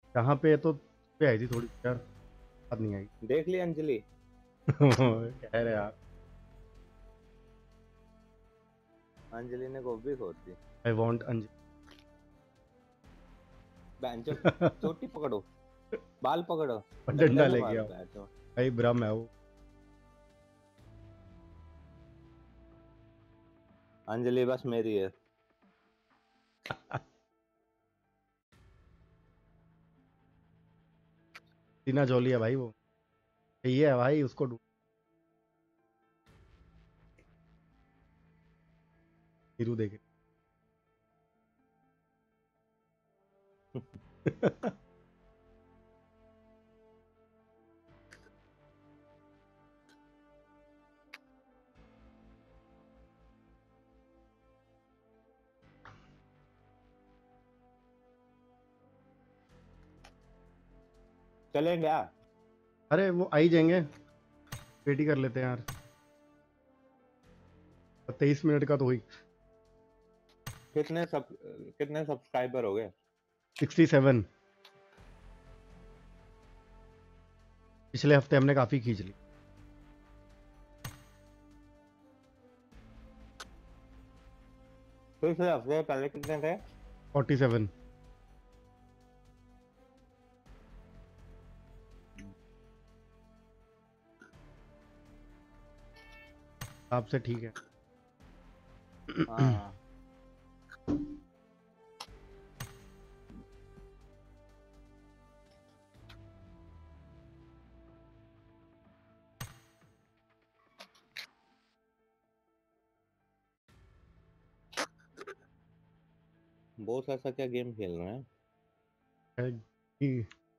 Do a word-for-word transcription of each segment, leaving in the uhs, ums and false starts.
जहाँ पे है तो पे आई थी थोड़ी यार, बात नहीं आई। देख ली अंजलि? कह रहे यार अंजलि ने गोभी खोद दी। I want Anjali. बेंचो चोटी पकड़ो, बाल पकड़ो, डंडे डंडा से लेके मारो आओ बैठो। भाई, ब्रह्म है वो। अंजलि बस मेरी है। टीना जोली है भाई वो, ये है भाई उसको ढूंढ। हीरू देखे। चले गया। अरे वो आ ही जाएंगे, वेट ही कर लेते हैं यार। तेईस मिनट का तो हुई। कितने सब कितने सब्सक्राइबर हो गए? Sixty seven. पिछले हफ्ते हमने काफी खींच ली। पिछले हफ्ते पहले कितने थे? Forty seven. आपसे ठीक है। हाँ बहुत ऐसा क्या गेम खेल रहे हैं? है कि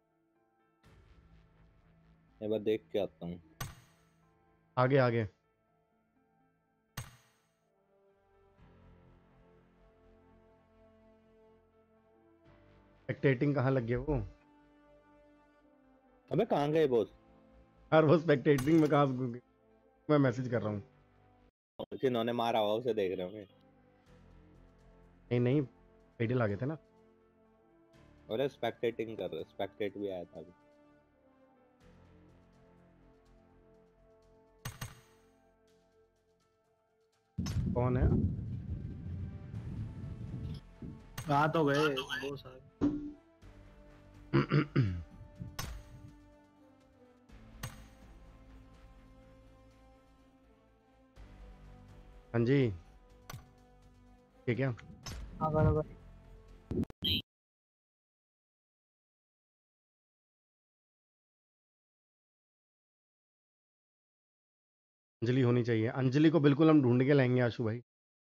एक बार देख के आता हूँ। आगे आगे स्पेक्टेटिंग कहाँ लग गया वो? अबे कहाँ गए बॉस? यार वो स्पेक्टेटिंग में कहाँ से- मैं मैसेज कर रहा हूँ। जिन्होंने मारा हुआ उसे देख रहे होंगे। नहीं नहीं, आइडियल आ गए थे ना। अरे स्पेक्टेटिंग कर रहे, स्पेक्टेट भी आया था अभी। कौन है? आ तो गए वो सारे। हाँ जी, ठीक है। अगर अगर अंजलि होनी चाहिए। अंजलि को बिल्कुल हम ढूंढ के लाएंगे आशु भाई।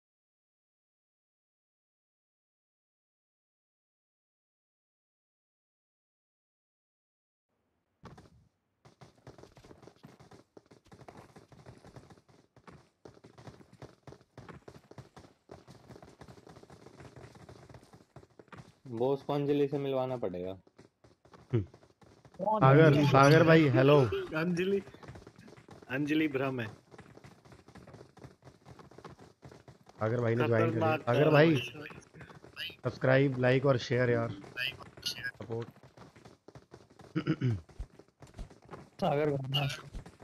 बॉस को अंजलि से मिलवाना पड़ेगा। कौन है? सागर अंजलि सागर भ्रम भाई है। हेलो। अंजलि अंजलि भ्रम है। सागर भाई ने ज्वाइन कर लिया। खतरनाक सागर भाई भाई। सब्सक्राइब लाइक और शेयर यार, सपोर्ट। सागर भ्रम है।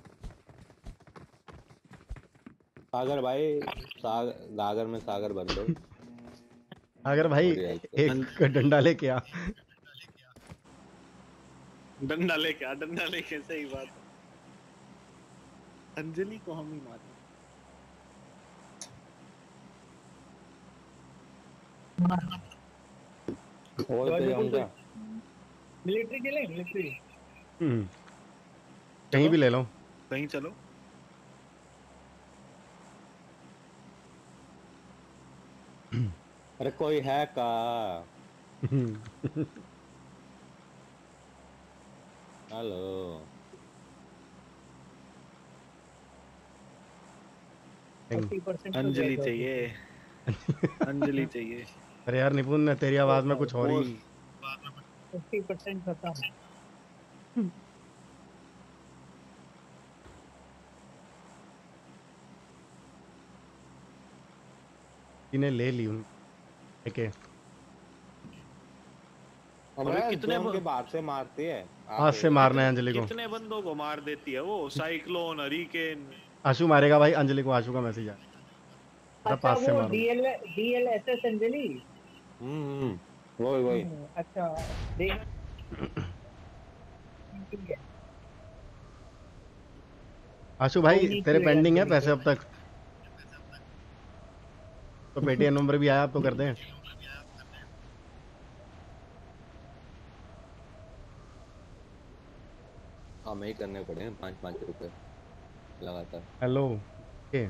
सागर भाई, सागर गागर में सागर भर दो। सागर भाई थोड़ी हेल्प एक डंडा लेके आ। डंडा लेके आ, डंडा लेके, सही बात है। अंजलि को हम ही मारे। और पे जाऊं क्या? मिलिट्री के लिए मिलिट्री हम्म, कहीं चलो भी ले लो। कहीं चलो। अरे कोई है का? हेलो। अंजलि चाहिए, अंजलि चाहिए। अरे यार निपुण, तेरी आवाज में कुछ और ही। बॉस फिफ्टी परसेंट खत्म। इन्हें ले ली उन लेके। अबे कितने जोन ब- के बाहर से मारती है हाथ से मारना है अंजलि को। कितने बंदों को मार देती है वो, साइक्लोन, हरिकेन। आशु मारेगा भाई अंजलि को, आशु का मैसेज आया। अच्छा पास से वो मारूंगा। DL DLSS Anjali. हम्म हम्म, वही वही। हम्म, अच्छा देख आशु वो भाई नहीं तेरे खुलेगा पेंडिंग है अंजलि पैसे को। अब तक? तो पेटीएम नंबर भी आया, अब तो कर दे। हमें ही करने पड़े हैं पाँच पाँच रुपए लगातार। हेलो के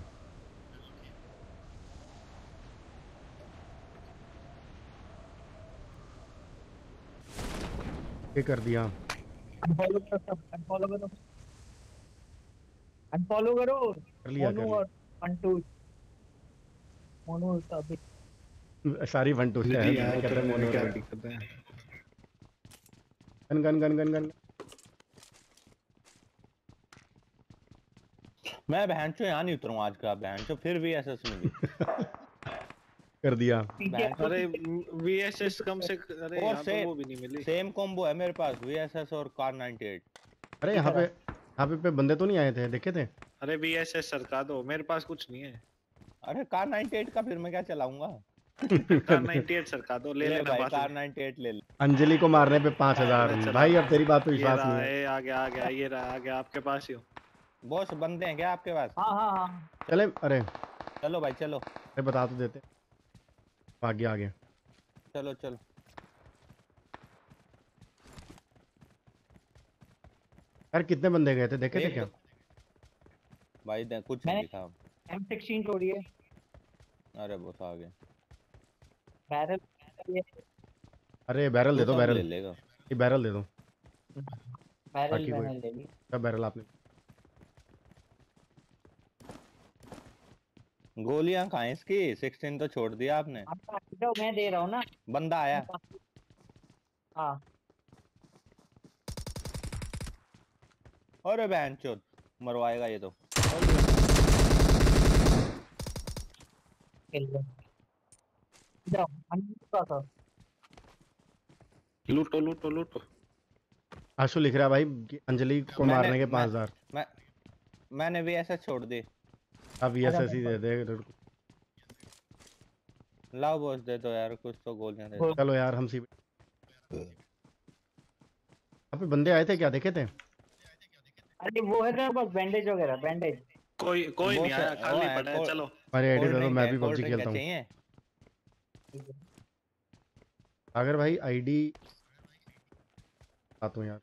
ये कर दिया। अनफॉलो करो सब, अनफॉलो करो, अनफॉलो करो। कर लिया कर मोनू और अंटू, मोनू अभी लिया सारी वन टू है। जी मैं यार, कहता करने में मोनो क्या रेड। दिक्कत है। Gun gun gun gun gun मैं बहन चो यहाँ नहीं उतरूंगा आज का, बहन चो फिर भी एसएस मिली। कर दिया। पीछे अरे वीएसएस कम से अरे और यहाँ तो से- वो भी नहीं मिली। सेम कॉम्बो है मेरे पास, वीएसएस और कार नाइंटी एट। अरे यहाँ पे यहाँ पे, पे बंदे तो नहीं आए थे, देखे थे? अरे वीएसएस सरका दो, मेरे पास कुछ नहीं है। अरे कार नाइंटी एट का फिर मैं क्या चलाऊंगा? कार नाइंटी एट सरका दो, ले ले लेना भाई बाद कार में। नाइंटी एट ले ले। अंजलि को मारने पे पांच हजार चला। भाई अब तेरी बात पे ये विश्वास रहा नहीं है। है, आ गया आ गया, ये रहा आ गया, आपके पास ही हो। बॉस बंदे हैं क्या आपके पास? हाँ हाँ हाँ चले अरे चलो भाई चलो अरे बता तो देते। आगे आगे चलो चलो। यार कितने बंदे गए थे, देखे थे एक क्या? तो- भाई दे कुछ नहीं मैंने- दिखा। एम सिक्सटीन छोड़ी है, अरे बॉस आ गए। बैरल अरे बैरल दे तू दो, सब बैरल ले लेगा। ये बैरल दे दो। बैरल बाकी कोई- मैंने ले ली। सब बैरल आपने। गोलियां कहाँ हैं इसकी? सिक्सटीन तो छोड़ दिया आपने। आपका जाओ, मैं दे रहा हूँ ना। बंदा आया। हाँ अरे बहन चोद मरवाएगा ये तो। खेल लो। जाओ अंदर का था। लूटो लूटो लूटो। आशु लिख रहा है भाई कि अंजलि को मैंने- मारने के मैं- पांच हजार मैं मैंने भी ऐसा छोड़ दी। अब वी एस एस ही दे दे। लाओ बॉस दे दो यार, कुछ तो गोलियां दे दो। चलो यार हम सी यहाँ पे बंदे आए थे क्या, देखे थे? अरे वो है तेरे पास बैंडेज वगैरह? बैंडेज कोई कोई वो नहीं आया, से- खाली वो है, पड़ा है, कोल- चलो। हमारे आईडी कोल्ड दे दो, ड्रिंक मैं है, भी कोल्ड पबजी ड्रिंक खेलता हूँ। चाहिए? अगर भाई आईडी आता हूँ यार।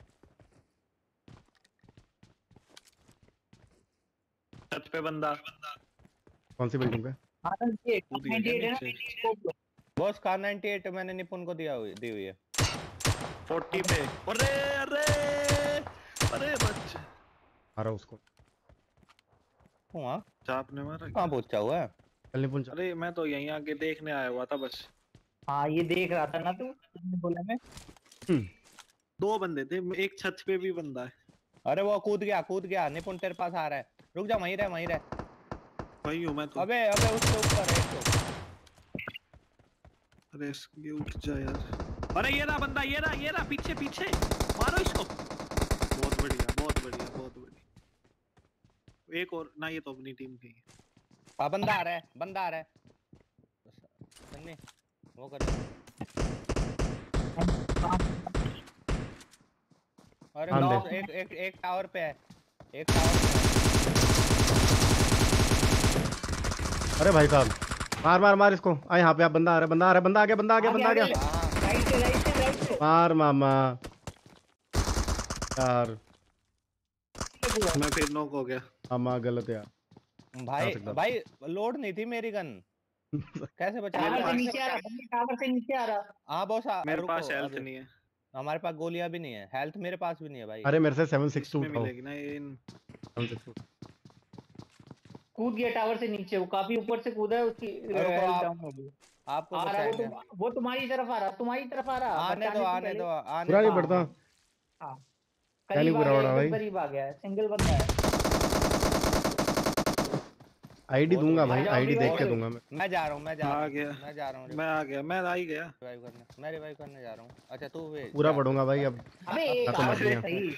छत पे बंदा। कौन सी बिल्डिंग पे? आनंद ये कूद गया नाइंटी एट है ना, नीचे। स्कोप लो। बॉस कार नाइंटी एट मैंने निपुण को दिया हुई दी हुई है। फोर्टी पे। अरे अरे अरे बच। मारा उसको। हुआ चाप ने मारा क्या? कहाँ पहुंचा हुआ है? चल नहीं पूछा। अरे मैं तो यहीं आके देखने आया हुआ था बस। हाँ ये देख रहा था ना तू, तुमने बोला मैं। दो बंदे थे, एक छत पे भी बंदा है। अरे वो कूद गया कूद गया। निपुण तेरे पास आ रहा है, रुक जा, वहीं रह वहीं रह। वही हूँ मैं तो। अबे अबे उसके ऊपर है एक तो। अरे ये उठ जा यार। अरे ये रहा बंदा, ये रहा ये रहा पीछे पीछे, मारो इसको। बहुत बढ़िया बहुत बढ़िया बहुत बढ़िया। एक और ना, ये तो अपनी टीम की है। आ बंदा आ रहा है, बंदा आ रहा है। सन्नी वो कर। अरे हाँ, बॉस देख। एक एक एक टावर पे है, एक टावर पे है। अरे भाई साहब मार मार मार इसको। आ यहाँ पे आप, बंदा आ रहा है, बंदा आ रहा है, बंदा आ गया, बंदा आ गया, बंदा आ गया। हाँ, राइट से राइट से राइट से मार मामा यार। मैं फिर नॉक हो गया। मामा गलत है यार। भाई सकता। भाई लोड नहीं थी मेरी गन। कैसे बचा टावर से लिया? नीचे आ रहा, बंदा टावर से नीचे आ रहा। हाँ बॉस आ- मेरे रुको, पास हेल्थ अभी- नहीं है। हमारे पास गोलियां भी नहीं है, हेल्थ मेरे पास भी नहीं है भाई। अरे मेरे से सेवन सिक्स टू इसमें उठाओ। मिलेगी ना ये इन- कूद गया टावर से नीचे, वो काफी ऊपर से कूदा है, उसकी रुको, हेल्थ आप- डाउन हो गई। आपको आ रहा है वो, बचाएंगे। तुम, वो तुम्हारी तरफ आ रहा, तुम्हारी तरफ आ रहा। आने बचाने दो से आने पहले- दो आने पूरा नहीं दो। पड़ता। हाँ क्या नहीं करीब आ पूरा गया, पड़ा एकदम भाई? करीब आ गया, सिंगल बंदा है। आईडी बहुत दूंगा बढ़िया। भाई, आईडी देख के बहुत- दूंगा मैं। मैं जा रहा हूँ मैं जा आ रहा गया। हूँ मैं जा रहा हूँ मैं आ गया, मैं आ ही गया। रिवाइव करने मैं रिवाइव करने जा रहा हूँ। अच्छा तू भेज पूरा जा। पढ़ूंगा भाई अब। अबे ना तो मत अरे लिया। सही।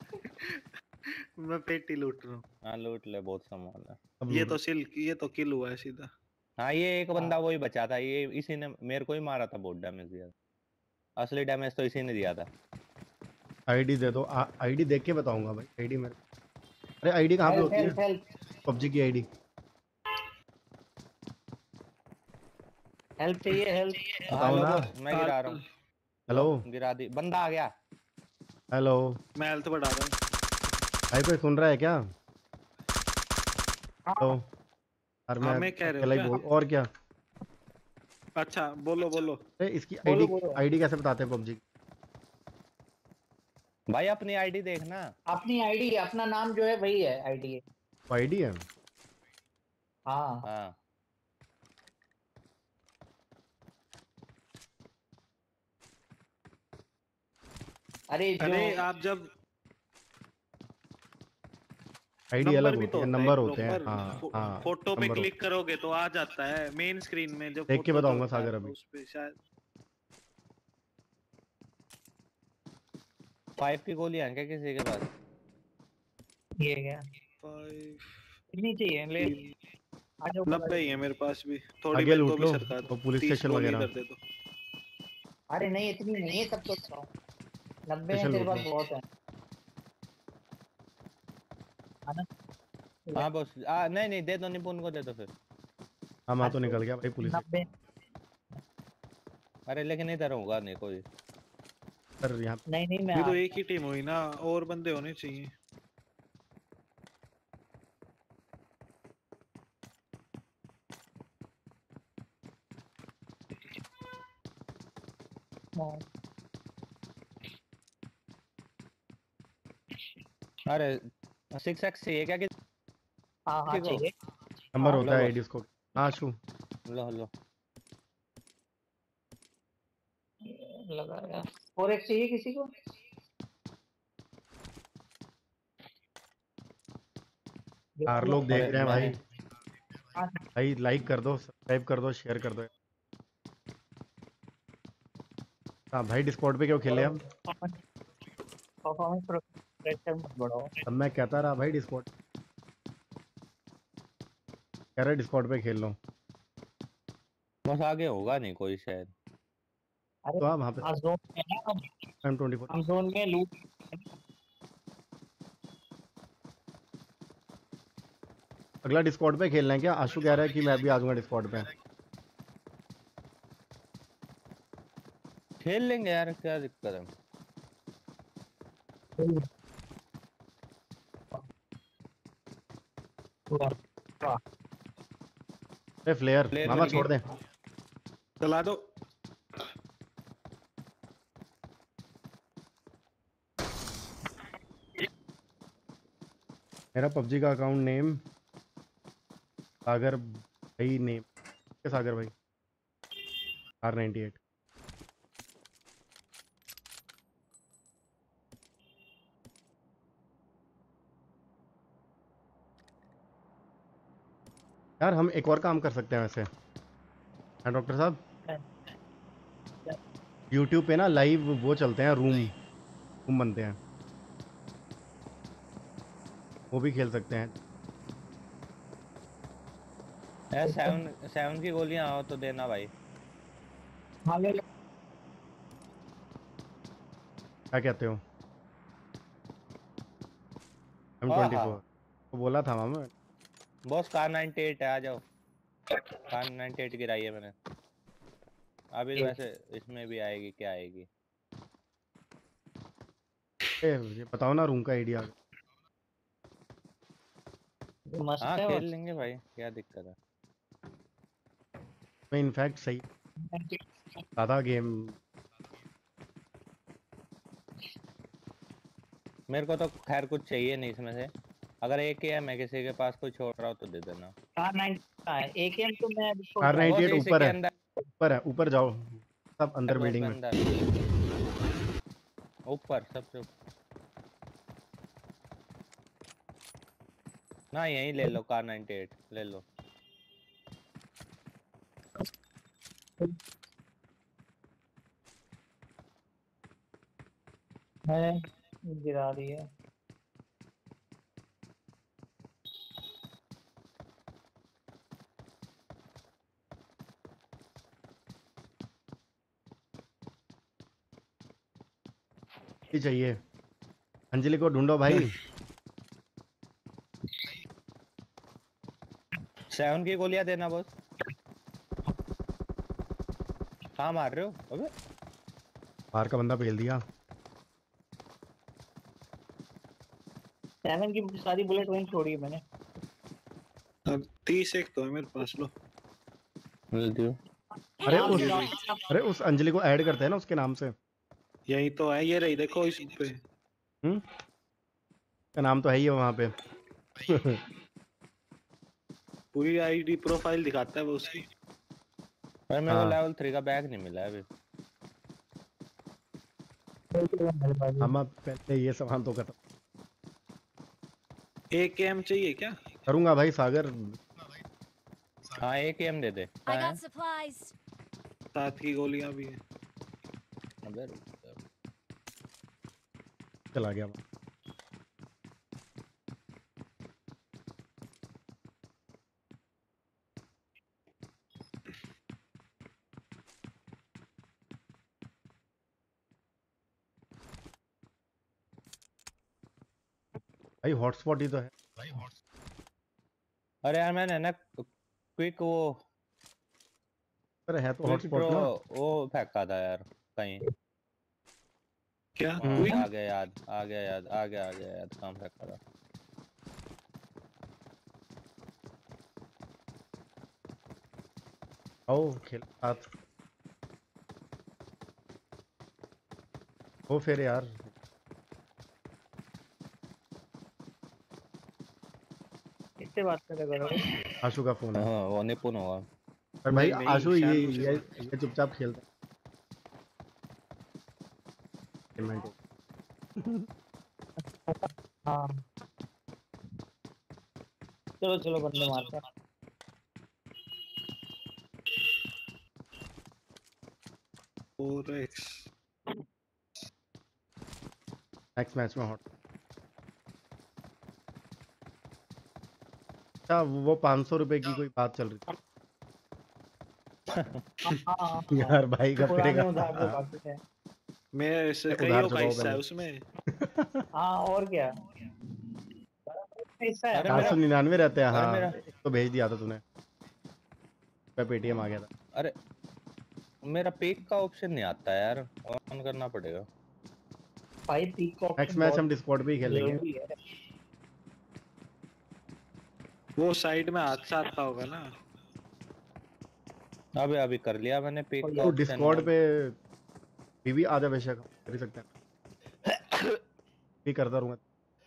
मैं पेटी लूट रहा हूँ। हाँ लूट ले, बहुत सामान है। अब ये लूट। तो सिल ये तो किल हुआ है सीधा। हाँ ये एक बंदा वही बचा था, ये इसी ने मेरे को ही मारा था, बहुत डैमेज दिया था। असली डैमेज तो इसी ने दिया था। आईडी दे दो, आईडी देख के बताऊंगा भाई, आईडी मेरे। अरे आईडी कहाँ पे हेल्प होती है हेल्प हेल्प पबजी की आईडी? हेल्प चाहिए हेल्प। हाँ बताओ लो ना। बॉस, मैं गिरा रहा हूँ। हेलो लो, गिरा दी, बंदा आ गया। हेलो मैं हेल्थ बढ़ा रहा हूँ। भाई, कोई सुन रहा है क्या? हेलो। अरे हाँ, मैं मैं कह रहे हो अकेला ही क्या? बोल, और क्या? अच्छा बोलो बोलो। अरे इसकी बोलो, आईडी बोलो। आईडी कैसे बताते हैं पबजी? भाई अपनी आईडी देखना। अपनी आईडी, अपना नाम जो है वही है आईडी है। आईडी है। हाँ हाँ अरे जो अरे आप जब आईडी अलग नंबर भी होती तो है, होता है नंबर एक होते हैं। proper, हाँ फो- हाँ फोटो पे नंबर होते क्लिक करोगे तो आ जाता है मेन स्क्रीन में। जब देख के फोटो तो बताऊंगा होता है सागर अभी। उस पे शायद। फाइव की गोलियां हैं क्या किसी के पास? ये क्या फाइव कितनी चाहिए ले आ जाओ। नब्बे ही है मेरे पास भी, थोड़ी आगे मेरे लूट को भी लो सरका वो दो। पुलिस तीस स्टेशन गोली वगैरह। इधर दे दो। अरे नहीं इतनी नहीं है तब तो बताओ। नब्बे स्टेशन है तेरे लूट पास लो। बहुत है। आना। हाँ बॉस, आ नहीं नहीं दे दो, निपुण को दे दो फिर। हम हाँ तो निकल गया भाई पुलिस। नब्बे अरे लेकिन इधर होगा नहीं कोई। सर यहाँ नहीं नहीं मैं ये आ तो एक ही टीम हुई ना, और बंदे होने चाहिए। हाँ, अरे सिक्स एक्स चाहिए क्या? कि हाँ हाँ ठीक हो। चाहिए। नंबर हाँ, होता है लो आईडी उसको। हाँ शू लो लो लगाया। फोर एक्स चाहिए किसी को? चार लोग देख अरे रहे हैं भाई। मैंने हाँ, भाई लाइक कर दो, सब्सक्राइब कर दो, शेयर कर दो। हाँ भाई डिस्कॉर्ड पे क्यों खेले हम? परफॉर्मेंस प्रेशर मत बढ़ाओ। अब मैं कहता रहा भाई डिस्कॉर्ड, कह रहा डिस्कॉर्ड पे खेल लो। बस आगे होगा नहीं कोई शायद। अरे तो आप वहाँ पे हाँ जोन में है ना, एम ट्वेंटी फोर। हम जोन में लूट। अगला डिस्कॉर्ड पे खेलना है क्या? आशु कह रहा है कि मैं भी आ जाऊंगा डिस्कॉर्ड पे। खेल लेंगे यार, क्या दिक्कत है। अरे फ्लेयर Flare मामा मिल छोड़ गई। दे। चला दो। मेरा पबजी का अकाउंट नेम सागर भाई नेम के सागर भाई आर नाइन्टी एट। यार हम एक और काम कर सकते हैं वैसे, हाँ डॉक्टर साहब। यूट्यूब पे ना लाइव वो चलते हैं, रूम रूम बनते हैं, वो भी खेल सकते हैं। यार सेवन सेवन की गोलियां आओ तो देना भाई। हाँ ले लो। क्या कहते हो? एम हाँ ट्वेंटी हाँ फोर तो बोला था मामा। बॉस, कार नाइन्टी एट है, आ जाओ। कार नाइन्टी एट गिराई है मैंने अभी। तो वैसे इसमें भी आएगी, क्या आएगी। ए, ये बताओ ना रूम का आइडिया। मस्त हाँ है खेल बस। लेंगे भाई, क्या दिक्कत है। मैं इनफैक्ट सही ज़्यादा गेम। मेरे को तो खैर कुछ चाहिए नहीं इसमें से। अगर एक ही है, मैं किसी के पास कोई छोड़ रहा हूँ तो दे देना। कार नाइन है एकेएम तो मैं अभी छोड़ आर रहा हूँ। नाइन्टी बॉस एट इसी ऊपर के है, अंदर, ऊपर है, ऊपर जाओ सब अंदर बॉस बिल्डिंग में। अंदर ऊपर सबसे ऊपर। ना यहीं ले लो, कार नाइन्टी एट ले लो। मैंने गिरा दी है। ही चाहिए। अंजलि को ढूंढो भाई। सेवन की गोलियां देना बॉस। कहाँ मार रहे हो अबे? बाहर का बंदा पेल दिया। सेवन की सारी बुलेट वहीं छोड़ी है मैंने। अब तीस एक तो है मेरे पास, लो। मिल दियो। अरे आप उस गिराओ। अरे उस अंजलि को ऐड करते हैं ना उसके नाम से। यही तो है, ये रही देखो इस पे। हम्म का नाम तो है ही है वहाँ पे। पूरी आईडी प्रोफाइल दिखाता है वो उसकी। पर मेरे को हाँ। लेवल थ्री का बैग नहीं मिला है अभी। हम अब पहले ये सामान तो खत्म एक एम चाहिए क्या? करूंगा भाई सागर। हाँ एक एम दे दे। I कहाँ है? got supplies. सात की गोलियां भी है। अबे रुक जा। चला गया। भाई हॉटस्पॉट ही तो है। अरे यार मैंने ना क्विक वो अरे है तो क्विक हॉटस्पॉट ड्रॉ ना। वो फेंका था यार कहीं। क्या हाँ, क्विक? आ गया याद आ गया याद आ गया आ गया याद काम फेंका था। आओ खेल साथ हो फिर यार। किससे बात कर रहे हो? आशु का फोन है। हाँ वो निपुण होगा। पर भाई नहीं, नहीं, आशु ये शानू से ये बात। ये चुपचाप खेलता है। हाँ चलो चलो बंदे मारते हैं। फोर एक्स नेक्स्ट मैच में हॉट। अच्छा वो पाँच सौ रुपए की कोई बात चल रही थी। हाँ हाँ हाँ यार भाई कब पुराने करेगा। उधार जो बाकी थे। मेरे से उधार कईयों का चुकाओ हिस्सा है पहले। उसमें। हाँ और क्या हिस्सा है अरे चार मेरा सौ निन्यानवे रहते हैं। अरे हाँ मेरा तो भेज दिया था तूने। पेटीएम आ गया था। अरे मेरा पिक का ऑप्शन नहीं आता यार। ऑन करना पड़ेगा। भाई पीक नेक्स्ट ऑप्शन मैच बहुत हम डिस्कॉर्ड पे ही खेलेंगे। जरूरी है। वो साइड में हाथ साथ का होगा ना। अभी अभी कर लिया मैंने पिक का तो ऑप्शन डिस्कॉर्ड ऑन। पे भी, भी आजा बेशक कर ही सकते हैं। भी करता रहूंगा।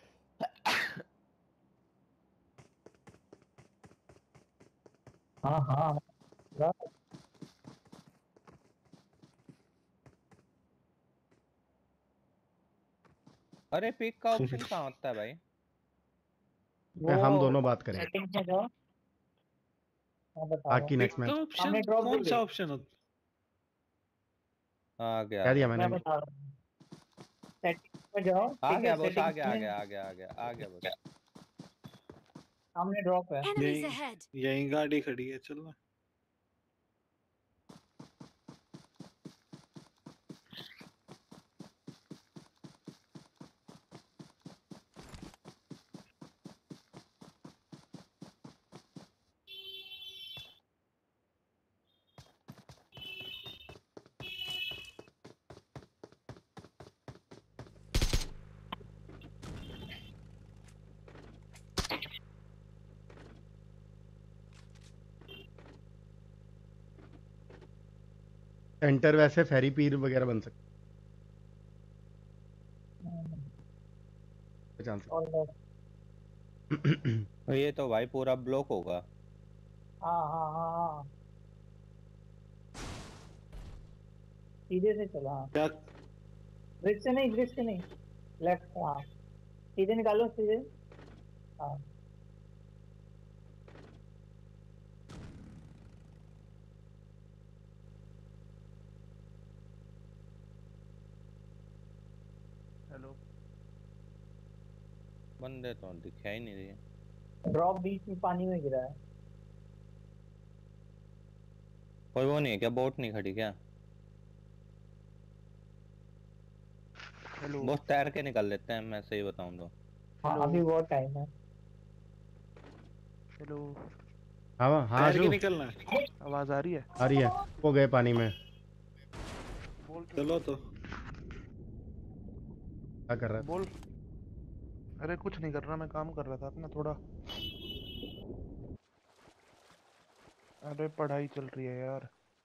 हाँ हाँ हाँ। अरे पिक का ऑप्शन कहाँ होता है भाई? मैं हम वो दोनों बात करेंगे सेटिंग्स में जाओ। मैं बता रहा हूँ। बाकी पिक नेक्स्ट का मैच। ऑप्शन हमने ड्रॉप कौन दी सा है। ऑप्शन होता? हाँ, आ गया कह आ दिया गया मैंने। मैं बता रहा हूँ। सेटिंग्स में जाओ आ ठीक गया है। बॉस आ सेटिंग्स गया आ में गया आ गया आ गया आ गया बॉस। सामने ड्रॉप है। Enemies यही ahead. यही गाड़ी खड़ी है, चलो। सेंटर वैसे फेरी पीर वगैरह बन सकते हैं, चांस। और ये तो भाई पूरा ब्लॉक होगा। हाँ हाँ हाँ हाँ सीधे से चलो। हाँ क्या? ब्रिज से नहीं, ब्रिज से नहीं, लेफ्ट से। हाँ सीधे निकालो सीधे। हाँ बंदे तो दिखा ही नहीं रहे। ड्रॉप बीच में पानी में गिरा है। कोई वो नहीं है क्या, बोट नहीं खड़ी क्या? हेलो बहुत तैर के निकल लेते हैं, मैं सही बताऊं तो। हाँ हेलो। अभी बहुत टाइम है। हेलो हाँ हाँ तैर के आशु निकलना है। आवाज आ रही है? आ रही है। वो गए पानी में। बोल क्यों? चलो तो क्या कर रहा है? बोल। अरे कुछ नहीं कर रहा, मैं काम कर रहा था अपना थोड़ा। अरे पढ़ाई चल रही है यार,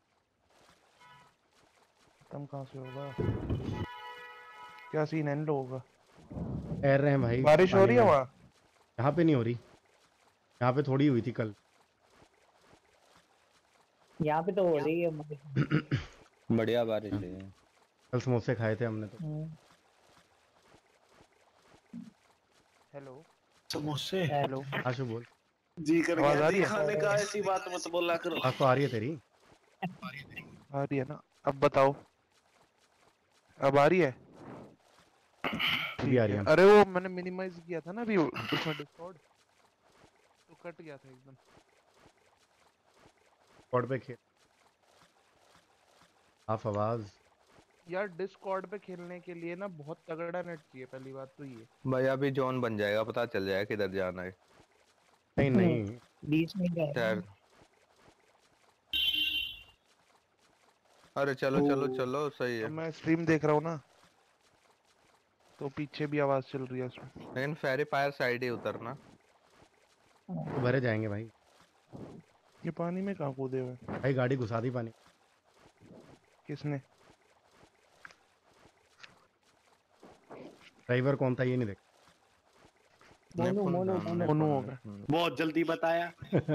खत्म कहाँ से होगा? क्या सीन है इन लोगों का? तैर रहे हैं भाई बारिश हो पानी रही है में। वहाँ? यहाँ पे नहीं हो रही, यहाँ पे थोड़ी हुई थी कल। यहाँ पे तो हो रही है मगर- बढ़िया बारिश है। कल समोसे खाए थे हमने तो। हम्म, हेलो समोसे हेलो आशु बोल। जी कर आवाज गया आ रही जी है? खाने का, ऐसी बात मत बोला करो। आवाज तो आ रही है तेरी। आ रही है ना? अब बताओ, अब आ रही है? भी आ ठीक रही है। है। अरे वो मैंने मिनिमाइज किया था ना अभी उसमें डिस्कॉर्ड, तो कट गया था एकदम। कॉर्ड पे खेल। हाफ आवाज। यार डिस्कॉर्ड पे खेलने के लिए ना बहुत तगड़ा नेट चाहिए, पहली बात तो ये। भाई अभी जोन बन जाएगा, पता चल जाएगा किधर जाना है। नहीं हम्म, नहीं बीच में गए खैर, अरे चलो चलो चलो, सही है। अब मैं स्ट्रीम देख रहा हूँ ना, तो पीछे भी आवाज चल रही है उसमें। लेकिन फेरी फायर साइड ही उतरना। तो भरे जाएंगे भाई। ये पानी में कहाँ कूदे हुए? भाई गाड़ी घुसा दी पानी। किसने? ड्राइवर कौन था ये नहीं देख। मोनू मोनू मोनू मोनू हो गया। बहुत जल्दी बताया।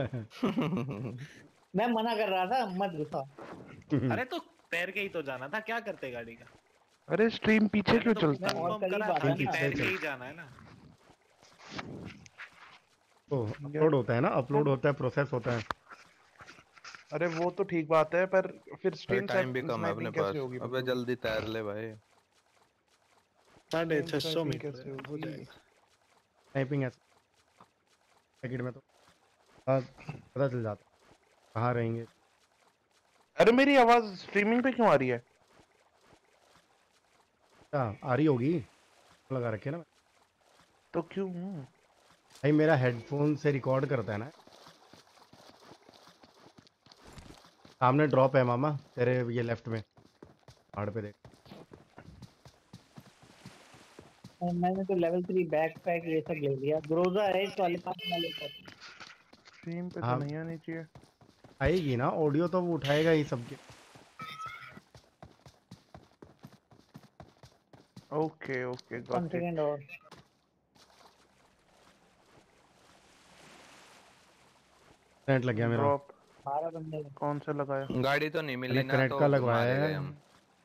मैं मना कर रहा था मत घुसा। अरे तो तैर के ही तो जाना था, क्या करते गाड़ी का? अरे स्ट्रीम पीछे क्यों तो चलता मैं है? और कंफर्म कल ही करा बात था है कि ना। तैर के चल। ही जाना है ना। तो अपलोड होता है ना, अपलोड होता है, प्रोसेस होता है। अरे वो तो ठीक बात है, पर फिर स्ट्रीम टाइम भी कम है अपने स्नाइपिंग पास। कैसे होगी? अबे बंदों की? जल्दी तैर ले भाई। साढ़े स्ट्रीम छह सौ स्नाइपिंग मीटर कैसे है, हो होगी? जाएगा। टाइपिंग ऐसे पैकेट में तो पता पता चल जाता कहाँ रहेंगे। अरे मेरी आवाज स्ट्रीमिंग पे क्यों आ रही है? क्या आ रही होगी, लगा रखे ना तो क्यों? भाई। मेरा हेडफोन से रिकॉर्ड करता है ना। सामने ड्रॉप है मामा तेरे, ये लेफ्ट में पहाड़ पे देख। और मैंने तो लेवल थ्री बैक पैक ये सब ले लिया। ग्रोजा है इस वाले पास वाले पर। स्ट्रीम पे तो हाँ नहीं आनी चाहिए। आएगी ना ऑडियो तो वो उठाएगा ही सबके। Okay okay one got it. Second और करंट लग गया मेरा। ड्रॉप बारह बंदे। कौन सा लगाया? गाड़ी तो नहीं मिली मैंने ना, कनेक्ट तो का लगवाया मारे है। गए हम।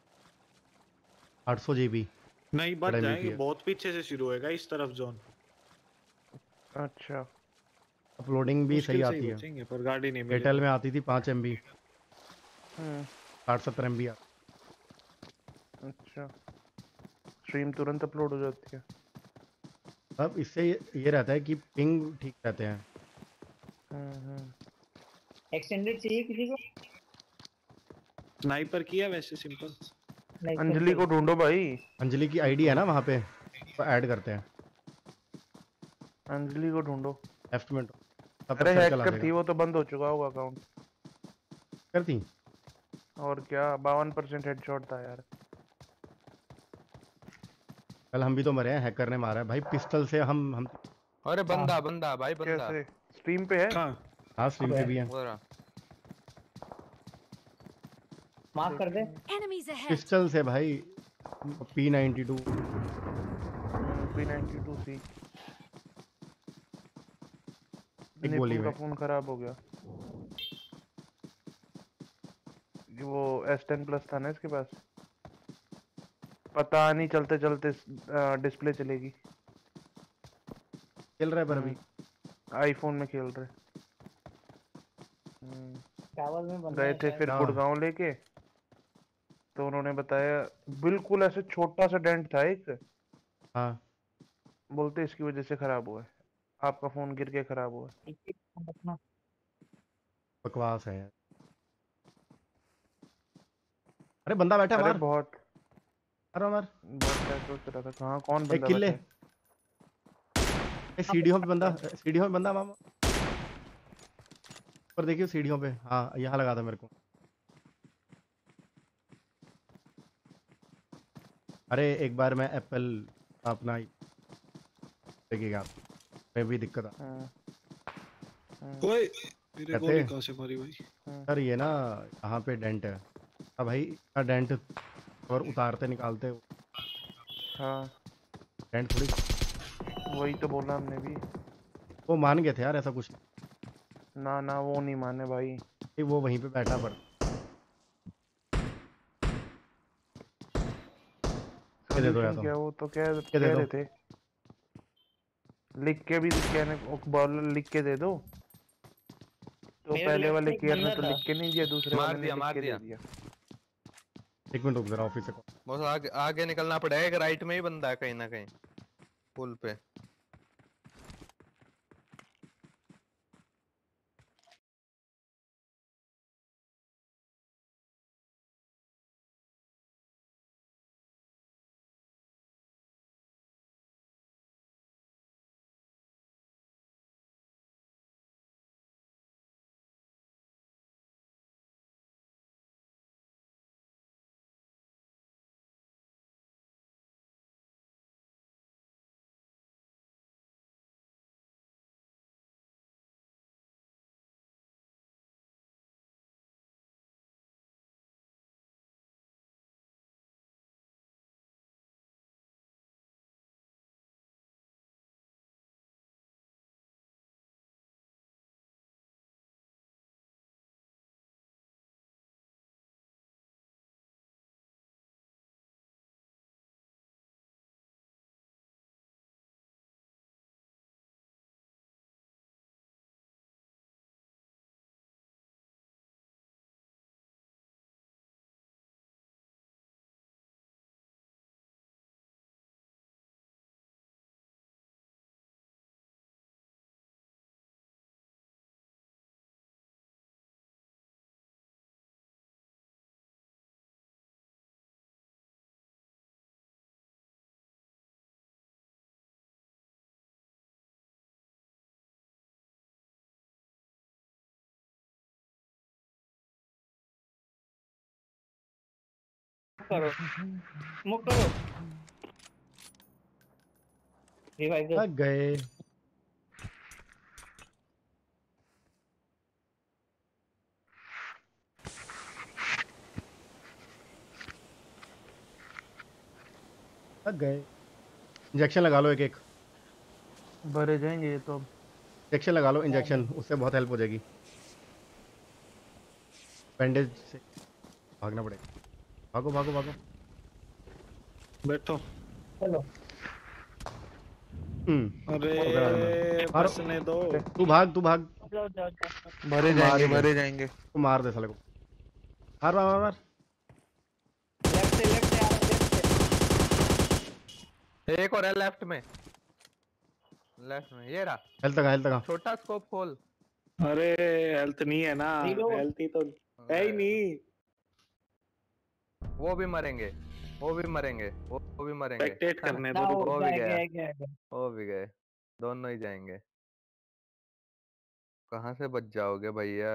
आठ सौ जी बी नहीं बच बड़ा जाएंगे, M B P है। बहुत पीछे से शुरू होएगा इस तरफ जोन। अच्छा अपलोडिंग भी सही मुश्किल से आती ही है। बचेंगे, पर गाड़ी नहीं एयरटेल मिलेगी। में आती थी पाँच एम बी, हम्म साठ सत्तर एम बी। अच्छा, स्ट्रीम तुरंत अपलोड हो जाती है। अब इससे ये ये रहता है कि पिंग ठीक रहते हैं। हम्म हम्म एक्सटेंडेड चाहिए किसी को? स्नाइपर किया वैसे सिंपल। नहीं अंजलि simple। को ढूंढो भाई। अंजलि की आईडी है ना वहाँ पे, तो ऐड करते हैं। अंजलि को ढूंढो। लेफ्ट में तब अरे तक सर्कल आ हैकर थी जाएगा। वो, तो बंद हो चुका होगा अकाउंट। करती और क्या, बावन परसेंट हेडशॉट था यार। कल हम भी तो मरे हैं, हैकर ने मारा है भाई पिस्टल से। हम हम अरे बंदा बंदा भाई बंदा। कैसे? स्ट्रीम पे है? कहाँ? हाँ स्ट्रीम पे भी है। वो रहा। माफ कर दे। Enemies ahead! पिस्टल से भाई, P ninety two. P ninety two C. एक गोली निपुण का में। फोन खराब हो गया। ये वो एस टेन प्लस था ना इसके पास, पता नहीं चलते चलते डिस्प्ले चलेगी। खेल रहा है पर अभी। आईफोन में खेल रहे। हम्म, टावर में बंदा गए है थे शायद। फिर हाँ। गुड़गांव लेके, तो उन्होंने बताया बिल्कुल ऐसे छोटा सा डेंट था एक, हाँ बोलते इसकी वजह से खराब हुआ है, आपका फोन गिर के खराब हुआ है। एक एक फोन रखना। बकवास है यार। अरे बंदा बैठा है, अरे मार बहुत मार मार। बहुत क्या सोच रहा था, कहाँ कौन एक बंदा किल ले। बैठा है? ए, सीढ़ियों पे बंदा, सीढ़ियों पे बंदा मामा। ऊपर देखियो सीढ़ियों पे, हाँ यहाँ लगा था मेरे को। अरे एक बार मैं एप्पल अपना देखिएगा, मैं भी दिक्कत आ। हाँ, हाँ, ओए मेरे कहते गोली कहाँ से मारी भाई? हाँ। सर ये ना यहाँ पे डेंट है। अब भाई इतना डेंट और उतारते निकालते हाँ, डेंट थोड़ी। वही तो बोला हमने भी। वो मान गए थे यार, ऐसा कुछ ना ना वो नहीं माने भाई। नहीं, वो वहीं पे बैठा पड़ा। ये दे दो या सॉल्यूशन तो क्या, वो तो कह ये दे कह दो। रहे थे लिख के भी, कहने बॉलर लिख के दे दो। तो मेरे पहले लेफ्ट वाले में एक केयर ने बंदा तो था। लिख के नहीं दिया, दूसरे मार वाले ने दिया, लिख मार के दे दिया। दिया। एक मिनट रुक जरा, ऑफिस से call। बस आगे आगे निकलना पड़ेगा, एक राइट में ही बंदा है कहीं ना कहीं पुल पे। करो मूव करो। रिवाइव दो। लग गए। लग गए। इंजेक्शन लगा लो, एक एक भरे जाएंगे ये तो। इंजेक्शन लगा लो, इंजेक्शन उससे बहुत हेल्प हो जाएगी। बैंडेज से भागना पड़ेगा। भागो भागो भागो। बैठो। चलो हम्म अरे मारो। बसने दो। तू भाग तू भाग। जाओ जाओ जाओ। भरे मार जाएंगे ही दे। भरे जाएंगे। तू मार दे साले को। मार मार मार मार। लेफ्ट से लेफ्ट से आ रहा है, लेफ्ट से। एक और है लेफ्ट में, लेफ्ट में ये रहा। हेल्थ लगा, हेल्थ लगा। छोटा स्कोप खोल। अरे हेल्थ नहीं है ना, Reload। हेल्थ ही तो है ही नहीं। वो भी मरेंगे, वो भी मरेंगे, वो वो भी मरेंगे। स्पेक्टेट करने ना दो, वो रुको। हो भी गया गया। गया गया गया। वो भी गए, दोनों ही जाएंगे। कहाँ से बच जाओगे भैया?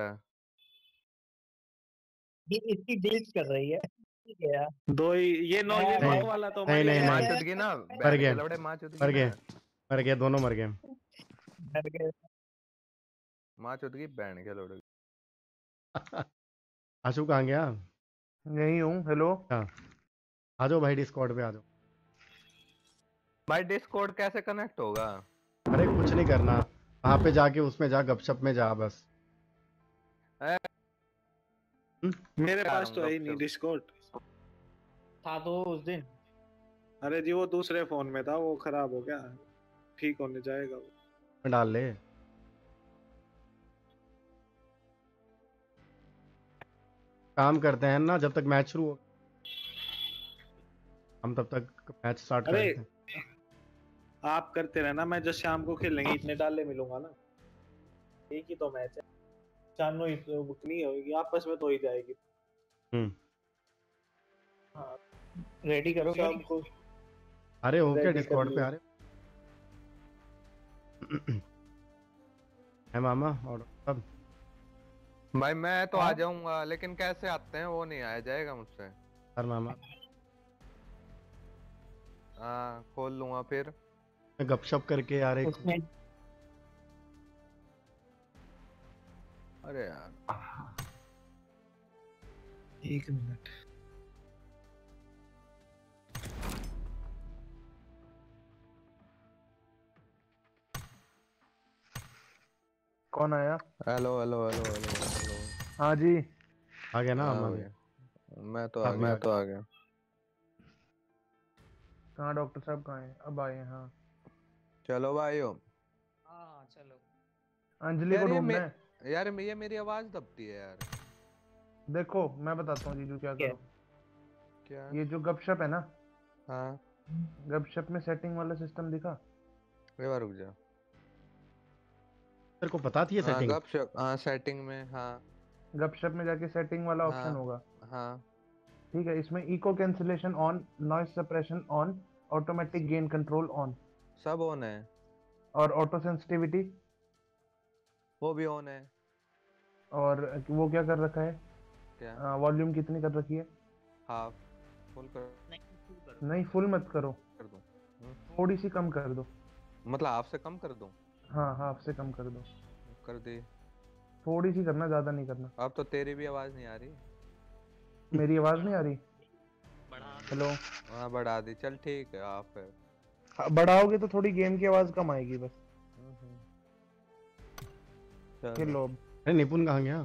ये इसकी डील्स कर रही है। ठीक है यार। दो ही ये नॉन नहीं, नॉक वाला तो नहीं, मर नहीं, गया। माँ नहीं। चुदगी ना, मर बैठ गए, के लौड़े माँ चुदगी मर गए, ना, मर गए, दोनों मर गए। डर गए। माँ चुदगी बैठ के लौड़े। आशु कहाँ गया? यही हूँ। हेलो हाँ आ जाओ भाई, डिस्कॉर्ड पे आ जाओ। भाई डिस्कॉर्ड कैसे कनेक्ट होगा? अरे कुछ नहीं करना, वहाँ पे जाके उसमें जा, गपशप में जा बस। ए, मेरे यार पास हम तो है ही लोग नहीं सब- डिस्कॉर्ड। था तो उस दिन। अरे जी वो दूसरे फोन में था, वो खराब हो गया, ठीक होने जाएगा वो। में डाल ले। काम करते हैं ना, जब तक मैच शुरू हो हम तब तक मैच स्टार्ट कर अरे देते हैं। आप करते रहना, मैं जब शाम को खेलेंगे इतने डाले मिलूंगा ना। एक ही तो मैच है, चानू ही तो बुक नहीं होगी, आपस में तो ही जाएगी। हम्म हाँ रेडी करो शाम गाड़ी। को अरे हो क्या रेडी कर डिस्कॉर्ड पे लियो। आ रहे है मामा और सब। भाई मैं तो आ हाँ? जाऊंगा, लेकिन कैसे आते हैं वो नहीं आया जाएगा मुझसे। सर मामा हाँ खोल लूंगा फिर। मैं गपशप करके यार एक उसमें अरे यार एक मिनट। कौन आया? Hello hello hello hello hello. हाँ जी। आ गया ना हाँ मामा। भैया, मैं तो आ हाँ, मैं गया आ तो आ गया। कहाँ डॉक्टर साहब कहाँ हैं? अब आए हैं, हाँ। चलो भाइयों। हाँ चलो। अंजलि को यार ये मे... ढूंढना है। यार ये मेरी आवाज दबती है यार। देखो मैं बताता हूँ जीजू क्या क्या? करो। क्या? ये जो गपशप है ना, हाँ गपशप में सेटिंग वाला सिस्टम दिखा? एक बार रुक जा। तेरे को पता थी ये हाँ सेटिंग? गपशप, हाँ सेटिंग में, हाँ गपशप में जाके सेटिंग वाला ऑप्शन हाँ होगा। हाँ। ठीक है, इसमें echo cancellation on, noise suppression on, automatic gain control on, सब ऑन है। और ऑटो सेंसिटिविटी, वो भी ऑन है। और वो क्या कर रखा है? क्या? वॉल्यूम कितनी कर रखी है? हाफ फुल कर नहीं फुल करो। नहीं फुल मत करो, कर दूं? हम्म, थोड़ी सी कम कर दो। मतलब हाफ से कम कर दूं? हाँ हाफ से कम कर दो, कर दी। थोड़ी सी करना, ज्यादा नहीं करना। अब तो तेरी भी आवाज नहीं आ रही। मेरी आवाज नहीं आ रही? बढ़ा दो। हेलो? हाँ बढ़ा दी, चल ठीक है हाफ है। हाँ, बढ़ाओगे तो थोड़ी गेम की आवाज कम आएगी बस। चलो। खेल लो अब। अरे निपुण कहाँ गया?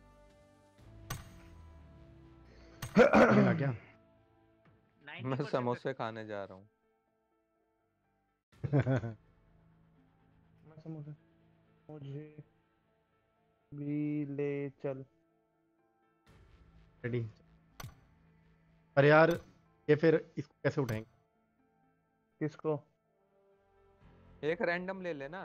मिला क्या? मैं समोसे खाने जा रहा हूँ। मैं समोसा, मुझे भी ले चल। रेडी। पर यार ये फिर इसको कैसे उठाएंगे? किसको? एक रैंडम ले लेना,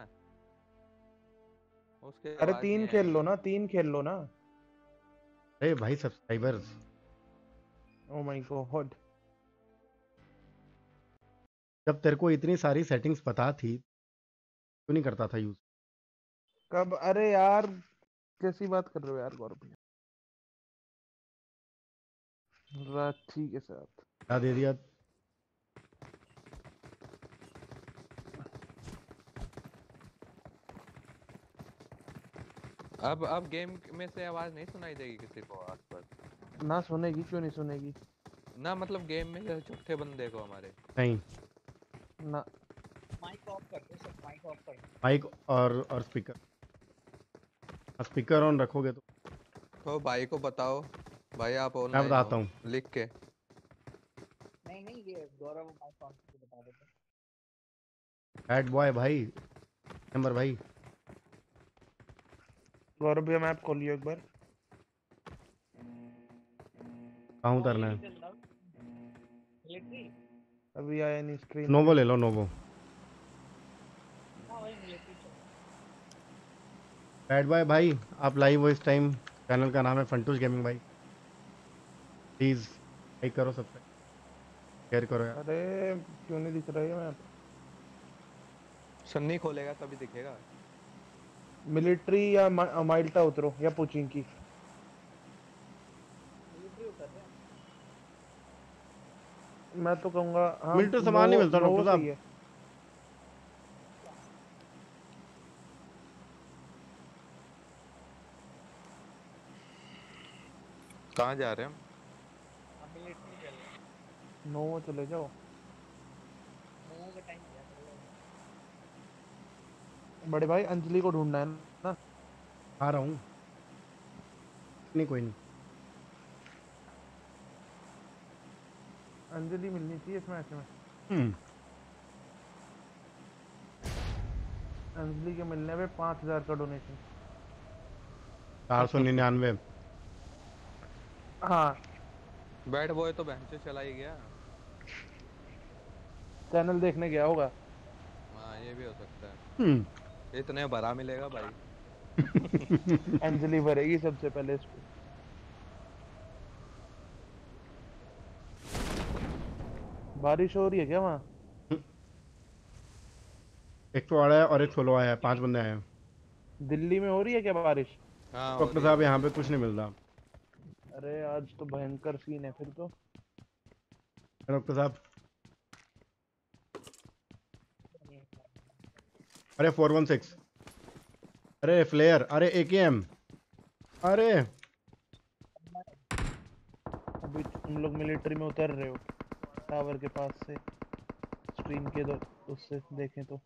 उसके अरे आवाज तीन नहीं खेल लो आएगी। ना, तीन खेल लो ना। अरे भाई सब्सक्राइबर्स। Oh my God. जब तेरे को इतनी सारी सेटिंग्स पता थी क्यों नहीं करता था यूज? कब? अरे यार कैसी बात कर रहे हो यार गौरव भैया, राठी के साथ। क्या दे दिया? अब अब गेम में से आवाज नहीं सुनाई देगी किसी को आसपास? ना सुनेगी, क्यों नहीं सुनेगी? ना मतलब गेम में जैसे चौथे बंदे को हमारे। नहीं, ना। माइक ऑफ कर दो सब, माइक ऑफ कर दो। माइक और और स्पीकर, स्पीकर ऑन रखोगे तो। तो भाई को बताओ, भाई आप मैं ऑनलाइन बताता हो हूँ। लिख के। नहीं नहीं ये गौरव माइक ऑन करके बता देते। बैड बॉय भाई, नंबर भाई। गौरव भैया मैप खोलियो एक बार। कहाँ उतरना है? मिलिट्री। अभी आया नहीं स्क्रीन नोवो पे। ले लो, नोवो। हाँ भाई मिलिट्री चलो। बैड बॉय भाई आप लाइव हो इस टाइम, चैनल का नाम है फंटूस गेमिंग भाई, प्लीज लाइक करो, सब्सक्राइब शेयर करो यार। अरे क्यों नहीं दिख रहा है मैप? सन्नी खोलेगा तभी दिखेगा। मिलिट्री या मा, माइल्टा उतरो, या पोचिंग की। मिलिट्री उतर रहे हैं। मैं तो कहूंगा हाँ, मिलिट्री सामान नहीं मिलता डॉक्टर साहब। सही है। कहाँ जा रहे हैं हम? हम मिलिट्री चल रहे हैं। नोवो चले जाओ। नौ का टाइम दिया चलो। बड़े भाई अंजलि को ढूंढना है ना। आ रहा हूँ, नहीं कोई नहीं। अंजलि मिलनी चाहिए इस मैच में। हम्म अंजलि के मिलने पे पाँच हजार का डोनेशन। चार सौ निन्यानवे। हाँ बैड बॉय तो बहन से चला ही गया। चैनल देखने गया होगा। ये भी हो सकता है। हम्म। इतने भरा मिलेगा भाई। अंजलि भरेगी सबसे पहले इसको। बारिश हो रही है क्या वहाँ? एक तो आया है और एक सोलो आया है, पांच बंदे आए हैं। दिल्ली में हो रही है क्या बारिश? हाँ हो डॉक्टर रही साहब है। यहाँ पे कुछ नहीं मिल रहा। अरे आज तो भयंकर सीन है फिर तो। डॉक्टर साहब, अरे फोर वन सिक्स, अरे फ्लेयर, अरे एकेएम, अरे अभी तुम लोग मिलिट्री में उतर रहे हो टावर के पास से, स्ट्रीम के दो उससे देखें तो।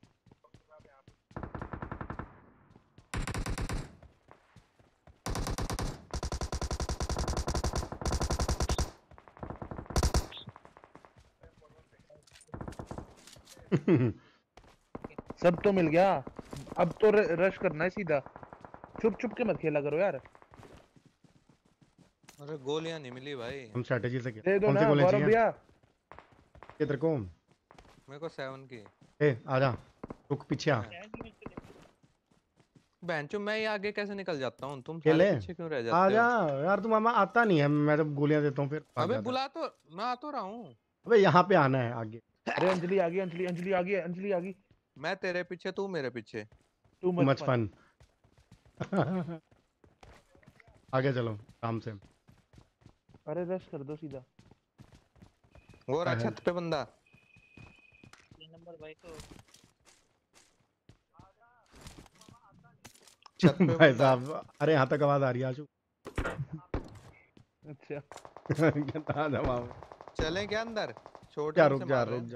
सब तो मिल गया, अब तो र, रश करना है सीधा। छुप छुप के मत खेला करो यार। अरे गोलियां नहीं मिली भाई। हम स्ट्रेटेजी से खेल। दे दो कौन सी ना गोलियां गौरव चाहिए? भैया। ये तेरे को। मेरे को सेवन की। ए आजा, रुक पीछे आ। बेंचो मैं ये आगे कैसे निकल जाता हूँ, तुम खेले सारे पीछे क्यों रह जाते आजा हो? यार, तुम मामा आता नहीं है, मैं जब गोलियां देता हूँ फिर भाग अबे जाता है। बुला तो, मैं आ तो रहा हूँ। अबे यहाँ पे आना है आगे। अरे अंजलि आ गई, अंजलि अंजलि आ गई, अंजलि आ गई। मैं तेरे पीछे, तू मेरे पीछे। Too much much fun. Fun. आगे चलो काम से। अरे रश कर दो सीधा। वो रहा है। छत पे बंदा। नंबर भाई तो छत पे भाई बंदा। साहब, अरे यहाँ तक आवाज आ रही है आशु। अच्छा कहता आजा मामा। चलें क्या अंदर? छोड़ क्या से रुक जा मार रहे रुक हैं। जा।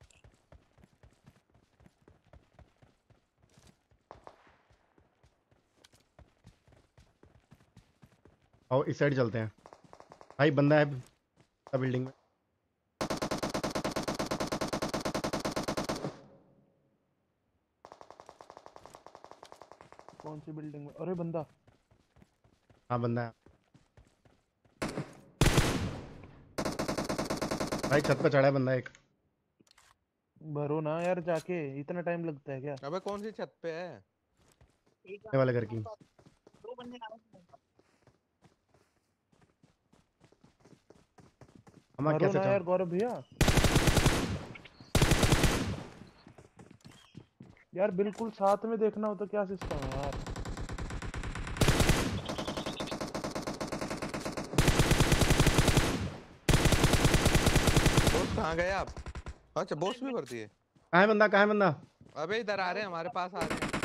आओ इस साइड चलते हैं भाई, बंदा है बिल्डिंग में। कौन सी बिल्डिंग में? अरे बंदा। हाँ बंदा है भाई, छत पे चढ़ा है बंदा एक। भरो ना यार जाके, इतना टाइम लगता है क्या? अबे कौन सी छत पे है? ये वाले घर की। दो बंदे आ रहे हैं। हम भरो कैसे ना चल? यार गौरव भैया। यार बिल्कुल साथ में देखना हो तो क्या सिस्टम है यार। बॉस कहाँ गए आप? अच्छा बॉस भी भर दिए। कहाँ है बंदा, कहाँ है बंदा? अबे इधर आ रहे हैं, हमारे पास आ रहे हैं।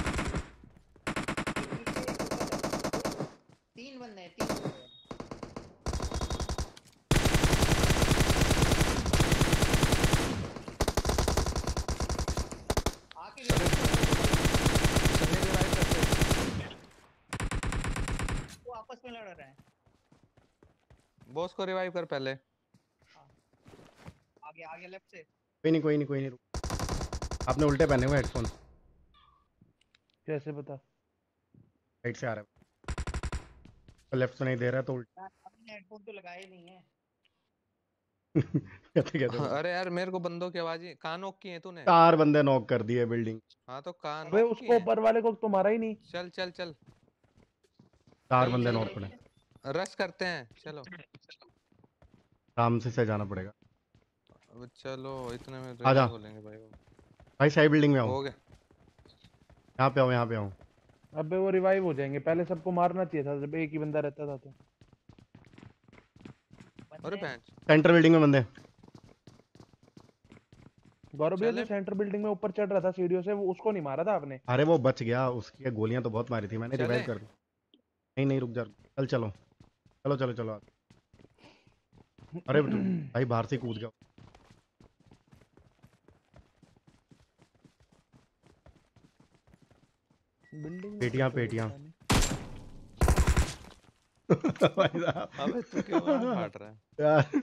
तीन बंदे हैं, तीन बंदे हैं। आके चलने रिवाइव करते हैं। वो आपस में लड़ रहे हैं। बॉस को रिवाइव कर पहले। आगे आगे लेफ्ट से। कोई नहीं कोई नहीं कोई नहीं, रुक। आपने उल्टे पहने हुए हेडफोन। कैसे पता? राइट से आ रहा है, तो लेफ्ट से नहीं दे रहा है तो उल्टा। आपने हेडफोन तो लगाए नहीं है। कहते कहते बोल। अरे यार मेरे को बंदों की आवाज ही। कहाँ नॉक की है तूने? चार बंदे नॉक कर दिए बिल्डिंग। हाँ तो कहाँ अबे नॉक की उसको है? ऊपर वाले को तो मारा ही नहीं। चल चल चल चार चल, बंदे चल। नॉक पड़े। रश करते हैं चलो। आराम से से जाना पड़ेगा। अब चलो इतने में आजा। रिवाइव हो लेंगे भाई वो। भाई साइड बिल्डिंग में आओ, हो गया। यहाँ पे आओ, यहाँ पे आओ। अबे वो रिवाइव हो जाएंगे, पहले सबको मारना चाहिए था जब एक ही बंदा रहता था तो। अरे बेंच। सेंटर बिल्डिंग में बंदे। गौरव भैया जो चले। सेंटर बिल्डिंग में ऊपर चढ़ रहा था सीढ़ियों से, वो उसको नहीं मारा था आपने? अरे वो बच गया, उसकी गोलियां तो बहुत मारी थी मैंने, चले। रिवाइव कर दी। नहीं नहीं रुक जा, चल चलो चलो चलो चलो। अरे भाई बाहर से कूद गया। बिल्डिंग में पेटियां तो कोई पेटियां। पता नहीं। भाई साहब अबे तू क्यों वहाँ फाट रहा है? यार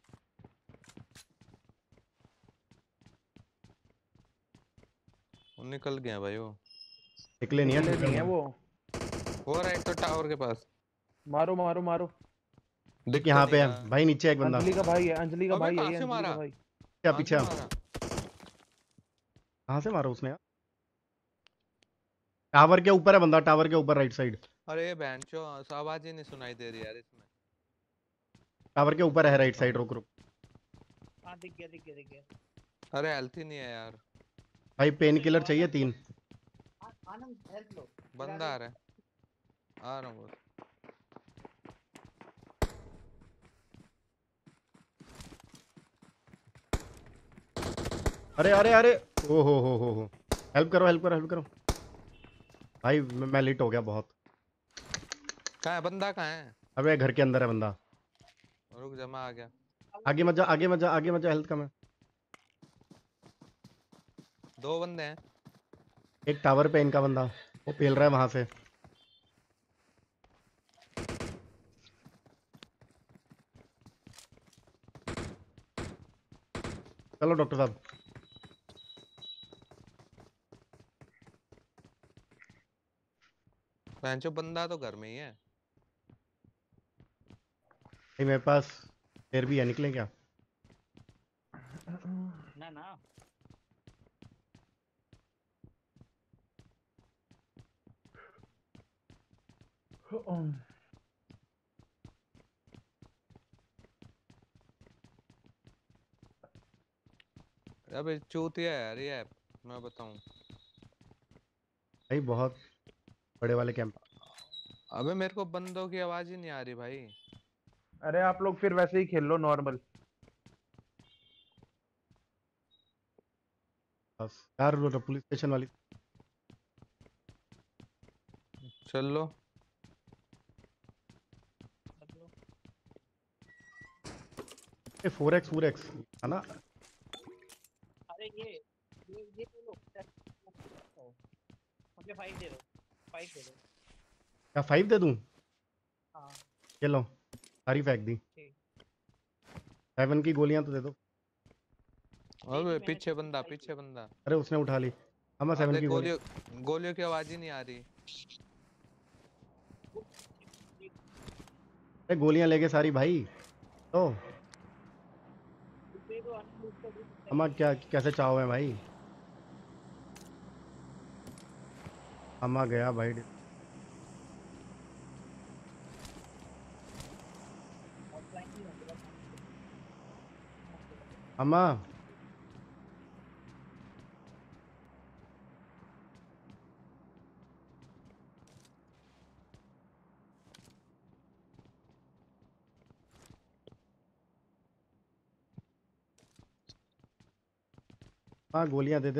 वो निकल गया भाई वो। निकले नहीं है, निकले नहीं है वो। वो राइट तो टावर के पास। मारो मारो मारो। देख यहाँ पे है भाई, नीचे एक बंदा। अंजलि का भाई है, अंजलि का अबे भाई है, कहाँ ये से अंजलि का मारा? भाई। क्या कहाँ पीछे से आ? मारा? कहाँ से मारा उसने यार? टावर के ऊपर है बंदा, टावर के ऊपर राइट साइड। अरे ये बैंचो आवाज ही नहीं सुनाई दे रही यार इसमें। टावर के ऊपर है राइट साइड। रुक रुक हाँ दिख गया दिख गया दिख गया। अरे हेल्थ ही नहीं है यार। भाई पेन किलर चाहिए तीन। आ- आनंद हेल्प लो। बंदा आ रहा है, आ रहा हूँ बस। अरे अरे अरे ओ हो हो हो हो हेल्प करो हेल्प करो हेल्प करो भाई। मैं मैं लेट हो गया बहुत। कहाँ है बंदा, कहाँ है? अबे घर के अंदर है बंदा। रुक जा, मैं आ गया। आगे मत जा आगे मत जा आगे मत जा, हेल्थ कम है। दो बंदे हैं। एक टावर पे इनका बंदा, वो पेल रहा है वहां से। चलो डॉक्टर साहब। बैंचो बंदा तो घर में ही है। भाई मेरे पास फिर भी है, निकले क्या? ना ना अबे चूतिया है यार ये, मैं बताऊं। भाई बहुत बड़े वाले कैंप। अबे मेरे को बंदों की आवाज ही नहीं आ रही भाई। अरे आप लोग फिर वैसे ही खेल लो नॉर्मल। बस यार वो पुलिस स्टेशन वाली। चल लो। फोर एक्स फोर एक्स है ना? अरे ये ये ये ले लो। मुझे फाइव दे दो, फाइव दे दो। क्या फाइव दे दूं? हाँ ये लो, सारी फेंक दी। ठीक। सेवन की गोलियां तो दे दो। अबे मैंने पीछे तो बंदा, फाइव दी। पीछे बंदा। अरे उसने उठा ली। हम अब सेवन देख की गोली। गोलियों गोलियों की आवाज ही नहीं आ रही। अरे गोलियां लेके सारी भाई तो। दे दो आनंद, उसको भी अम्मा क्या कैसे चाहो है भाई? अम्मा गया भाई। ऑफलाइन ही होगा। अम्मा हाँ गोलियां दे दे।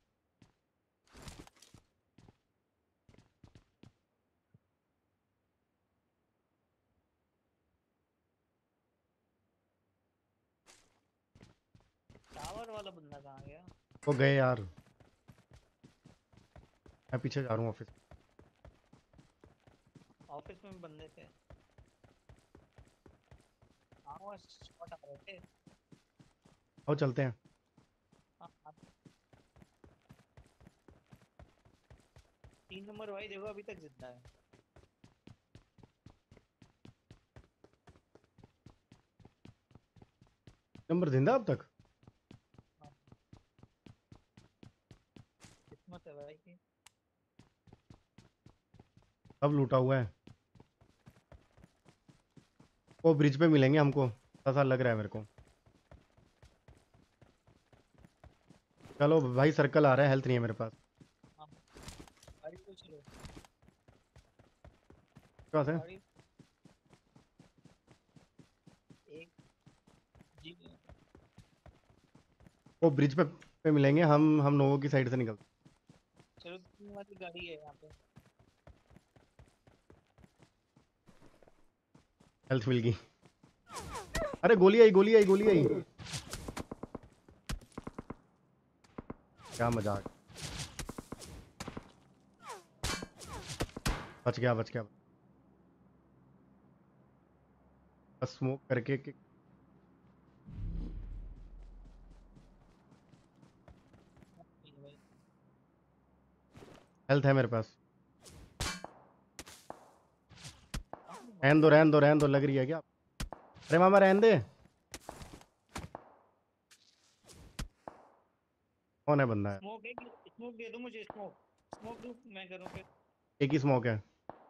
टावर वाला बंदा कहाँ गया? वो गए यार। मैं पीछे जा रहा हूँ ऑफिस। ऑफिस में बंदे थे। हाँ वो शॉट आ रहे थे। आओ चलते हैं। हाँ हाँ। तीन नंबर भाई देखो अभी तक जिंदा है। नंबर जिंदा अब तक? किस्मत है भाई की। सब लूटा हुआ है। वो ब्रिज पे मिलेंगे हमको, ऐसा लग रहा है मेरे को। चलो भाई सर्कल आ रहा है, हेल्थ नहीं है मेरे पास। हाँ गाड़ी को चलो। कहाँ से? गाड़ी एक जी। वो ब्रिज पे, पे मिलेंगे हम हम नोवो की साइड से निकलते। चलो तीन वाली गाड़ी है यहाँ पे। हेल्थ मिल गई। अरे गोली आई गोली आई गोली आई। क्या मजाक। बच गया बच गया। बस स्मोक करके के... हेल्थ है मेरे पास। रहन दो रहन दो रहन दो, लग रही है क्या? अरे मामा रहन दे। कौन है बंदा है? स्मोक है, स्मोक दे दो मुझे, स्मोक स्मोक दो, मैं करूँ फिर। एक ही स्मोक है।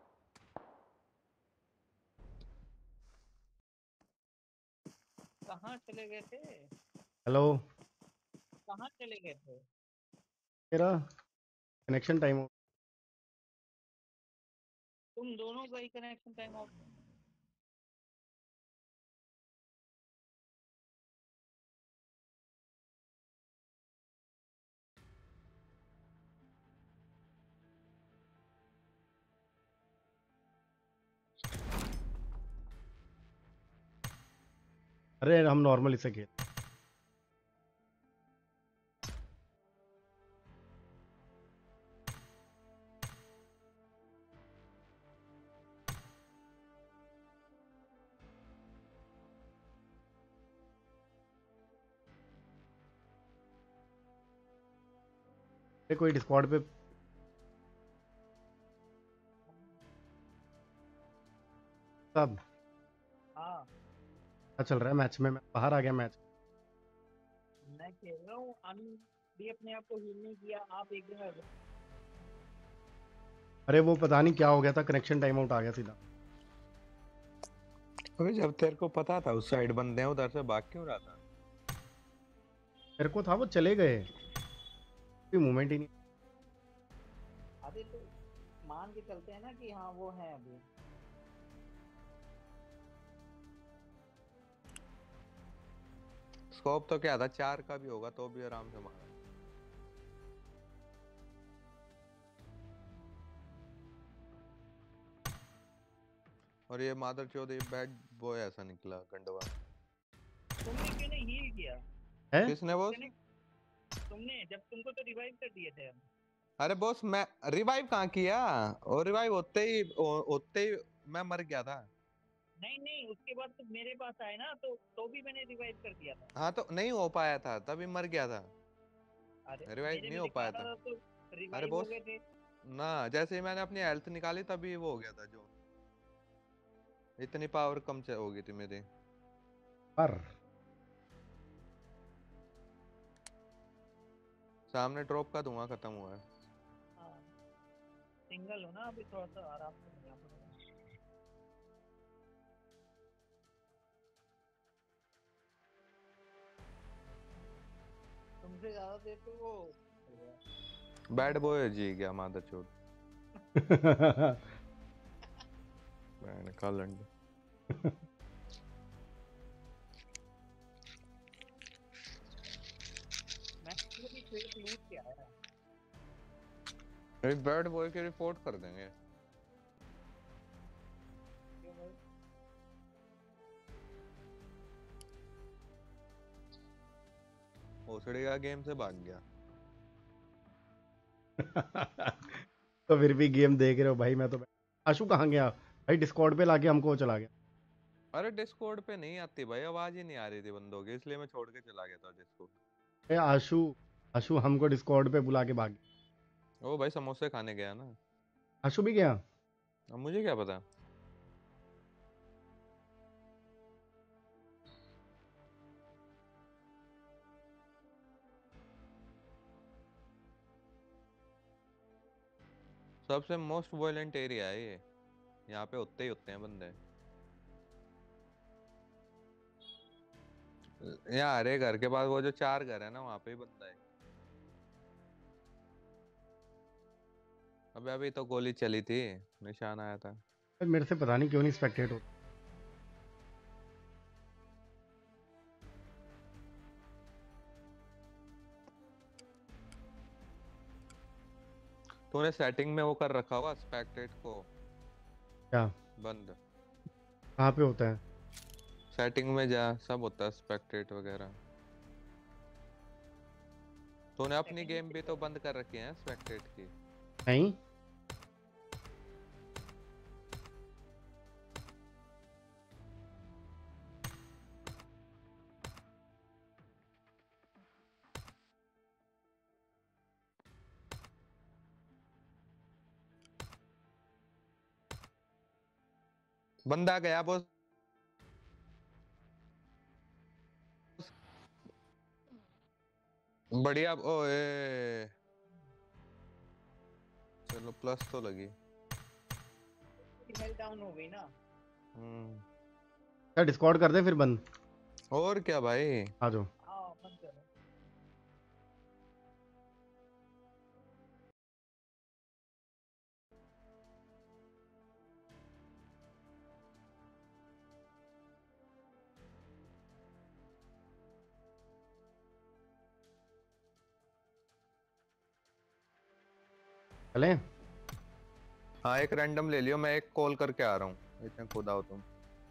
कहाँ चले गए थे? हेलो, कहाँ चले गए थे? मेरा कनेक्शन टाइम हो। तुम दोनों का ही कनेक्शन टाइम ऑफ। अरे हम नॉर्मल इसे खेल। अरे कोई डिस्कॉर्ड पे सब हाँ क्या चल रहा है मैच में? मैं बाहर आ गया मैच। मैं खेल रहा हूँ, अभी भी अपने आप को हील नहीं किया, आप एक दिन। अरे वो पता नहीं क्या हो गया था, कनेक्शन टाइम आउट आ गया सीधा। अबे जब तेरे को पता था उस साइड बंदे हैं उधर से भाग क्यों रहा था? मेरे को था वो चले गए, कोई मूवमेंट ही नहीं। अभी तो मान के चलते हैं ना कि हाँ वो है अभी। स्कोप तो क्या था, चार का भी होगा तो भी आराम से मारा। और ये मादर चौधरी बैड बॉय ऐसा निकला गंडवा। तुमने क्यों नहीं हील किया? है किसने बॉस? तुमने, जब तुमको तो रिवाइव कर दिए थे हम। अरे बॉस मैं रिवाइव कहाँ किया? और रिवाइव होते ही होते ही मैं मर गया था। नहीं नहीं, उसके बाद तो मेरे पास आए ना, तो तो भी मैंने रिवाइव कर दिया था। हाँ तो नहीं हो पाया था, तभी मर गया था। अरे रिवाइव मेरे नहीं में हो दिखा पाया रहा था। था तो अरे रिवाइव हो बॉस गए थे। ना, जैसे ही मैंने अपनी हेल्थ निकाली तभी वो हो गया था। जो इतनी पावर कम से हो गई थी मेरी। पर सामने ड्रॉप का धुआं खत्म हुआ है। हाँ सिंगल हो ना, अभी थोड़ा सा आराम से करना पड़ेगा। तुमसे ज्यादा देर तो वो बैड बॉय जी गया मादर चौध। मैंने कहा लंड। मैं पूरी क्रेट लूट के आया। अरे बैड बॉय की रिपोर्ट कर देंगे। क्यों भाई? ओसड़ी का गेम से भाग गया। तो फिर भी गेम देख रहे हो भाई? मैं तो आशु कहाँ गया भाई? डिस्कॉर्ड पे लाके हमको चला गया। अरे डिस्कॉर्ड पे नहीं आती भाई, आवाज ही नहीं आ रही थी बंदों की, इसलिए मैं छोड़ के चला गया था डिस्कॉर्ड। ए आशु, आशु हमको डिस्कॉर्ड पे बुला के भाग गया। ओ भाई समोसे खाने गया ना। आशु भी गया? अब मुझे क्या पता। सबसे मोस्ट वायलेंट एरिया है ये, यहाँ पे उतने ही होते हैं बंदे। यहाँ हरे घर के पास वो जो चार घर है ना, वहाँ पे ही बंदा है। अबे अभी तो गोली चली थी, निशान आया था। मेरे से पता नहीं क्यों नहीं स्पेक्टेट होता। तूने सेटिंग में वो कर रखा होगा स्पेक्टेट को क्या बंद। कहाँ पे होता है? सेटिंग में जा, सब होता है स्पेक्टेट वगैरह। तूने अपनी गेम भी तो बंद कर रखी है स्पेक्टेट की। नहीं बंदा गया बॉस। बढ़िया। ओए चलो प्लस तो लगी। हेल्थ डाउन हो गई ना। हम्म क्या डिस्कॉर्ड कर दे फिर बंद? और क्या भाई। आ जाओ। हाँ बंद करो। चलें? हाँ एक रैंडम ले लियो, मैं एक कॉल करके आ रहा हूँ, इतने खुद आओ तुम।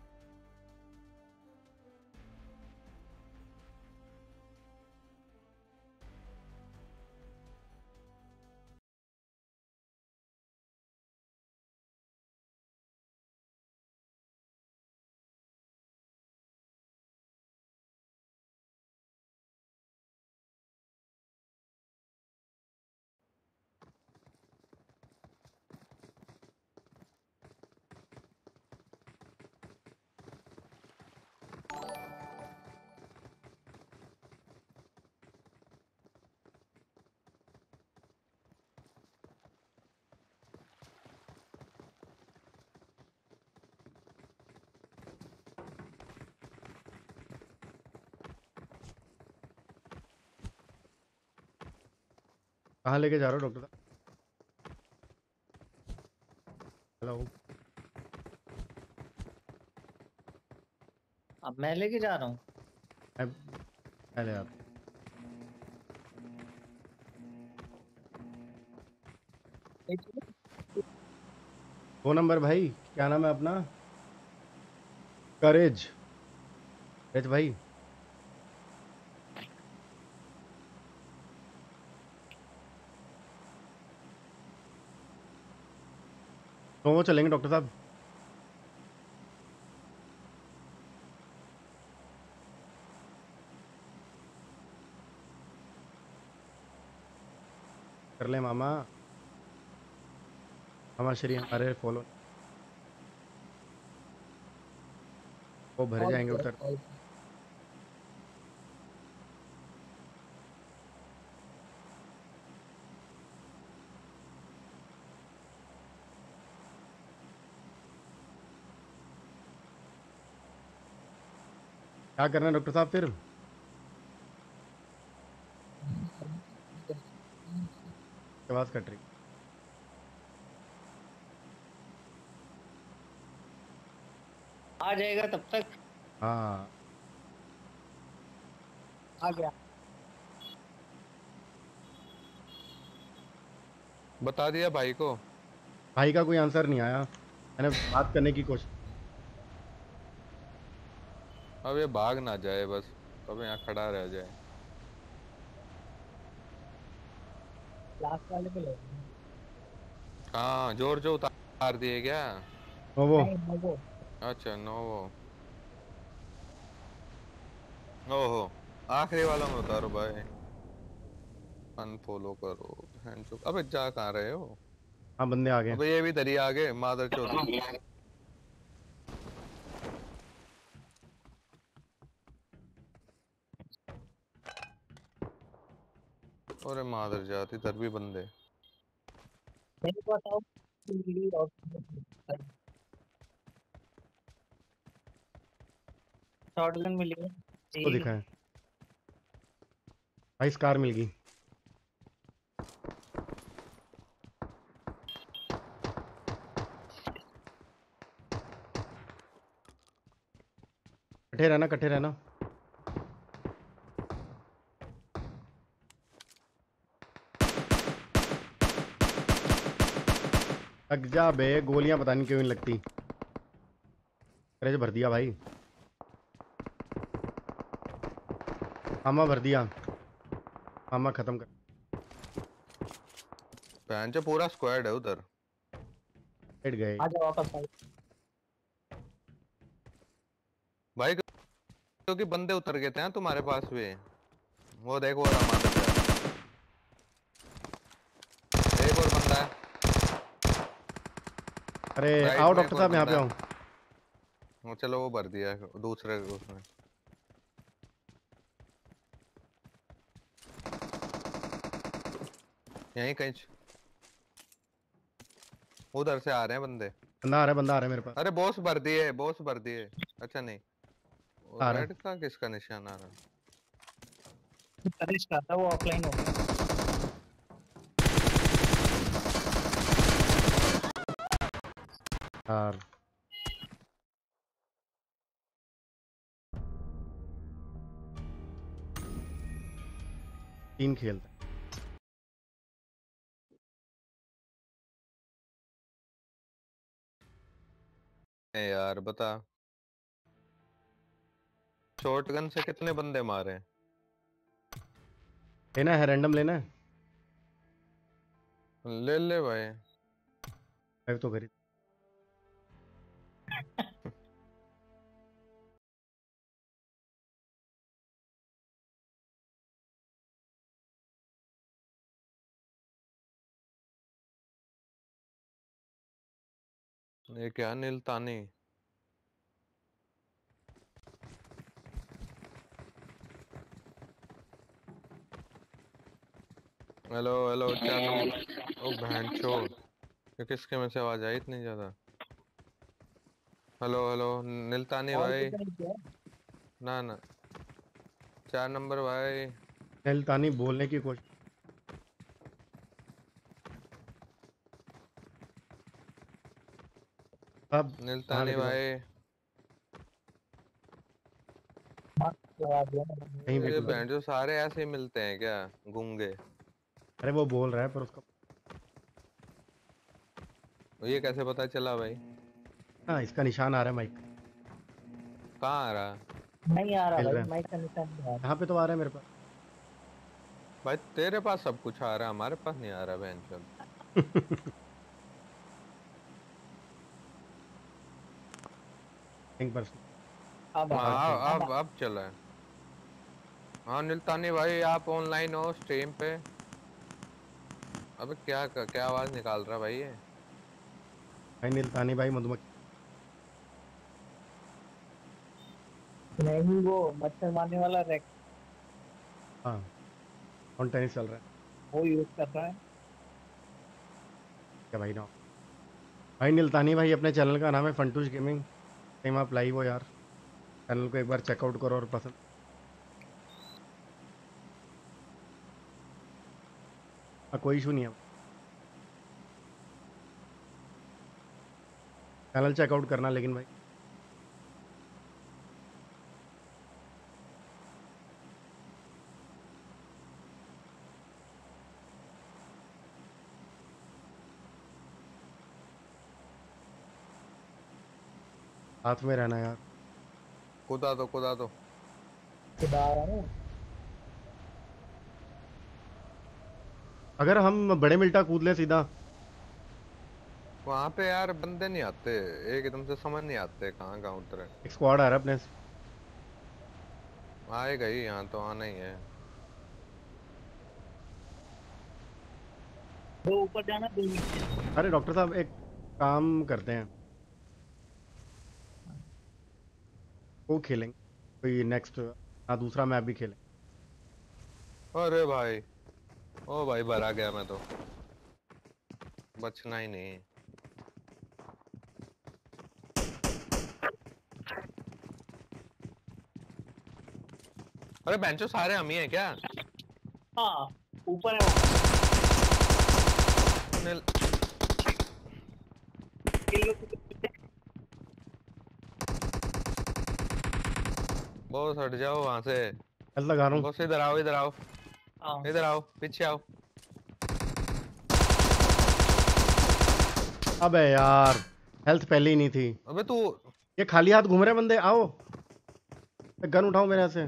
कहाँ लेके जा रहे हो डॉक्टर साहब? हेलो। अब मैं लेके जा रहा हूँ। पहले आप दो नंबर भाई, क्या नाम है अपना? करेज। करेज भाई। तो वो चलेंगे डॉक्टर साहब? कर ले मामा। मामा श्री हमारे फॉलो वो भरे All जाएंगे good, उधर। all good. क्या करना है डॉक्टर साहब फिर? आवाज कट रही। आ जाएगा तब तक। हाँ आ गया। बता दिया भाई को। भाई का कोई आंसर नहीं आया, मैंने बात करने की कोशिश। अब ये भाग ना जाए बस, कब यहाँ खड़ा रह जाए। लास्ट वाले पे लगा। हाँ जोर जो उतार दिए क्या। वो वो नहीं no, वो अच्छा नो वो। ओहो आखिरी वाला में उतारो भाई, अनफॉलो करो। हैंडशॉक। अबे जा कहाँ रहे हो? हाँ बंदे आ गए। अबे ये भी दरी आगे मादर चौथ। अरे मादर जात इधर भी बंदे। मेरे को बताओ। शॉटगन मिली है तो जी। दिखा है भाई, स्कार मिल गई। कट्ठे रहना, कट्ठे रहना। लग जा बे, गोलियां पता नहीं क्यों नहीं लगती। करेज भर दिया भाई, मामा भर दिया। मामा खत्म कर। पहन से पूरा स्क्वाड है उधर। हट गए आ जाओ वापस आओ। भाई क्योंकि बंदे उतर गए थे ना तुम्हारे पास भी। वो देखो रहा मादर जात। एक और बंदा है। अरे राइट आओ में एक डॉक्टर और साहब यहाँ पे बंदा आओ। है। वो चलो वो भर दिया है दूसरे उसमें। यहीं कहीं च- उधर से आ रहे हैं बंदे। बंदा आ रहा है, बंदा आ रहा है मेरे पास। अरे बॉस भर दिए, बॉस भर दिए। अच्छा नहीं, वो आ रहा है। रेड का किसका निशान आ रहा? तनिष का था, वो ऑफलाइन हो गया। यार तीन खेलता है। ए यार बता, शॉटगन से कितने बंदे मारे? लेना है, रैंडम लेना है। ले ले भाई। मैं तो खरीद। ये क्या नीलतानी? हेलो हेलो, चार नंबर। ओ बहन चोद, ये किसके में से आवाज आई इतनी ज्यादा? हेलो हेलो नीलतानी और भाई। कुछ नहीं किया। ना ना, चार नंबर भाई। नेलतानी बोलने की कोशिश। अब कहाँ नीलतानी लेके जाओ? भाई। मास्क लगा दिया मैंने। कहीं पे ये कुछ। बहन जो सारे ऐसे ही मिलते हैं क्या, गूंगे? अरे वो बोल रहा है पर उसका। ये कैसे पता चला भाई? हाँ, इसका निशान आ रहा है माइक। कहाँ आ रहा? नहीं आ रहा खेल भाई, रहा है माइक का निशान नहीं आ रहा। यहाँ पे तो आ रहा है मेरे पास। भाई तेरे पास सब कुछ आ रहा है, हमारे पास नहीं आ रहा बहन चोद। Think person. अब आ रहा हाँ अब आ- अब अब चला है। हाँ नीलतानी भाई, आप ऑनलाइन हो स्ट्रीम पे? अबे क्या क्या आवाज निकाल रहा भाई ये? भाई नेलतानी भाई मधुमक्खी। नहीं, वो मच्छर मारने वाला रैक हाँ, ऑन टेनिस चल रहा है। वो यूज कर रहा है। क्या भाई ना। भाई नेलतानी भाई अपने चैनल का नाम है फंटूश गेमिंग। टाइम आप लाइव हो यार, चैनल को एक बार चेकआउट करो और पसंद। हाँ, कोई इशू नहीं है। चैनल चेकआउट करना लेकिन भाई। साथ में रहना यार। कूदा दो कूदा दो। खुदा आ रहा है। अगर हम बड़े मिल्टा कूद ले सीधा। वहां पे यार बंदे नहीं आते, एकदम से समझ नहीं आते कहाँ कहाँ उतरे। एक स्क्वाड आ रहा है अपने। आएगा ही, यहाँ तो आना ही है। दो ऊपर जाना, दो नीचे। अरे डॉक्टर साहब एक काम करते हैं, वो खेलेंगे कोई नेक्स्ट। हाँ, दूसरा मैप भी खेलें। अरे भाई, ओ भाई भरा गया मैं तो, बचना ही नहीं। अरे बेंचो सारे हम ही हैं क्या? हाँ, ऊपर है वो। नील किल लो। बॉस हट जाओ वहां से। हेल्थ लगा रहा हूँ। बॉस इधर आओ, इधर आओ, हाँ, इधर आओ, पीछे आओ। अबे यार, हेल्थ पहले ही नहीं थी। अबे तू, ये खाली हाथ घूम रहे बंदे, आओ। गन उठाओ मेरे यहाँ से।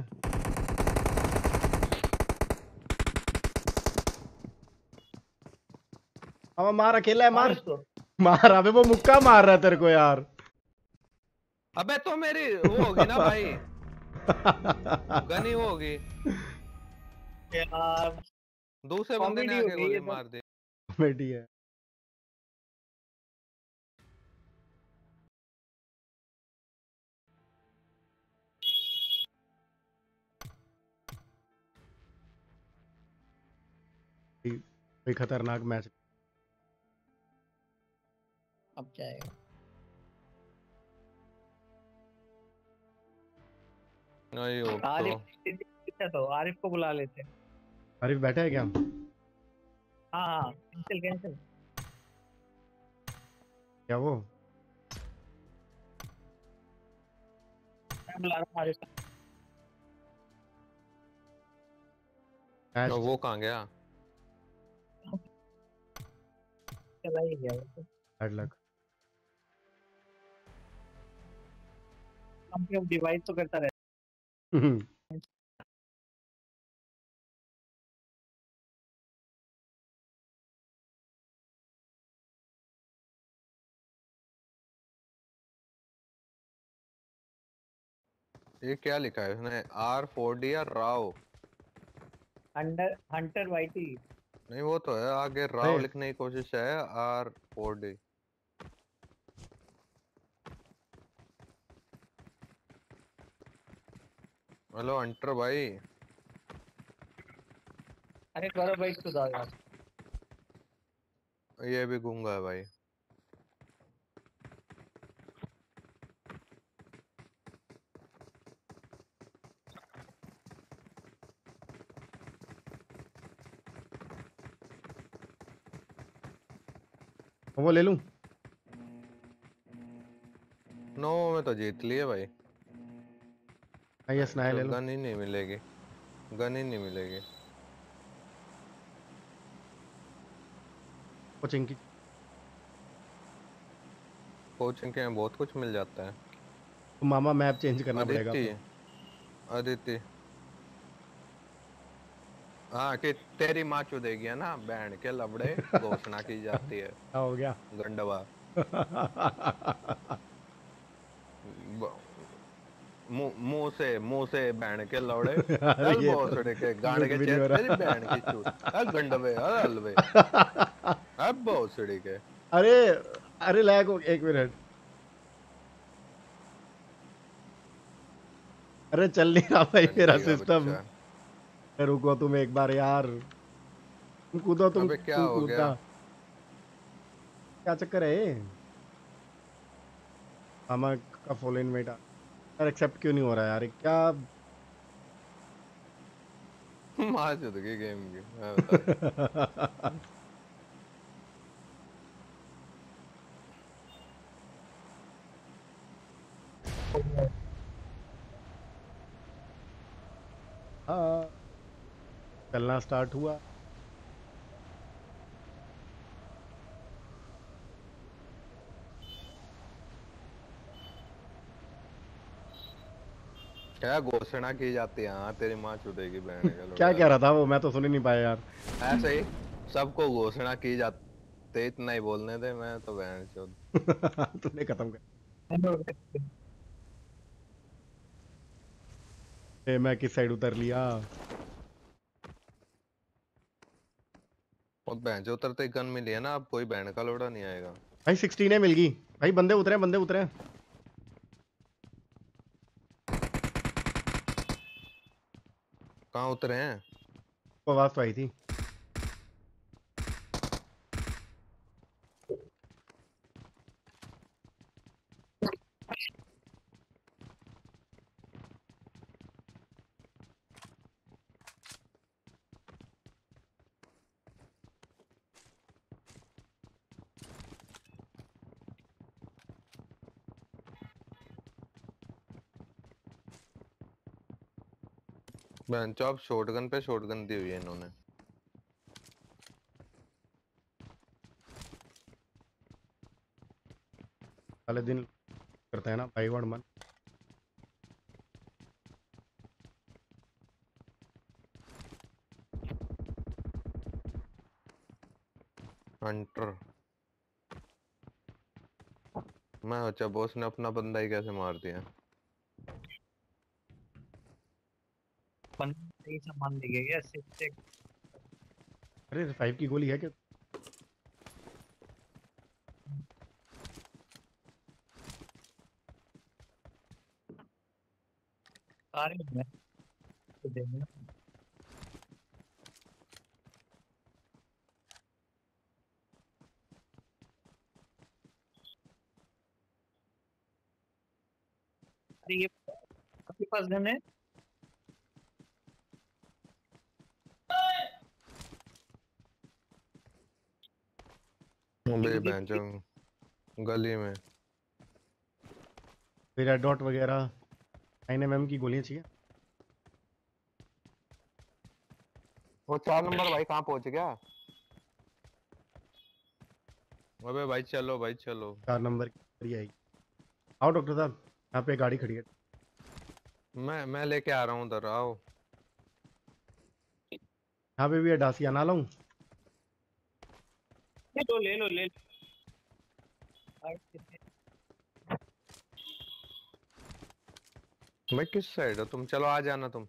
अब मार, अकेला है, मार मार। इसको। मार, अबे वो मुक्का मार रहा है तेरे को यार। अबे तो मेरी वो होगी ना भाई, गनी वो होगी। यार दूसरे बंदे ने कॉमेडी हो आके गई ये गोली तो। मार दी। कॉमेडी है। कोई कोई खतरनाक मैच। अब जाएगा। नहीं हो तो आरिफ कितना तो आरिफ को बुला लेते। आरिफ बैठा है क्या? हाँ हाँ कैंसिल कैंसिल। क्या वो? मैं बुला रहा हूँ आरिफ। मैच तो वो कहाँ गया? चला ही गया वो। Bad luck. कंप्लीट डिवाइस तो करता रहता ये क्या लिखा है उसने? आर फोर डी या राव? Hunter Hunter YT. नहीं वो तो है, आगे राव अरे लिखने की कोशिश है। R four D. Hello hunter भाई। अरे करो भाई तो जाओ यार। ये भी गूंगा है भाई। वो ले लूं? नो में तो जीत लिए भाई। हाँ यस ना ले लूं। गन ही नहीं मिलेगी, गन ही नहीं मिलेगी। कोचिंग की कोचिंग के में बहुत कुछ मिल जाता है। तो मामा मैप चेंज करना पड़ेगा अदिति, आपको। अदिति। हाँ कि तेरी माँ चुदेगी है ना, बैंड के लबड़े घोषणा की जाती है। क्या हो गया? गंडवा। मुंह मुंह से मुंह से बैंड के लौड़े। अरे चल ये तो भोसड़े के गाड़ कुछ के भी नहीं चेत हो तेरी रहा। बैंड की चूत। अ गंडवे अ हलवे अब भोसड़ी के। अरे अरे लैग हो एक मिनट। अरे चल नहीं रहा भाई मेरा चंडी का सिस्टम। बच्चा। रुको तुम एक बार यार। तुम कूदो तुम अबे क्या तुम हो कूदना। गया? क्या चक्कर है? मामा का फॉलो इनवाइट यार एक्सेप्ट क्यों नहीं हो रहा यार क्या? मार चुदगी गेम की मैं बता। हाँ चलना स्टार्ट हुआ। क्या घोषणा की जाती है? हाँ तेरी माँ चुदेगी बैंड के क्या लौड़े कह रहा हलवे। था वो? मैं तो सुन ही नहीं पाया यार। ऐसे ही सबको घोषणा की जाती, इतना ही बोलने दे। मैं तो बैंड चोद। तूने खत्म कर। है। ए, मैं किस साइड उतर लिया? और बैंड जो उतरते ही गन मिली है ना, अब कोई बैंड का लोड़ा नहीं आएगा। भाई सिक्सटीन है मिल गई। भाई बंदे उतरे बंदे उतरे। कहाँ उतरे हैं? वो आवाज तो आई थी। बैंड चौप शॉटगन पे शॉटगन दी हुई है इन्होंने। वाले दिन करते हैं ना भाई वन मन। हंटर। मैं अच्छा बॉस ने अपना बंदा ही कैसे मार दिया? बंदे सामान ले गए क्या सिक्स एक। अरे फाइव की गोली है क्या? सारे हैं तो देना। अरे ये आपके पास गन है? अबे बेंचो गली में फिर रेड डॉट वगैरह नाइन एम एम की गोलियां चाहिए। वो चार नंबर भाई कहाँ पहुंच गया? अबे भाई चलो भाई चलो। चार नंबर की आएगी। आओ डॉक्टर साहब, यहाँ पे गाड़ी खड़ी है। मैं मैं लेके आ रहा हूँ उधर, आओ। यहाँ पे भी है डासिया, ना लाऊं? ले लो ले लो ले लो। भाई किस साइड हो तुम? चलो आ जाना तुम।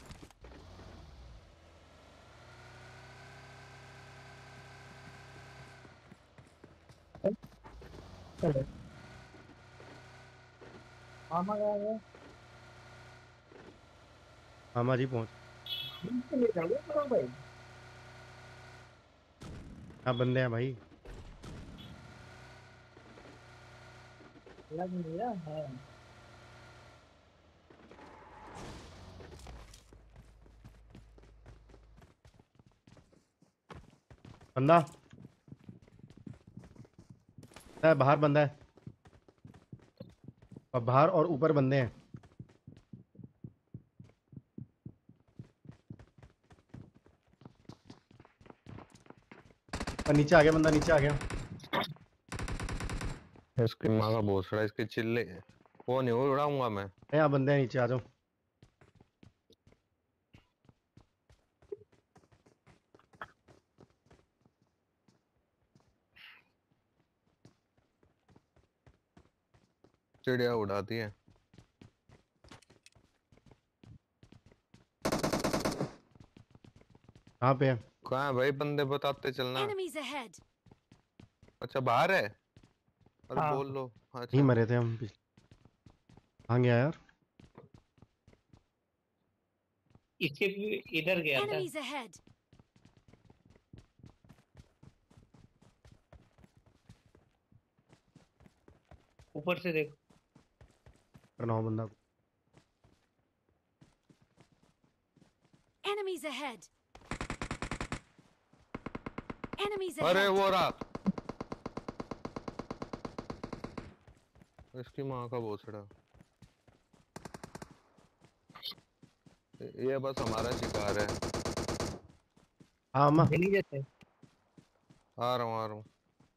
मामा गया है। मामा जी पहुँच। ले जाओगे करो भाई। यहाँ बंदे हैं भाई। लग नहीं रहा है। बंदा है बाहर, बंदा है और बाहर और ऊपर बंदे हैं। और नीचे आ गया बंदा, नीचे आ गया। इसकी माँ का भोसड़ा, इसके चिल्ले वो नहीं उड़ाऊंगा मैं। यहाँ बंदे हैं, नीचे आ जाओ। चिड़िया उड़ाती है। कहाँ पे है? कहाँ है भाई बंदे, बताते चलना। Enemies ahead. अच्छा बाहर है, अरे हाँ। बोल लो। नहीं अच्छा मरे थे हम। कहाँ गया यार? इसके भी इधर गया था। Enemies ahead. ऊपर से देखो। करना हो बंदा को। Enemies ahead. Enemies अरे ahead. वो रहा, इसकी माँ का भोसड़ा। ये बस हमारा शिकार है। हाँ अम्मा। जल्दी जैसे। आ रहा हूँ आ रहा हूँ।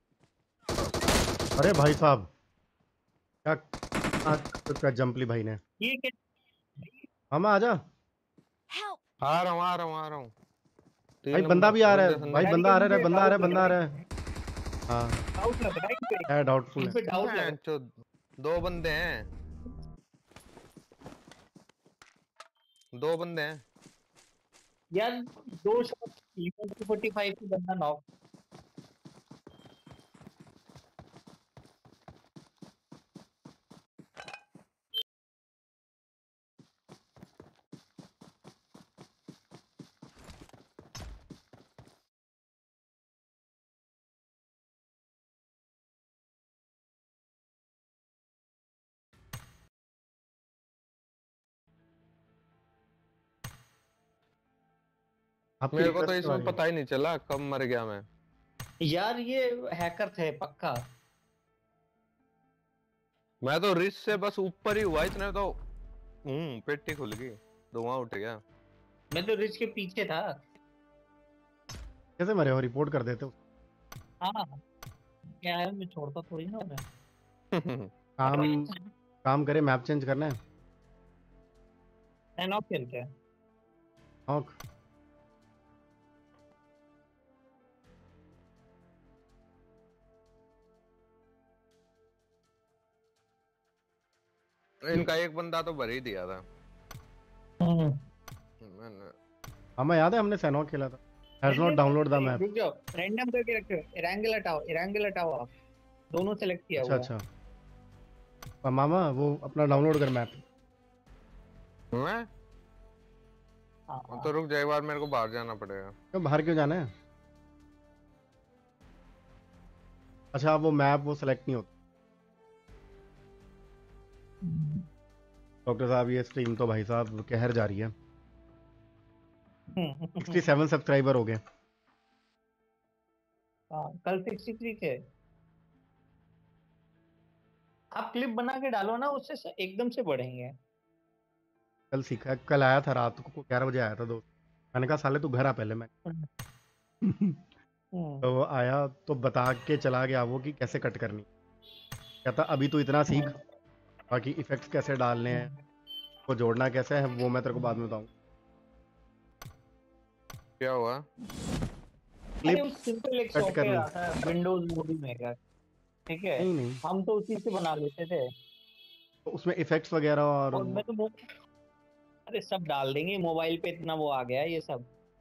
अरे भाई साहब क्या क्या जंप ली भाई ने। ये क्या? अम्मा आजा Help. आ रहा हूँ आ रहा हूँ आ रहा हूँ। तीन भाई, नंबर- बंदा भी आ रहा है बंदे भाई, संदे- बंदा आ रहा है, बंदा आ रहा है, बंदा आ रहा है। हाँ डाउट लग रहा है इन पे। है, डाउटफुल इन है। पे डाउट लग रहा है। हैं, जो दो बंदे हैं, दो बंदे हैं। यार दो शॉट फोर्टी फाइव की बंदा नॉक। आपकी मेरे को तो रिक्वेस्ट इसमें पता ही नहीं चला कब मर गया मैं। यार ये हैकर थे पक्का। मैं तो रिस से बस ऊपर ही हुआ इतने तो हम्म पेटी खुल गई, धुआं उठ गया। मैं तो रिच के पीछे था। कैसे मरे हो? रिपोर्ट कर देते हो। हाँ क्या है, मैं छोड़ता थोड़ी ना मैं। काम काम करे, मैप चेंज करना है। नॉक खेलते हैं। नॉक इनका एक बंदा तो भर ही दिया था मैंने। हमें याद है हमने सैनॉक खेला था। Has not download the map. रुक जाओ, रैंडम करके रखो। एरेंगल हटाओ, एरेंगल हटाओ आप। दोनों सेलेक्ट किया अच्छा हुआ अच्छा। और मामा वो अपना डाउनलोड कर मैप। मैं हाँ तो रुक जा, एक बार मेरे को बाहर जाना पड़ेगा। क्यों बाहर क्यों जाना है? अच्छा वो मैप वो सेलेक्ट नहीं होता। डॉक्टर साहब ये स्ट्रीम तो भाई साहब कहर जा रही है। सिक्सटी सेवन सब्सक्राइबर हो गए। हाँ, कल सिक्सटी थ्री थे। आप क्लिप बना के डालो ना, उससे स- एकदम से बढ़ेंगे। कल सीखा, कल आया था रात को ग्यारह बजे आया था दोस्त। मैंने कहा साले तू घर आ पहले। मैं हम्म, तो वो आया तो बता के चला गया वो कि कैसे कट करनी। कहता अभी तू इतना सीख, बाकी इफेक्ट्स कैसे डालने हैं, वो जोड़ना कैसे है वो मैं तेरे को बाद में बताऊँ। क्या हुआ? अरे क्लिप उस सिंपल एक कट सॉफ्टवेयर करनी। आता है विंडोज मूवी मेकर, ठीक है, नहीं नहीं, हम तो उसी से बना लेते थे। तो उसमें इफेक्ट्स वगैरह और और मैं तो मो- अरे सब डाल देंगे, मोबाइल पे इतना वो आ गया है ये सब।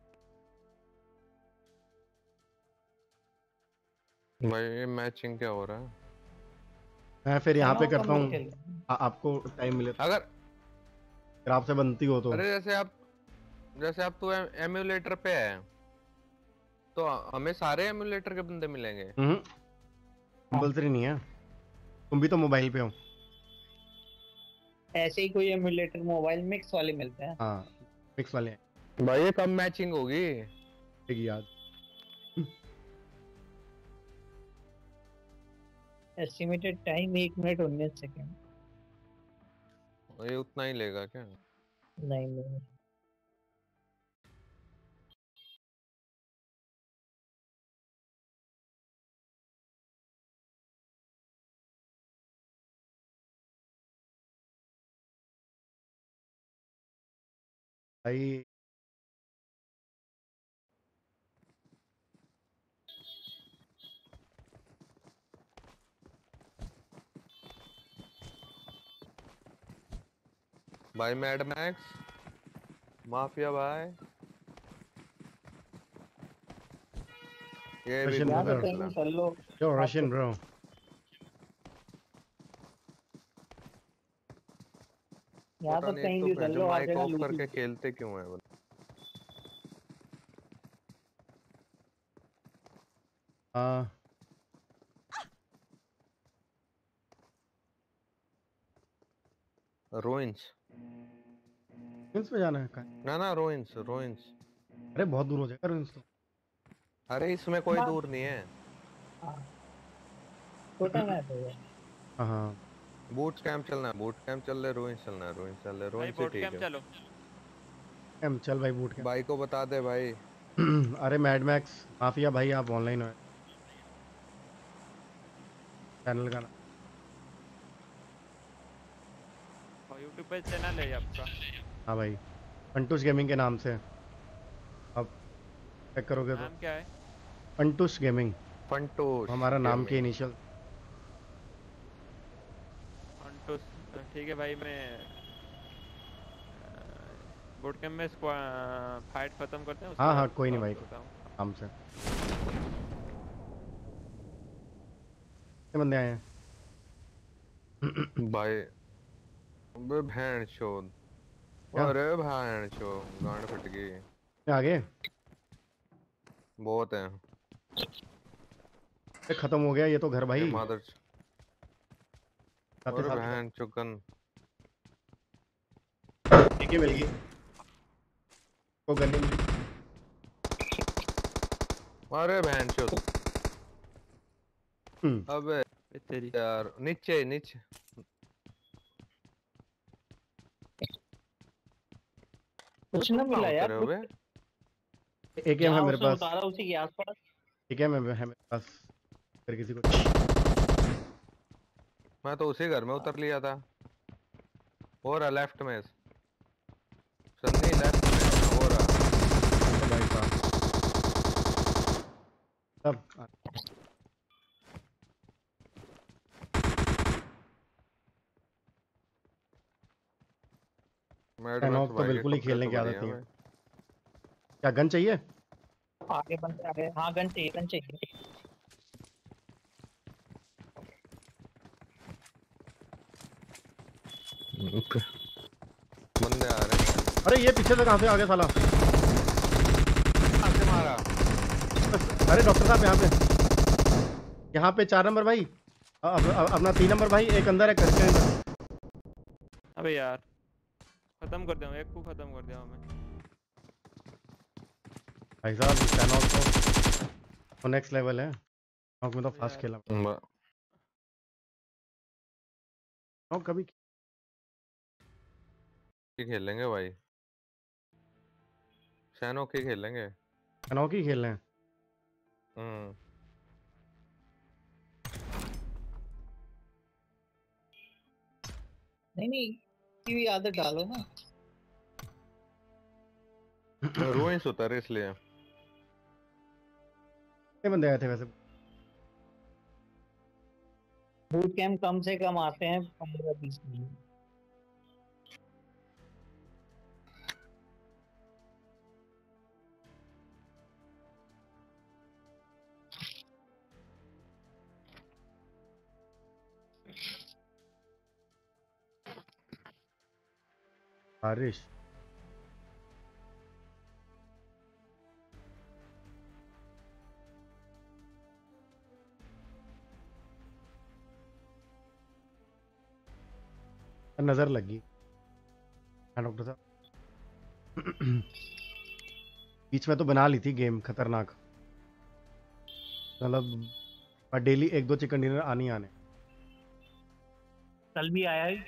भाई ये मैचिंग क्या हो रहा है? मैं फिर यहाँ पे चलो, करता हम लोग हूँ। खेलते हैं। आ- आपको टाइम मिले तो, अगर अगर आपसे बनती हो तो। अरे जैसे आप जैसे आप तो एमुलेटर पे है तो हमें सारे एमुलेटर के बंदे मिलेंगे। हम्म, कंपल्सरी नहीं है, तुम भी तो मोबाइल पे हो। ऐसे ही कोई एमुलेटर मोबाइल मिक्स वाले मिलते हैं। हाँ, मिक्स वाले हैं। भाई ये कब मैचिंग होगी? ठीक याद। एस्टिमेटेड टाइम एक मिनट उन्नीस सेकेंड। ये उतना ही लेगा क्या? नहीं नहीं, भाई भाई मैड मैक्स माफिया भाई ये भी Russian यहाँ तो brother. कहीं चल लो। यो रशियन ब्रो। यहाँ पता तो नहीं कहीं तो भी फिर चल जो लो, आ माइक जाएगा ऑफ लूटी। करके खेलते क्यों है वो? हाँ रोइंस इंस में जाना है कहाँ? ना ना रोइंस रोइंस अरे बहुत दूर हो जाएगा इंस तो। अरे इसमें कोई हाँ। दूर नहीं है। हाँ, छोटा मैप है ये। हाँ हाँ, बूट कैंप चलना है, बूट कैंप चल रहे, रोइंस चलना है, रोइंस चल रहे, भाई रोइंस से बोट ठीक कैंप है। चलो। एम चल भाई बूट भाई को बता दे भाई। के। अरे मैड मैक्स माफिया भाई आप ऑनलाइन हो? चैनल का नाम और यूट्यूब पे चैनल है आपका? हाँ भाई, पंटूश गेमिंग के नाम से। आप चेक करोगे तो नाम क्या है? पंटूश गेमिंग फंटोश हमारा नाम के गेमिंग। इनिशियल। अंटूस, ठीक है भाई। मैं बोट कैंप में फाइट खत्म करते हैं उसके हाँ हाँ बाद कोई नहीं कॉल भाई, करता हूँ। नाम से। कितने बंदे आए हैं? भाई अबे भैन चोद, क्या? अरे भैन चोद गांड फट गई। कितने आगे? बहुत है ये खत्म हो गया ये तो घर भाई। ये मादर साथ ही अरे साथ बहन चुकन एक ही मिल गई वो गन्नी मिली। अरे बहन चोद। हम्म, अबे ए तेरी यार नीचे नीचे कुछ ना मिला यार। उतरे हुए। एक एम है जहाँ मेरे उसने पास। उतारा उसी के आसपास। एक एम है मेरे पास, फिर किसी को। मैं तो उसी घर में उतर लिया था। और लेफ्ट में सन्नी लेफ्ट में हो रहा। तो भाई साहब सब मैड नॉक मैक्स तो भाई के बिल्कुल ही कपड़े खेलने तो की आदत बढ़िया नहीं है। हैं। क्या गन चाहिए? आगे बंदे आ गए। हाँ, गन चाहिए, गन चाहिए। बंदे आ रहे हैं। अरे ये पीछे से कहाँ से आ गया साला? कहाँ से मारा? अरे डॉक्टर साहब यहाँ पे, यहाँ पे चार नंबर भाई। अब अब- अपना तीन नंबर भाई, एक अंदर है घर के अंदर। अबे यार खत्म कर दिया, एक को खत्म कर दिया मैं। भाई साहब सैनॉक तो नेक्स्ट लेवल है। सैनॉक में तो फास्ट यार खेला ब- सैनॉक कभी ही खेलेंगे भाई, सैनो की खेलेंगे। सैनॉक ही खेल रहे हैं। हम्म नहीं नहीं, की भी आदत डालो ना। रूइंस उतर इसलिए। कितने बंदे आए थे वैसे? बूट कैंप कम से कम आते हैं पंद्रह बीस मिनट। बारिश नजर लगी। हाँ डॉक्टर साहब बीच में तो बना ली थी गेम खतरनाक, मतलब डेली एक दो चिकन डिनर आनी आने। कल भी आया है।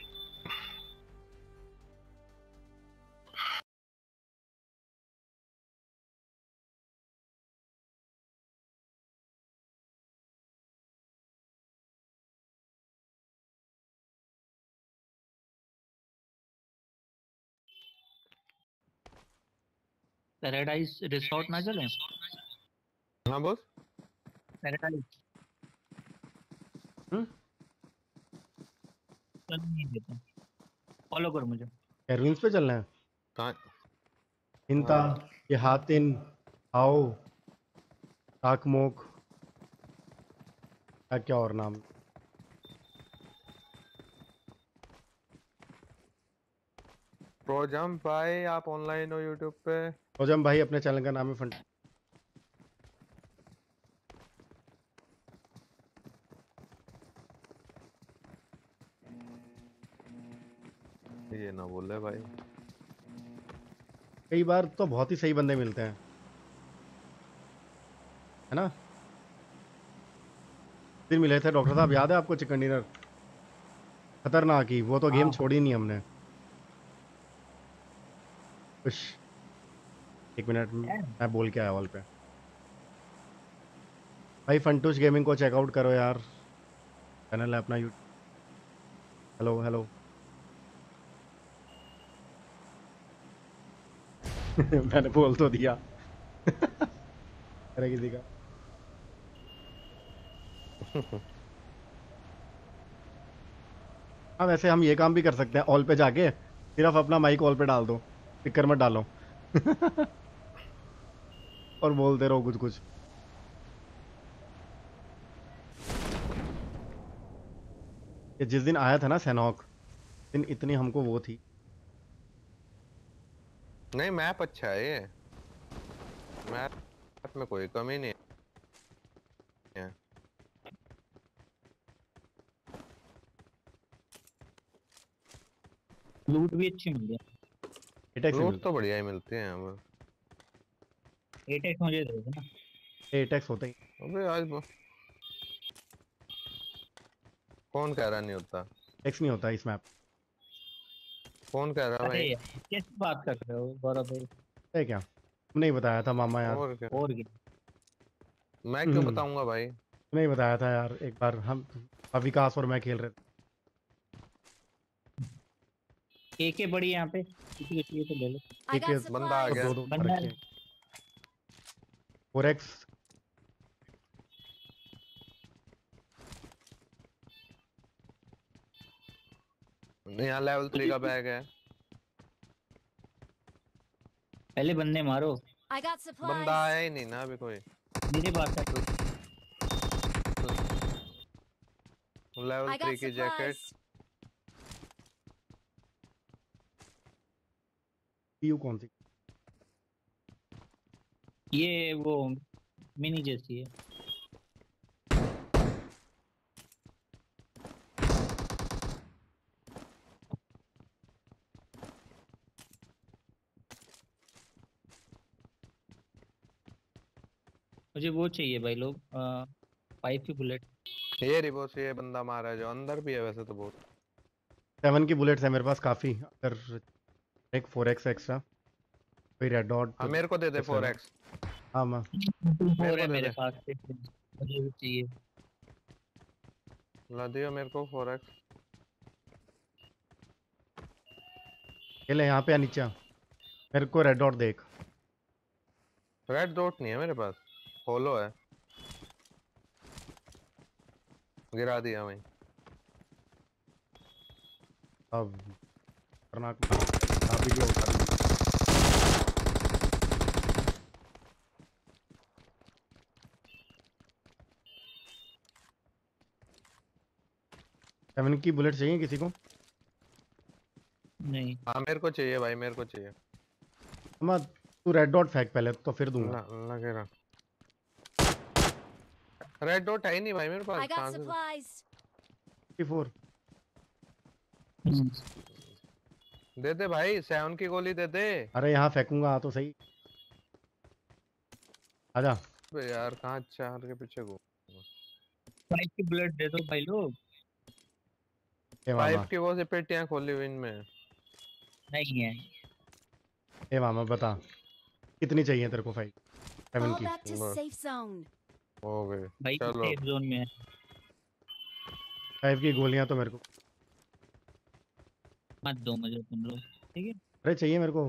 पैराडाइज रिसोर्ट ना चले? हाँ बॉस। पैराडाइज हम्म चल नहीं देते, फॉलो कर मुझे। हेरोइंस पे चलना है। कहाँ? हिंता हाँ ये हातिन आओ टाकमोक क्या क्या और नाम। प्रोजम भाई आप ऑनलाइन हो यूट्यूब पे? रोजम भाई अपने चैनल का नाम है फंट। ये ना बोले भाई। कई बार तो बहुत ही सही बंदे मिलते हैं, है ना? दिन मिले थे डॉक्टर साहब, याद है आपको चिकन डिनर? खतरनाक ही, वो तो गेम हाँ छोड़ी नहीं हमने। उश, एक मिनट है। मैं बोल के आया वॉल पे। भाई फंटूश गेमिंग को चेकआउट करो यार, चैनल है अपना यूट्यूब। हेलो हेलो मैंने बोल तो दिया अरे किसी का हाँ वैसे हम ये काम भी कर सकते हैं, ऑल पे जाके सिर्फ अपना माइक ऑल पे डाल दो, स्पीकर मत डालो और बोलते रहो कुछ कुछ। ये जिस दिन आया था ना सैनॉक, दिन इतनी हमको वो थी। नहीं मैप अच्छा है ये, मैप में कोई कमी नहीं है। लूट भी अच्छी मिल गई। एटेक्स लूट तो बढ़िया ही मिलती है यहाँ पर। एटेक्स मुझे दे दो ना। एटेक्स होता ही अबे आज ब- कौन कह रहा नहीं होता? एटेक्स नहीं होता इस मैप। कौन कह रहा अरे भाई? यार किस बात कर रहे हो गौरव भाई? है क्या? नहीं बताया था मामा यार। और क्या? और क्या? मैं क्यों हम्म, बताऊंगा भाई? नहीं बताया था यार, एक बार हम विकास और मैं खेल रहे थे। एके बड़ी यहाँ पे, किसी को चाहिए तो ले लो। I एक got बंदा आ और supplies. गया। दो दो बंदा रखे फोरेक्स। यहाँ लेवल थ्री का बैग है। पहले बंदे मारो। I got बंदा supplies. आया ही नहीं ना अभी कोई। मेरे पास है। लेवल I थ्री got की जैकेट। supplies. पीयू कौन सी? ये वो मिनी जैसी है। मुझे वो चाहिए भाई लोग, फाइव की बुलेट। ये रिबोस, ये बंदा मारा है जो अंदर भी है वैसे तो बहुत। सेवन की बुलेट्स है मेरे पास काफ़ी, अगर एक फोर एक्स एक्स्ट्रा कोई रेड डॉट हाँ मेरे को दे दे फोर एक्स। हाँ माँ मेरे और को है दे मेरे दे। पास, मुझे भी चाहिए। ला दियो मेरे को फोर एक्स। ये ले यहाँ पे आ नीचे आ। मेरे को रेड डॉट देख। रेड डॉट नहीं है मेरे पास, होलो है। गिरा दिया मैं। अब खतरनाक आप भी दिया उतार। सेवन की बुलेट चाहिए किसी को? नहीं हाँ मेरे को चाहिए भाई, मेरे को चाहिए। अम्मा तू रेड डॉट फेंक पहले तो फिर दूंगा। ना लगेगा। रेड डॉट है ही नहीं भाई मेरे पास। I got कहाँ से? supplies. फोर दे दे भाई, सेवन की गोली दे दे। अरे यहाँ फेंकूंगा, आ तो सही। आजा। बे यार कहाँ चार के पीछे घूम। फाइव की बुलेट दे दो भाई लोग। ए फाइव मामा की वो से पेटियां खोली हुई इनमें। नहीं है। ए मामा बता कितनी चाहिए तेरे को? फाइव सेवन Fall की back to बस। safe zone. हो गए भाई चलो। सेफ जोन में है। फाइव की गोलियां तो मेरे को मत दो मुझे तुम लोग, ठीक है? अरे चाहिए मेरे को।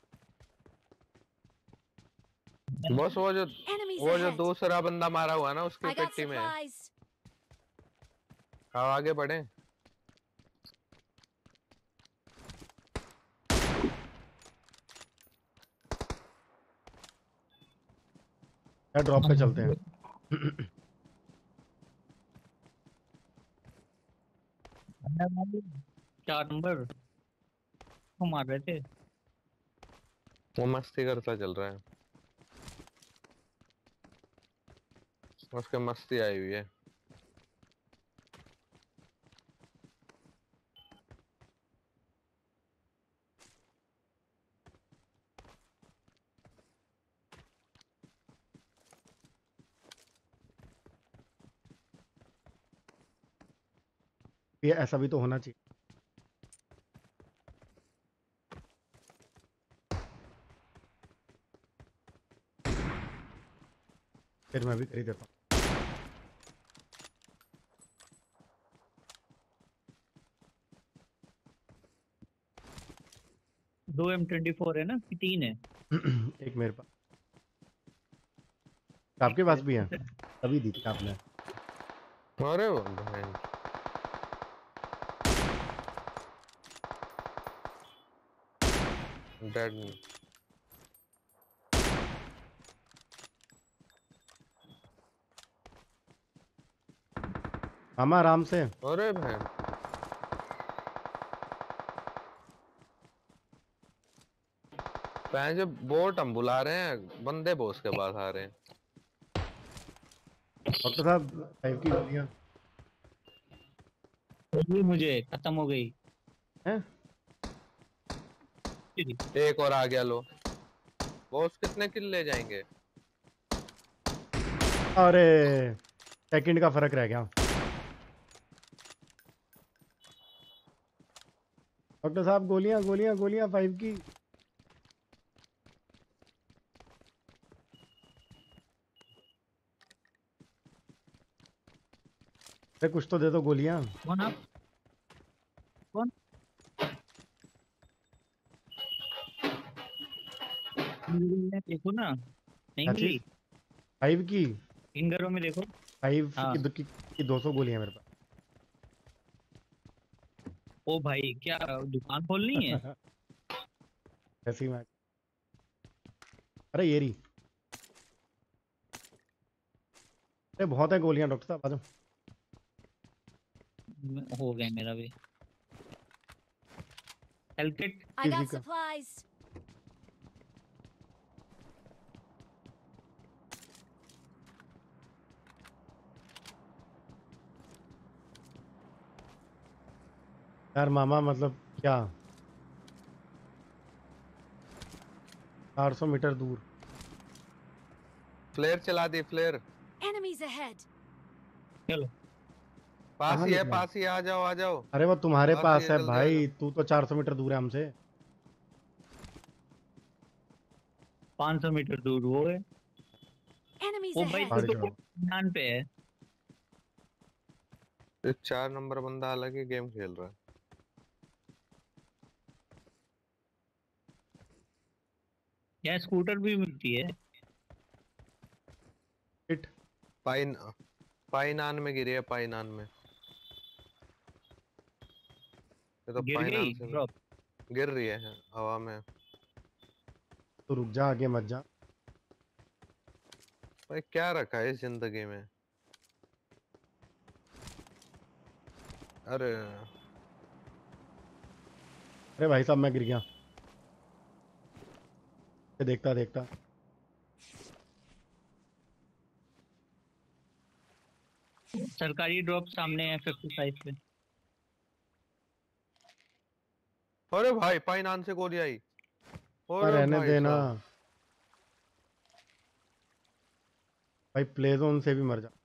बस वो जो Enemies वो जो ahead. दूसरा बंदा मारा हुआ ना उसकी I got पेटी में। supplies. आओ आगे बढ़े। यार ड्रॉप पे चलते हैं। चार नंबर को मार रहे थे। वो मस्ती करता चल रहा है, उसके मस्ती आई हुई है। ये ऐसा भी तो होना चाहिए। फिर मैं भी खरीद देता हूँ। दो एम ट्वेंटी फोर है ना कि तीन है? एक मेरे पास, आपके पास भी है? तभी दी थी आपने। अरे वो बहन। डेड नहीं। मामा आराम से। अरे बहन जो बोट हम बुला रहे हैं, बंदे बॉस के पास आ रहे हैं। डॉक्टर साहब फाइव की गोलियां ये मुझे खत्म हो गई हैं? एक और आ गया लो। बॉस कितने किल ले जाएंगे? अरे सेकंड का फर्क रह गया। डॉक्टर साहब गोलियां गोलियां गोलियां फाइव की। अरे कुछ तो दे दो गोलियां। कौन आप? कौन? देखो ना, नहीं मिली। फाइव की फिंगरों में देखो। फाइव हाँ। की, की, की दो सौ गोलियां मेरे पास। ओ भाई क्या दुकान खोलनी है? ऐसे ही मैं। अरे ये रही। अरे बहुत है गोलियां डॉक्टर साहब, आ जाओ। हो गया मेरा भी। Health kit. I got supplies. यार मामा मतलब क्या, चार सौ मीटर दूर। फ्लेयर चला दी फ्लेयर। Enemies ahead. चलो पास कहाँ ही है निकला? पास ही है, आ जाओ आ जाओ। अरे वो तुम्हारे पास पास ही है जल्दी आ भाई, जाओ। तू तो चार सौ मीटर दूर है हमसे। पाँच सौ मीटर दूर वो है। Enemies वो भाई ahead. पहाड़ी तो चढ़ाओ। ध्यान पे है। ये चार नंबर बंदा अलग ही गेम खेल रहा है। यहाँ स्कूटर भी मिलती है। हिट। पाइन पाइनान में गिरी है, पाइनान में। ये तो गिर गई पाइनान से ड्रॉप। गिर रही है हवा में। तो रुक जा, आगे मत जा। भाई क्या रखा है इस जिंदगी में। अरे अरे भाई साहब मैं गिर गया। ये देखता देखता। सरकारी ड्रॉप सामने है फिफ्टी फाइव पे। अरे भाई पाइनान से गोली आई। पर अरे रहने भाई देना साहब भाई, प्ले जोन से भी मर जा।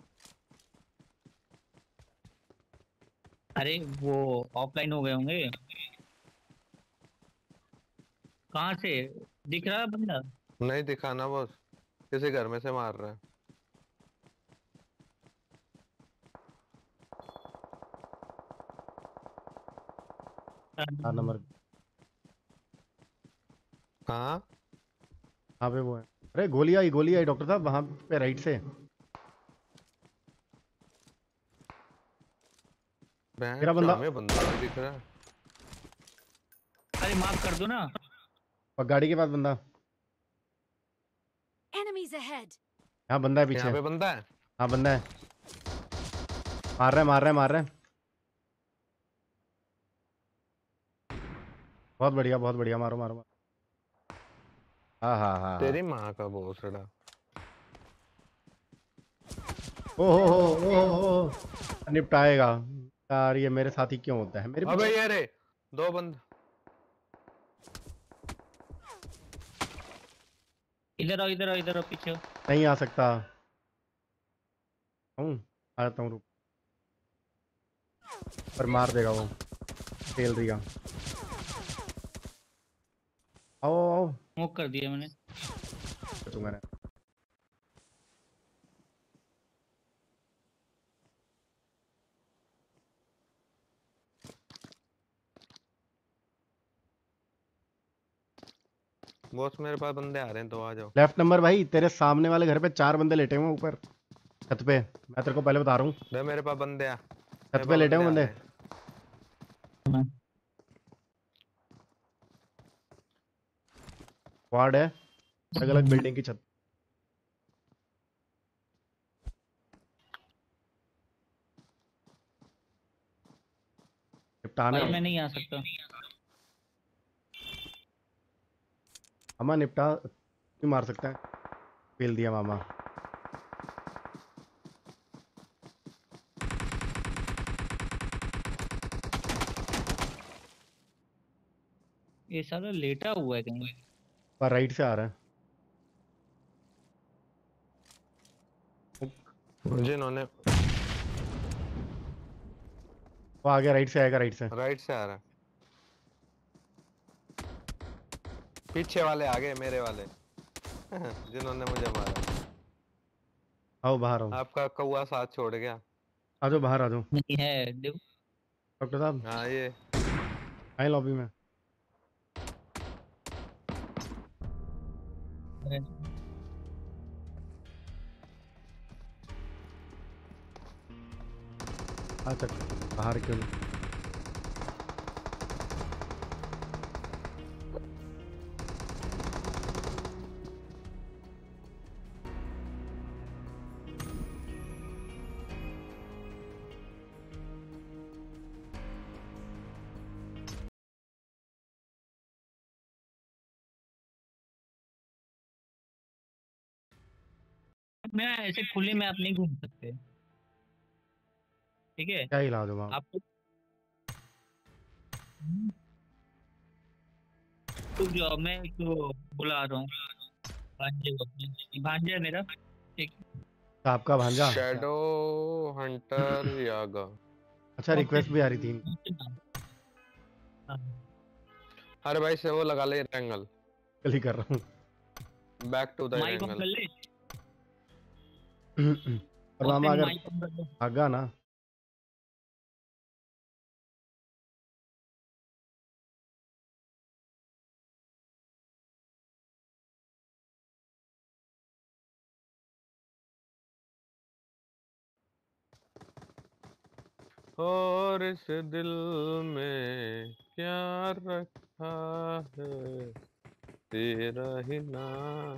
अरे वो ऑफलाइन हो गए होंगे। कहाँ से दिख रहा है बंदा? नहीं दिखा ना बस, किसी घर में से मार रहा है। चार नंबर हाँ कहाँ पे वो है? अरे गोली आई, गोली आई डॉक्टर साहब, वहां पे राइट से। मेरा बहन बंदा- हमें बंदा नहीं दिख रहा है। अरे माफ कर दो ना। और गाड़ी के पास बंदा। Enemies ahead. यहाँ बंदा है पीछे। यहाँ पे बंदा है। हाँ बंदा है, मार रहा है मार रहा है मार रहा है। बहुत बढ़िया बहुत बढ़िया, मारो मारो मारो। हाँ हाँ हाँ तेरी माँ का भोसड़ा। ओ हो हो ओ हो हो निपटाएगा यार, ये मेरे साथ ही क्यों होता है मेरे अबे पीछे? ये रे दो बंद। इधर आओ इधर आओ इधर आओ पीछे आओ। नहीं आ सकता हूँ, आ जाता हूँ रुक। पर मार देगा वो, फेल दिया। आओ आओ, स्मोक कर दिया मैंने। तू मैंने बॉस मेरे पास बंदे आ रहे हैं, तो आ जाओ। लेफ्ट नंबर भाई, तेरे सामने वाले घर पे चार बंदे लेटे हुए हैं ऊपर छत पे। मैं तेरे को पहले बता रहा हूँ, दे मेरे पास बंदे आ। छत पे लेटे हुए बंदे। वार्ड है, अलग अलग बिल्डिंग की छत। निपटाने भाई मैं नहीं आ सकता। मामा निपटा क्यों मार सकता है? फेल दिया मामा। ये साला लेटा हुआ है कहीं। पर राइट से आ रहा है। जिन्होंने वो आ गया, राइट से आएगा, राइट से। राइट से आ रहा है। पीछे वाले आ गए मेरे वाले जिन्होंने मुझे मारा। आओ बाहर आओ, आपका कौवा साथ छोड़ गया। आ जाओ बाहर आ जाओ नहीं है देखो। डॉक्टर साहब। हाँ ये आए लॉबी में। अच्छा बाहर क्यों नहीं? मैं ऐसे खुले में आप नहीं घूम सकते, ठीक है? क्या इलाज होगा? आपको तो जो मैं तो बुला रहा हूँ। भांजे को अपने- भांजा है मेरा एक। तो आपका भांजा? शैडो हंटर यागा। अच्छा रिक्वेस्ट भी आ रही थी। हाँ। अरे भाई से वो लगा ले एंगल। कल ही कर रहा हूँ। Back to the mic on angle. कर ले। और मामा अगर माइक ऑन कर दो। भागा ना और इस दिल में क्या रखा है तेरा ही नाम।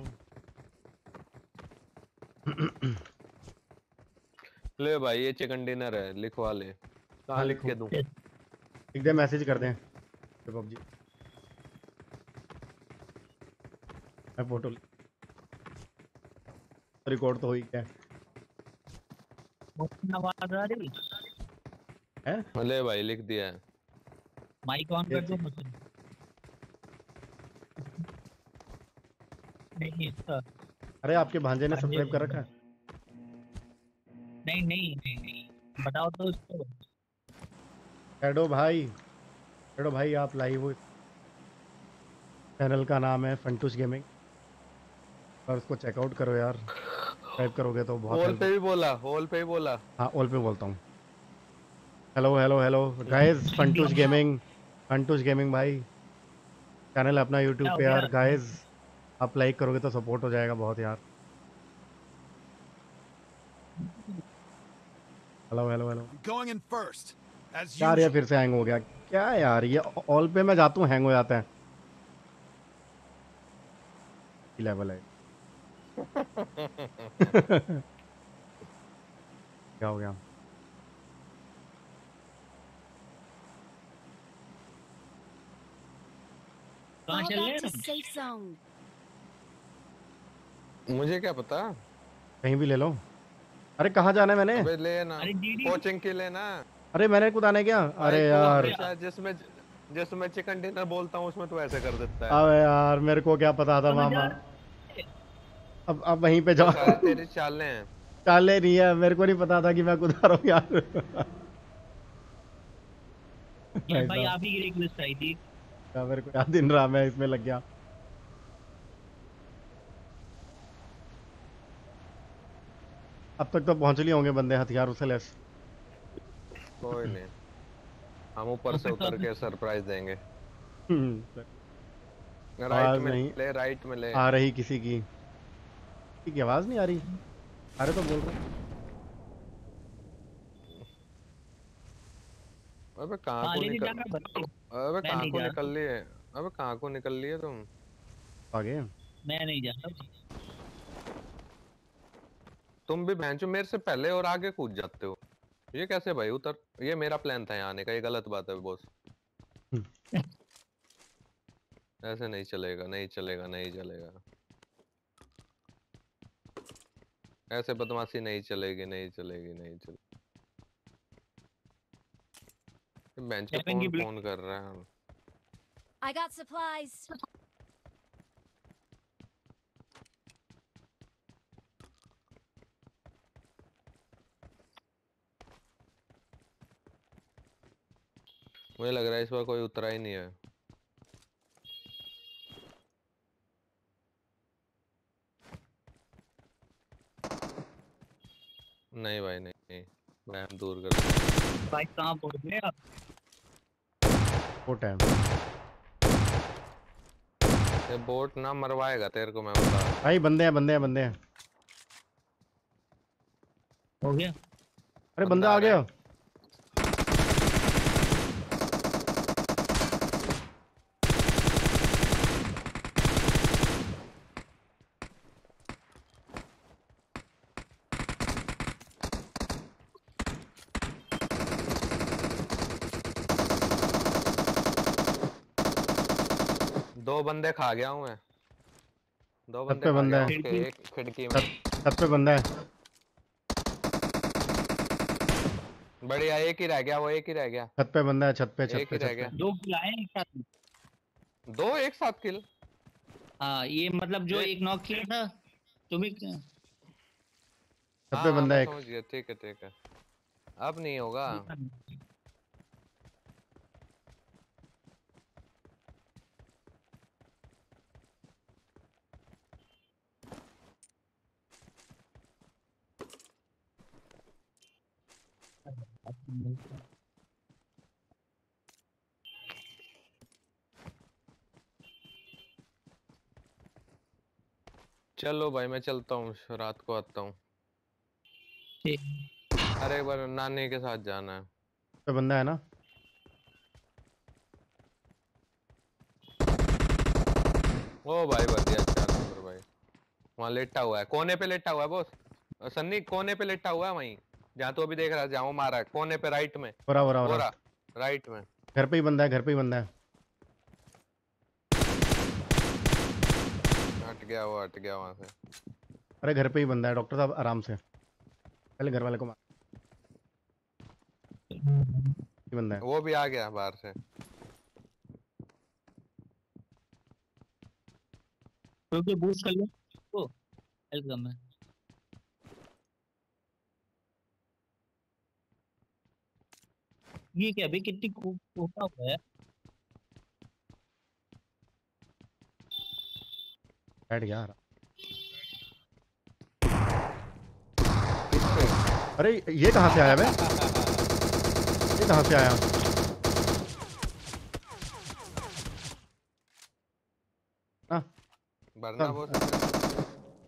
ले भाई ये चिकन डिनर है, लिखवा ले। कहाँ हाँ, लिख के लिखो। दूं? एक दे मैसेज कर दें पबजी। मैं फोटो रिकॉर्ड तो हो ही गया आवाज आ रही है। ले भाई लिख दिया है। माइक ऑन कर दो मुझे। नहीं इसका अरे आपके भांजे ने सब्सक्राइब कर रखा है? नहीं नहीं नहीं नहीं बताओ तो उसको। शैडो भाई, शैडो भाई आप लाइव हो। चैनल का नाम है फंटूस गेमिंग और उसको चेकआउट करो यार। सब्सक्राइब करोगे तो बहुत होल पे भी बोला, होल पे भी बोला। हाँ ऑल पे बोलता हूँ। Hello hello hello guys, Funtoosh gaming, Funtoosh gaming भाई चैनल है अपना यूट्यूब पे यार। गाइस आप लाइक करोगे तो सपोर्ट हो जाएगा बहुत यार। हेलो हेलो हेलो यार, ये फिर से हैंग हो गया क्या यार? ये ऑल पे मैं जाता हूँ हैंग हो जाता है। लेवल है क्या हो गया? कहाँ Fall चल रहे back to हैं? safe zone. मुझे क्या पता। कहीं भी ले लो। अरे कहाँ जाना है मैंने? अबे ले ना, अरे डीडी कोचिंग के लेना। अरे मैंने कुछ आने क्या? अरे भाई तू यार हमेशा जिसमें जिसमें चिकन डिनर बोलता हूँ उसमें तू ऐसे कर देता है। अबे यार मेरे को क्या पता था मामा। अब अब वहीं पे ये जाओ। सारी तेरी चालें हैं। चाले नहीं है, मेरे को नहीं पता था कि मैं कुछ आ रहा हूँ यार। ये भाई आप ही की रिक्वेस्ट आई थी। क्या मेरे को याद दिन रहा, मैं इसमें लग गया। अब तक तो पहुंच लिए होंगे बंदे हथियार से लेस। कोई नहीं, हम ऊपर से उतर के सरप्राइज देंगे। राइट में नहीं ले, राइट में ले। आ रही किसी की किसी की आवाज नहीं आ रही। अरे तो बोल रहा हूँ। अबे कहाँ को निकल अबे कहाँ को निकल लिए अबे कहाँ को निकल लिए तुम? आगे मैं नहीं जाता। तुम भी भैंचो मेरे से पहले और आगे कूद जाते हो। ये कैसे भाई? उतर, ये मेरा प्लान था यहाँ आने का, ये गलत बात है बॉस। ऐसे नहीं चलेगा, नहीं चलेगा, नहीं चलेगा। ऐसे बदमाशी नहीं चलेगी, नहीं चलेगी, नहीं चलेगी। बेंच पे कौन फोन कर रहा है? I got supplies. मुझे लग रहा है इस बार कोई उतरा ही नहीं है। नहीं भाई नहीं, नहीं। मैं दूर कर भाई कहाँ पहुंच गए आप? बोट है। ये बोट ना मरवाएगा तेरे को, मैं बता रहा हूँ। भाई बंदे हैं, बंदे हैं, बंदे हैं। हो गया? अरे बंदा आ गया। दो बंदे खा गया हूँ मैं। दो छत बंदे पे खा बंदा गया है। हूँ, एक खिड़की में। छत पे बंदा है। बढ़िया, एक ही रह गया, वो एक ही रह गया। छत पे बंदा है, छत पे, छत एक पे, ही रह छत गया। पे। दो किल आए एक साथ। दो एक साथ किल। हाँ ये मतलब जो ये- एक नॉक किया था तुम्हें। छत हाँ पे हाँ बंदा मैं एक। समझ गया, ठीक है ठीक है। अब नहीं होगा। चलो भाई मैं चलता हूँ, रात को आता हूँ। ठीक। अरे एक बार नानी के साथ जाना है। पे बंदा है ना। ओ भाई बढ़िया, चार नंबर भाई। वहाँ लेटा हुआ है, कोने पे लेटा हुआ है बॉस। सन्नी कोने पे लेटा हुआ है वहीं, जहाँ तो अभी देख रहा है, जहाँ वो मारा है कोने पे राइट में। हो रहा हो रहा हो वो रहा। रहा राइट में। घर पे ही बंदा है, घर पे ही बंदा है। हट गया वो, हट गया वहां से। अरे घर पे ही बंदा है डॉक्टर साहब, आराम से। पहले घर वाले को मार। ये बंदा है। वो भी आ गया बाहर से। क्योंकि बूस्ट कर लो तो हेल्प कम है। ये क्या अभी कितनी कोटा हुआ है। बैठ गया। किस पे? अरे ये कहाँ से आया बे? ये कहाँ से आया? हाँ वरना वो सब-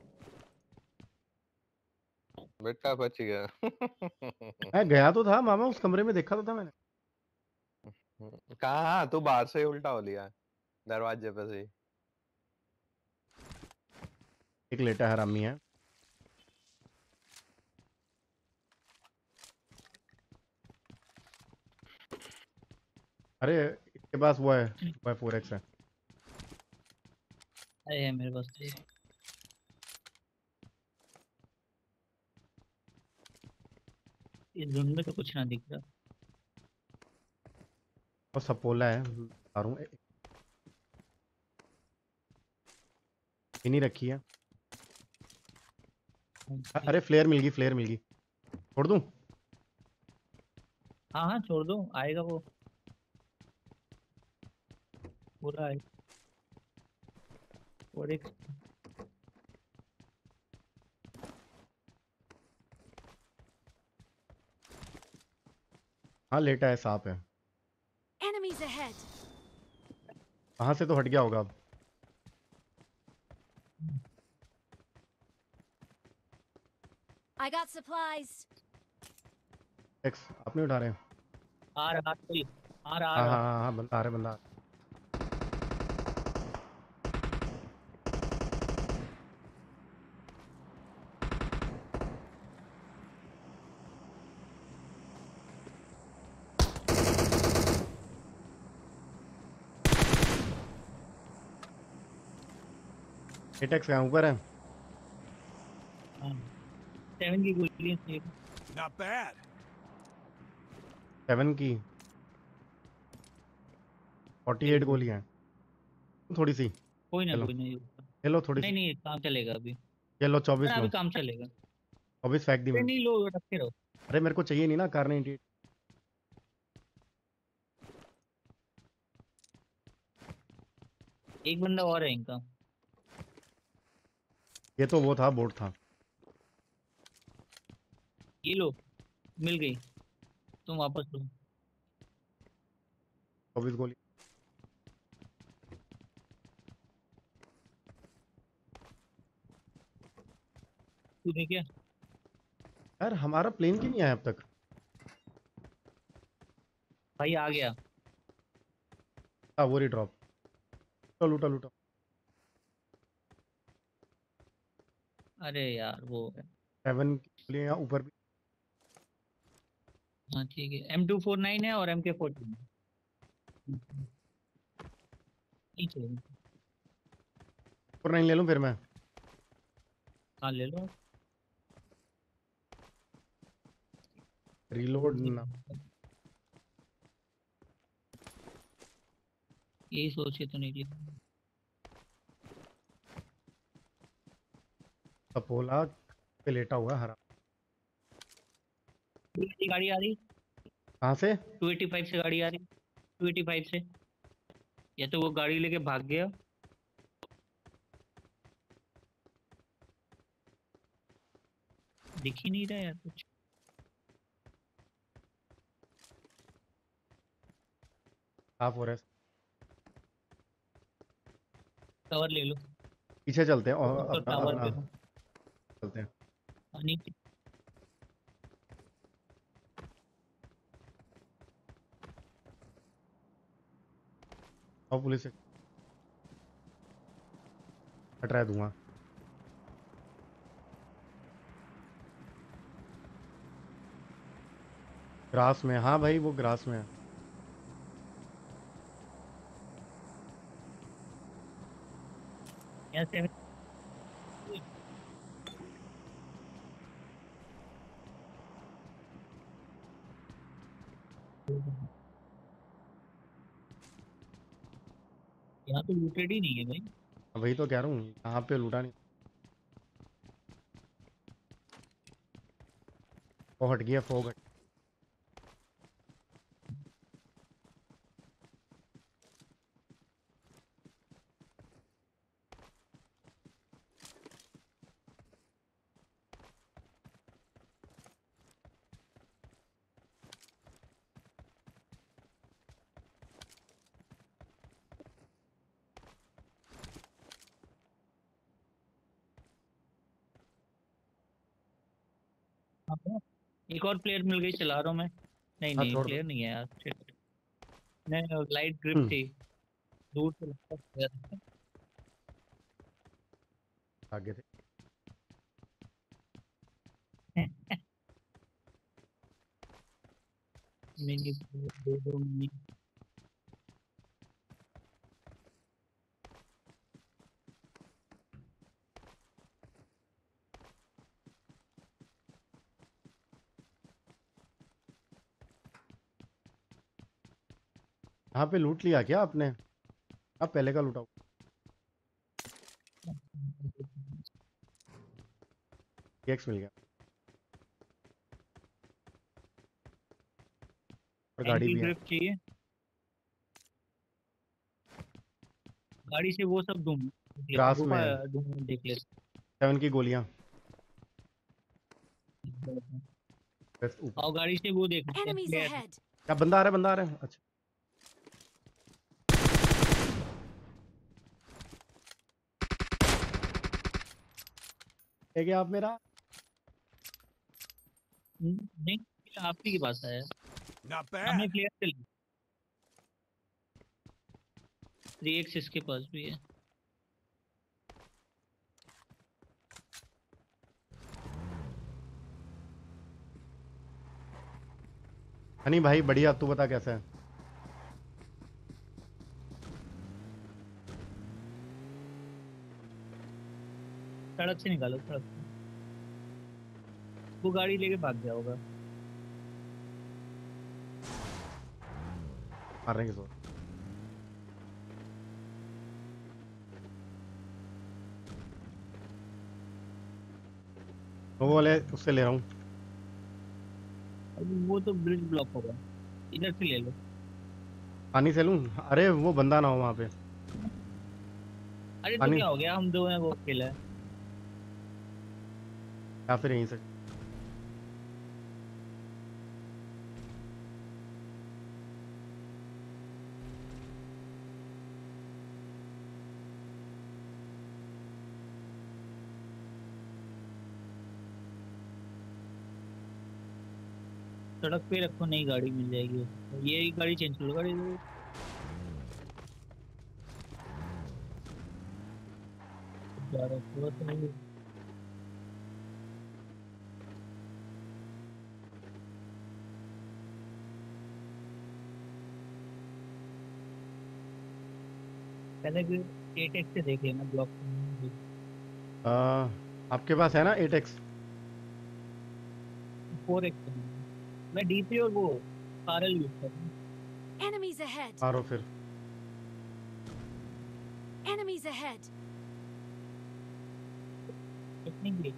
बेटा बच गया। मैं गया तो था मामा, उस कमरे में देखा तो था मैंने। कहाँ? हाँ तू बाहर से ही उल्टा हो लिया, दरवाजे पे से ही। एक लेटा है, हरामी है। अरे इसके पास वो है, वो है फोर एक्स है। अरे है मेरे पास तो। इस झुंड में तो कुछ ना दिख रहा। और सपोला है, बता रहा हूँ। इन्हीं रखी है। अरे फ्लेयर मिल गई, फ्लेयर मिल गई। छोड़ दूँ? हाँ हाँ छोड़ दो, आएगा वो पूरा है। और एक हाँ लेटा है, सांप है। Enemies ahead. कहाँ से तो हट गया होगा अब। I got supplies. एक्स आप नहीं उठा रहे हैं? आ रहा कोई, आ रहा आ हाँ हाँ रहा। हाँ हाँ, बंदा आ रहा है, बंदा आ रहा है। एटेक्स कहाँ ऊपर है? हाँ सेवन की गोली है। Not bad. सेवन की फोर्टी एट गोली हैं थोड़ी सी। कोई ना चलो कोई नहीं। ये लो थोड़ी नहीं सी। नहीं काम चलेगा अभी। ये लो चौबीस ना लो। अभी काम चलेगा। चौबीस फेंक दी अरे मैंने। नहीं लो, रखे रहो। अरे मेरे को चाहिए नहीं ना कार नाइनटी एट। एक बंदा और है इनका। ये तो वो था, बोट था। ये लो, मिल गई, तुम वापस लो। चौबीस गोली। तूने क्या? यार हमारा प्लेन क्यों नहीं आया अब तक? भाई आ गया। हाँ वो रही ड्रॉप। लूटा लूटा लूटा। अरे यार वो है। सेवन की गोली यहाँ ऊपर भी। हाँ ठीक है, एम टू फोर नाइन है और एम के फोर्टीन। ठीक है। फोर नाइन ले लूँ फिर मैं? हाँ ले लो। रीलोड ना। यही सोच के तो नहीं लिया। सपोला पे लेटा हुआ है हरा। ये गाड़ी आ रही कहाँ से? टू एटी फाइव से गाड़ी आ रही टू एटी फाइव से। या तो वो गाड़ी लेके भाग गया। दिख ही नहीं रहा यार कुछ। साफ हो रहा है। कवर ले लो। पीछे चलते हैं और ऊपर अपना टावर अपना पे हो। चलते हैं। और नीचे और पुलिस से हट रहा है धुआं। ग्रास में, हाँ भाई वो ग्रास में है। यहाँ से यहाँ तो लूटेड ही नहीं है भाई। वही तो कह रहा हूँ, यहाँ पे लूटा नहीं। वो हट गया, फोग हट। एक और प्लेयर मिल गई, चला रहा हूँ मैं। नहीं हाँ, नहीं छोड़ दो। प्लेयर नहीं है यार। shit। नहीं लाइट ग्रिप हम्म। थी। दूर से लगता है player है। आगे थे। मिनी दो दो मिनी। यहाँ पे लूट लिया क्या आपने? अब पहले का लूटा। एक्स मिल गया और गाड़ी एंटी भी है। ग्रिप चाहिए। गाड़ी से वो सब ढूंढ ग्रास गुफा में। ढूंढ देख ले। सेवन की गोलियां। बस ऊपर। और गाड़ी से वो देख ले, Enemies player। ahead. क्या बंदा आ रहा है? बंदा आ रहा है। अच्छा है क्या आप मेरा? नहीं आप ही के पास आया। Not हमें bad. प्लेयर चल थ्री एक्स इसके पास भी है। हनी भाई बढ़िया, तू बता कैसा है? सड़क से निकालो, सड़क से। वो गाड़ी लेके भाग गया होगा। मारने की सोच। वो वाले उससे ले रहा हूँ। अभी वो तो ब्रिज ब्लॉक होगा, इधर से ले लो। पानी से लूँ? अरे वो बंदा ना हो वहाँ पे। अरे तो पानी- क्या हो गया, हम दो हैं, वो अकेला है। या फिर यहीं से। सड़क पे रखो, नई गाड़ी मिल जाएगी। ये ही गाड़ी चेंज करो, गाड़ी जा रहा है, थोड़ा सा ये- पहले एट एक्स से देख लेना ब्लॉक। आ, आपके पास है ना एट एक्स? फोर एक्स मैं डीपी और वो आरएल यूज कर रहा हूँ। Enemies ahead. मारो फिर। Enemies ahead. कितनी की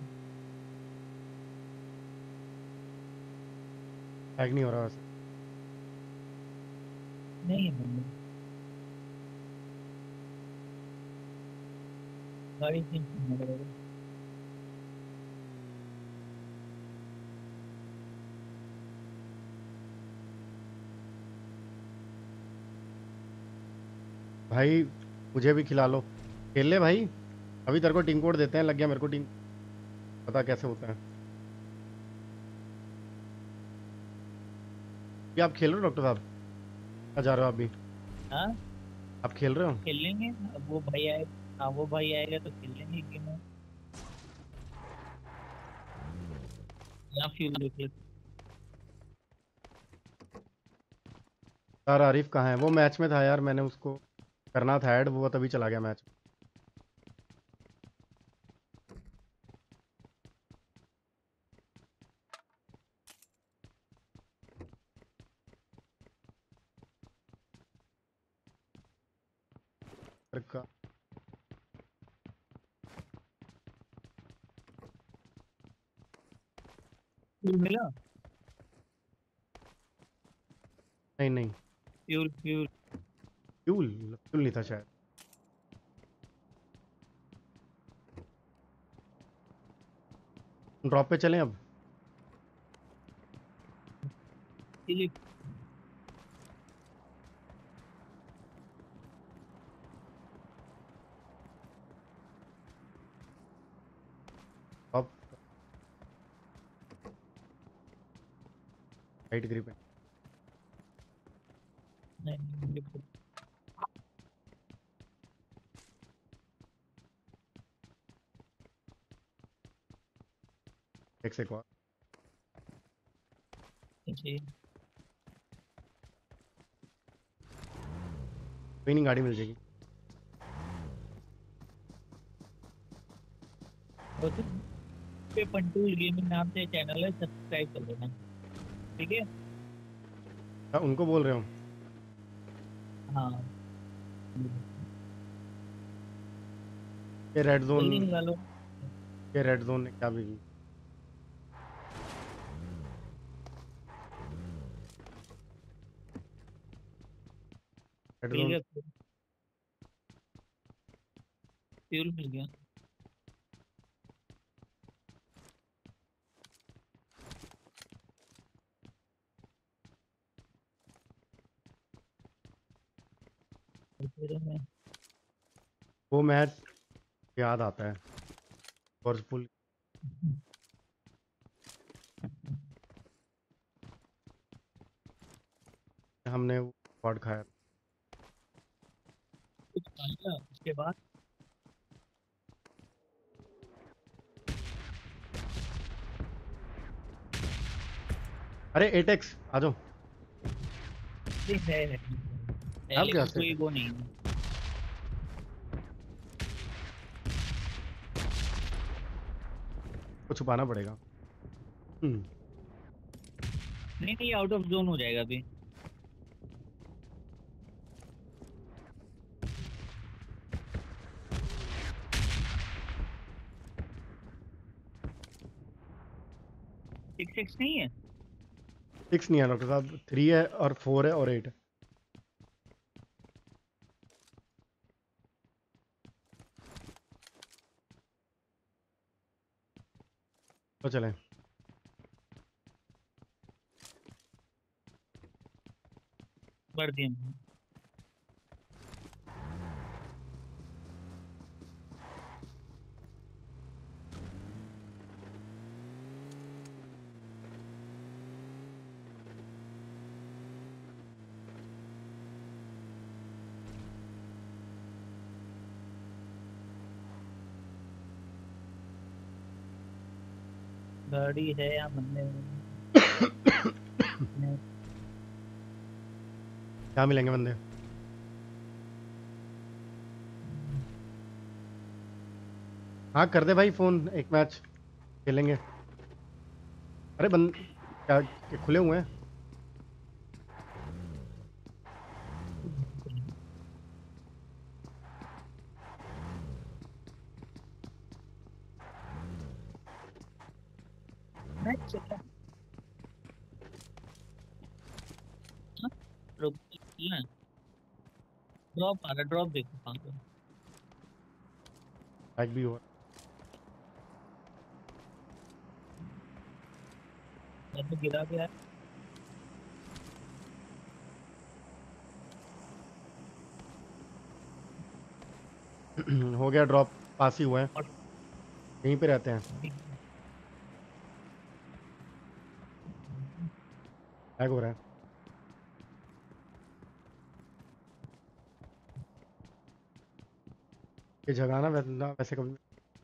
टैग नहीं हो रहा वैसे। नहीं है बंदे। गाड़ी चेंज करना पड़ेगा। भाई मुझे भी खिला लो, खेल ले भाई। अभी तेरे को टीम कोड देते हैं, लग गया मेरे को टीम पता कैसे होता है। ये आप खेल रहे हो डॉक्टर साहब? कहाँ जा रहे हो आप भी? हाँ आप खेल रहे हो? खेल लेंगे। अब वो भाई आए, हाँ वो भाई आएगा तो खेल लेंगे गेम। यहाँ फ्यूल देख ले। यार आरिफ कहाँ है? वो मैच में था यार, मैंने उसको करना था ऐड, वो तभी चला गया मैच। का फ्यूल मिला? नहीं नहीं, फ्यूल फ्यूल फ्यूल फ्यूल नहीं था शायद। ड्रॉप पे चलें अब? चलिए। अब राइट ग्रिप है। नहीं नहीं, देखो। एक से एक और चाहिए। कोई नहीं, गाड़ी मिल जाएगी। वो तो पे पंटूल गेमिंग नाम से चैनल है, सब्सक्राइब कर लेना। ठीक है? हाँ, उनको बोल रहे हो? हाँ ये रेड जोन, जल्दी निकालो। ये रेड जोन ने क्या भी की? रेड मिल जोन गया फ्यूल, मिल गया। फिर मैं वो मैच याद आता है, वर्सपुल हमने वो पॉड खाया। कुछ खाया उसके बाद अरे एटेक्स आ जाओ। ये है है, अब लेकिन कैसे? कोई वो नहीं है। को छुपाना पड़ेगा। हम्म नहीं नहीं, आउट ऑफ जोन हो जाएगा अभी। सिक्स सिक्स नहीं है? सिक्स नहीं है डॉक्टर साहब, थ्री है और फोर है और एट है। तो चलें। बढ़ दिया मैंने। गाड़ी है या बंदे हैं? क्या मिलेंगे बंदे? हाँ कर दे भाई फोन, एक मैच खेलेंगे। अरे बंद क्या, क्या खुले हुए हैं? ना ड्रॉप आ रहा ड्रॉप देखो कहाँ पे बैक भी हुआ। मैं तो गिरा गया हो गया ड्रॉप, पास ही हुआ है, और यहीं पे रहते हैं। बैक हो रहा है। ये जगह ना वैसे ना वैसे कभी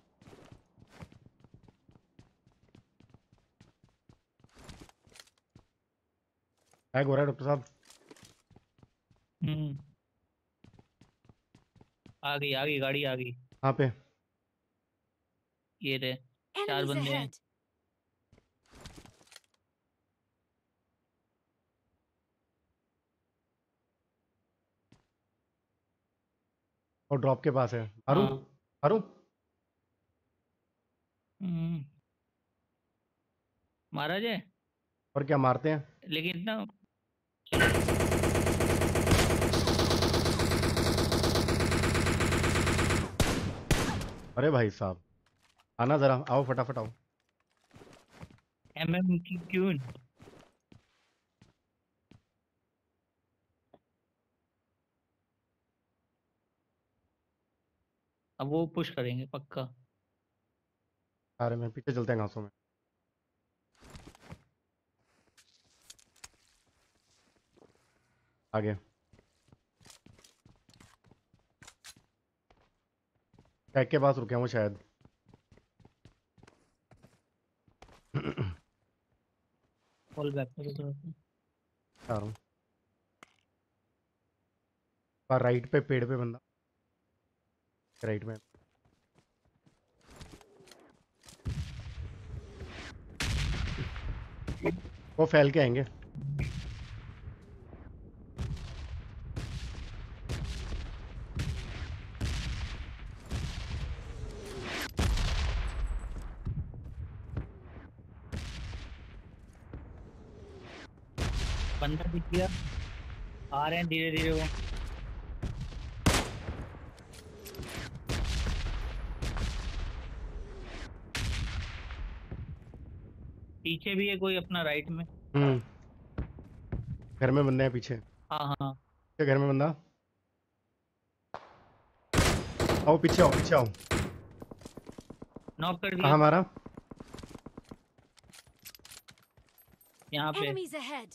बैक हो रहा है डॉक्टर साहब। हम्म आ गई आ गई गाड़ी आ गई कहाँ पे? ये रहे चार Enemies बंदे हैं ahead. और ड्रॉप के पास है। मारूं? हाँ मारूं? हम्म मारा जाए और क्या मारते हैं? लेकिन ना अरे भाई साहब, आना जरा, आओ फटाफट आओ। एम एम की क्यों अब वो पुश करेंगे पक्का अरे मैं पीछे चलते हैं घासों में। आगे टैग के पास रुके हैं वो शायद। फॉल बैक करो थोड़ा सा आ रहा हूँ। और राइट पे पेड़ पे बंदा, राइट में। वो फैल के आएंगे। बंदा दिख गया आ रहे हैं धीरे धीरे वो पीछे भी है कोई अपना राइट में हम्म घर में बंदे हैं पीछे। हाँ हाँ पीछे घर में बंदा। आओ पीछे आओ, पीछे आओ। नॉक कर दिया कहाँ मारा? यहाँ पे Enemies ahead.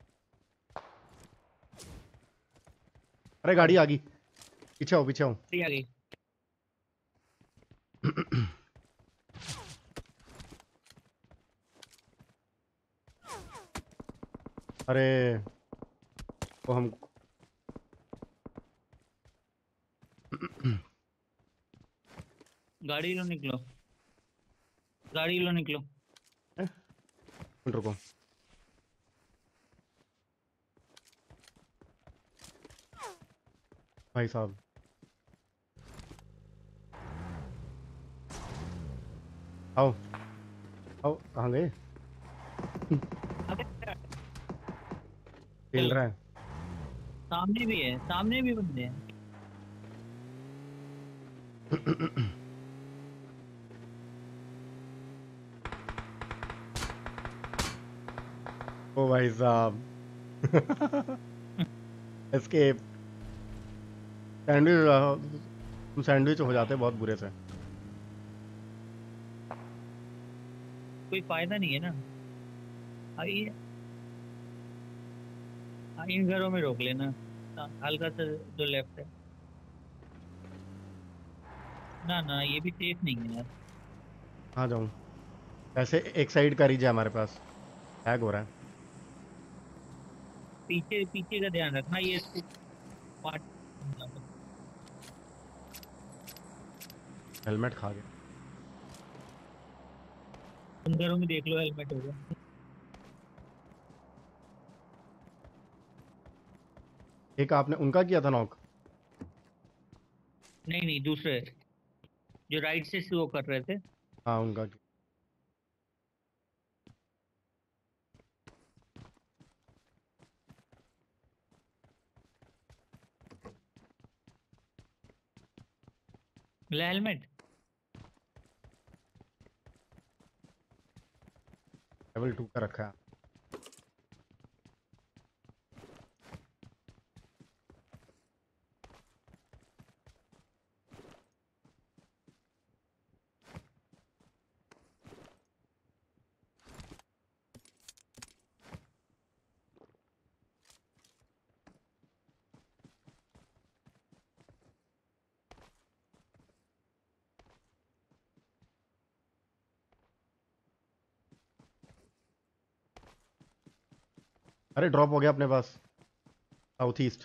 अरे गाड़ी आ गई, पीछे आओ पीछे आओ। गाड़ी आ गई अरे वो हम गाड़ी लो निकलो गाड़ी लो निकलो रुको। भाई साहब आओ आओ, कहाँ गए? खेल रहा है। सामने भी है सामने भी बंदे हैं ओ भाई साहब एस्केप। सैंडविच सैंडविच हो जाते बहुत बुरे से। कोई फायदा नहीं है ना आई हाँ, इन घरों में रोक लेना हाँ, हल्का सा जो लेफ्ट है ना ना ये भी सेफ नहीं है यार कहाँ जाऊँ? ऐसे एक साइड का रीज है हमारे पास, हैक हो रहा है। पीछे पीछे का ध्यान रखना ये इसको पार्ट हेलमेट खा गया। उन घरों में देख लो हेलमेट होगा एक आपने उनका किया था नॉक? नहीं नहीं दूसरे जो राइट से शो कर रहे थे हाँ उनका किया। मिला हेलमेट? लेवल टू का रखा है। अरे ड्रॉप हो गया अपने पास, साउथ ईस्ट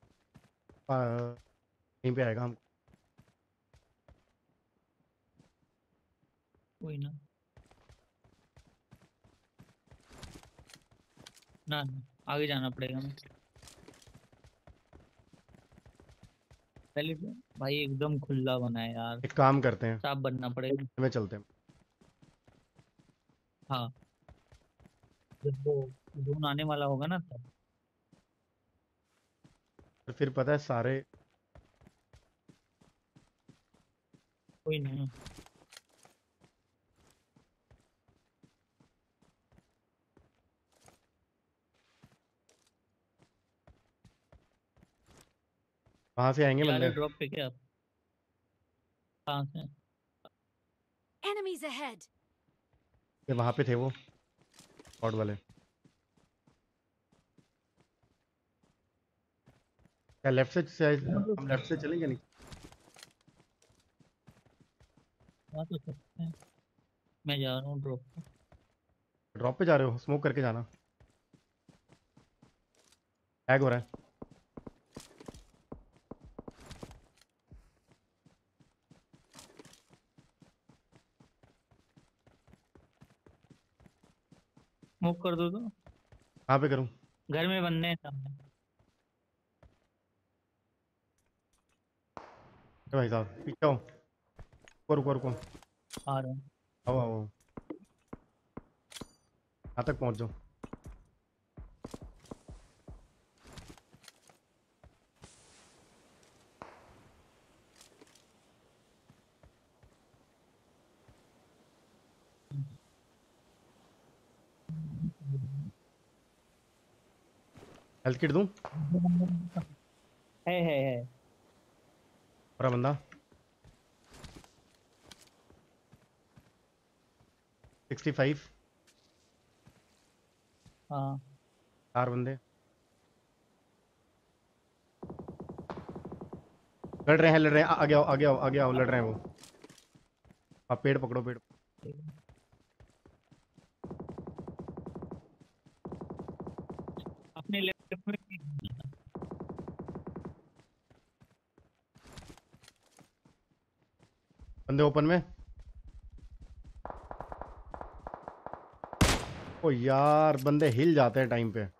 कहीं पे आएगा हम। कोई ना ना ना, आगे जाना पड़ेगा हमें पहले तो। भाई एकदम खुला बना है यार, एक काम करते हैं, साफ बनना पड़ेगा। में चलते हैं। हाँ जब वो जोन आने वाला होगा ना तब। तो फिर पता है सारे कोई नहीं, कहाँ से आएंगे जा बंदे? रहे ड्रॉप पे क्या आप? कहाँ से? Enemies ahead. ये वहाँ पे थे वो स्क्वाड वाले। क्या लेफ्ट से, से हम लेफ्ट से चलेंगे? नहीं जा तो सकते हैं, मैं जा रहा हूँ ड्रॉप पे। ड्रॉप पे जा रहे हो? स्मोक करके जाना, टैग हो रहा है। मूव कर दो तो। कहाँ पे करूँ? घर में बंदे हैं सामने। ए भाई साहब पीछे आओ, रुको रुको रुको, आ रहा हूँ। आओ आओ आओ। कहाँ तक पहुँच जाओ? हेल्थ किट दूँ? है है है बड़ा बंदा सिक्सटी फाइव। हाँ चार बंदे लड़ रहे हैं लड़ रहे हैं। आ- आगे आओ आगे आओ आगे आओ, लड़ रहे हैं वो। आप पेड़ पकड़ो, पेड़। अपने लेफ्ट में। बंदे ओपन में। ओ यार बंदे हिल जाते हैं टाइम पे।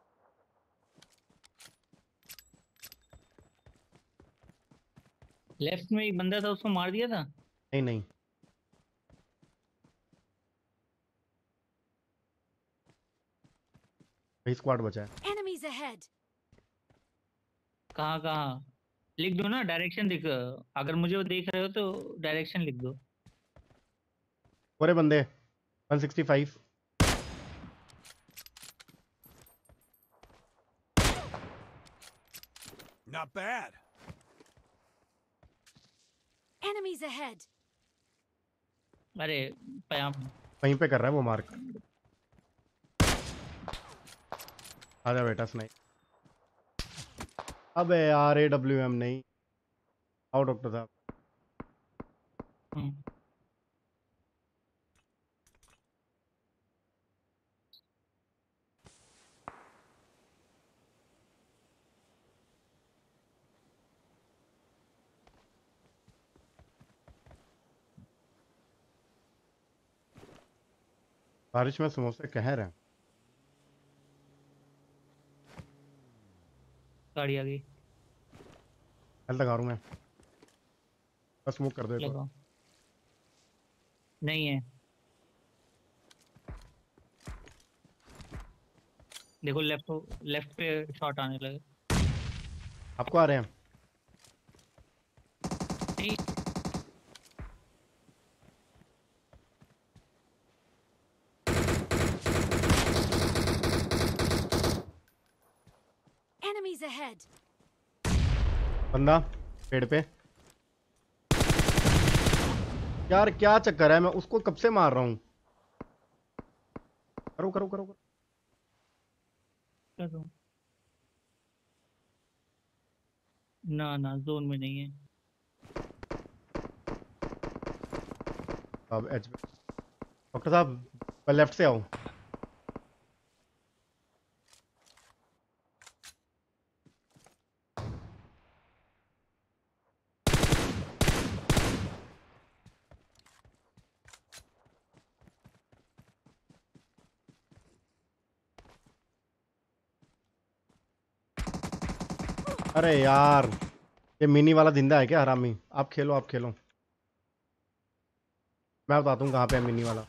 लेफ्ट में एक बंदा था, उसको मार दिया था। नहीं नहीं, वही स्क्वाड बचा है। Enemies ahead. कहाँ कहाँ लिख दो ना, डायरेक्शन लिख। अगर मुझे वो देख रहे हो तो डायरेक्शन लिख दो। पूरे बंदे one sixty five. Not bad. Enemies ahead. अरे पयाम वहीं पे कर रहा है वो मार्क। आजा बेटा स्नाइप। अबे यार ए डब्ल्यू एम नहीं। आओ डॉक्टर साहब। हम्म। बारिश में समोसे कह रहे हैं। गाड़ी आ गई। हेल्थ लगा रहा हूं मैं, बस स्मोक कर दो एक बार। लगाओ। नहीं है, देखो लेफ्ट लेफ्ट पे शॉट आने लगे। आपको आ रहे हैं? नहीं Enemies ahead. बंदा पेड़ पे। यार क्या चक्कर है, मैं उसको कब से मार रहा हूँ। करो करो करो करो। करो। ना ना जोन में नहीं है। अब एच पे डॉक्टर साहब लेफ्ट से आओ। अरे यार ये मिनी वाला जिंदा है क्या हरामी। आप खेलो आप खेलो, मैं बताता हूँ कहाँ पे है मिनी वाला।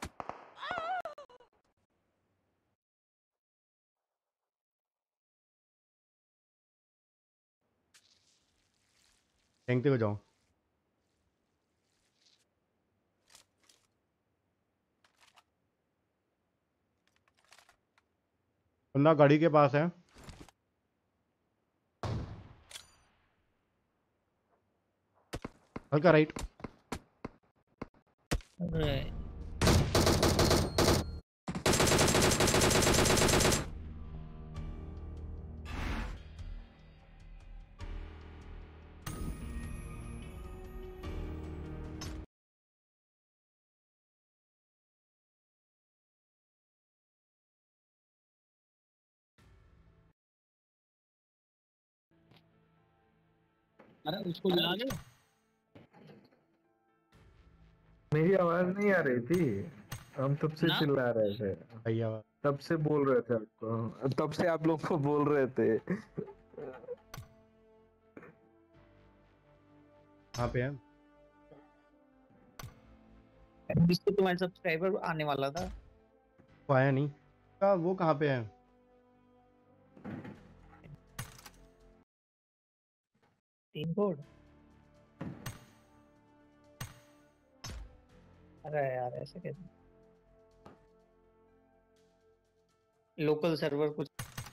फेंकते हुए जाओ। बंदा गाड़ी के पास है। हल्का राइट। अरे अरे उसको बुला ले। मेरी आवाज नहीं आ रही थी, हम तब से ना? चिल्ला रहे थे, भैया तब से बोल रहे थे आपको, तब से आप लोग को बोल रहे थे। कहाँ पे है। जिसको तुम्हारे सब्सक्राइबर आने वाला था वो आया नहीं का, वो कहाँ पे है। तीन कोड। अरे यार ऐसे कैसे। लोकल सर्वर कुछ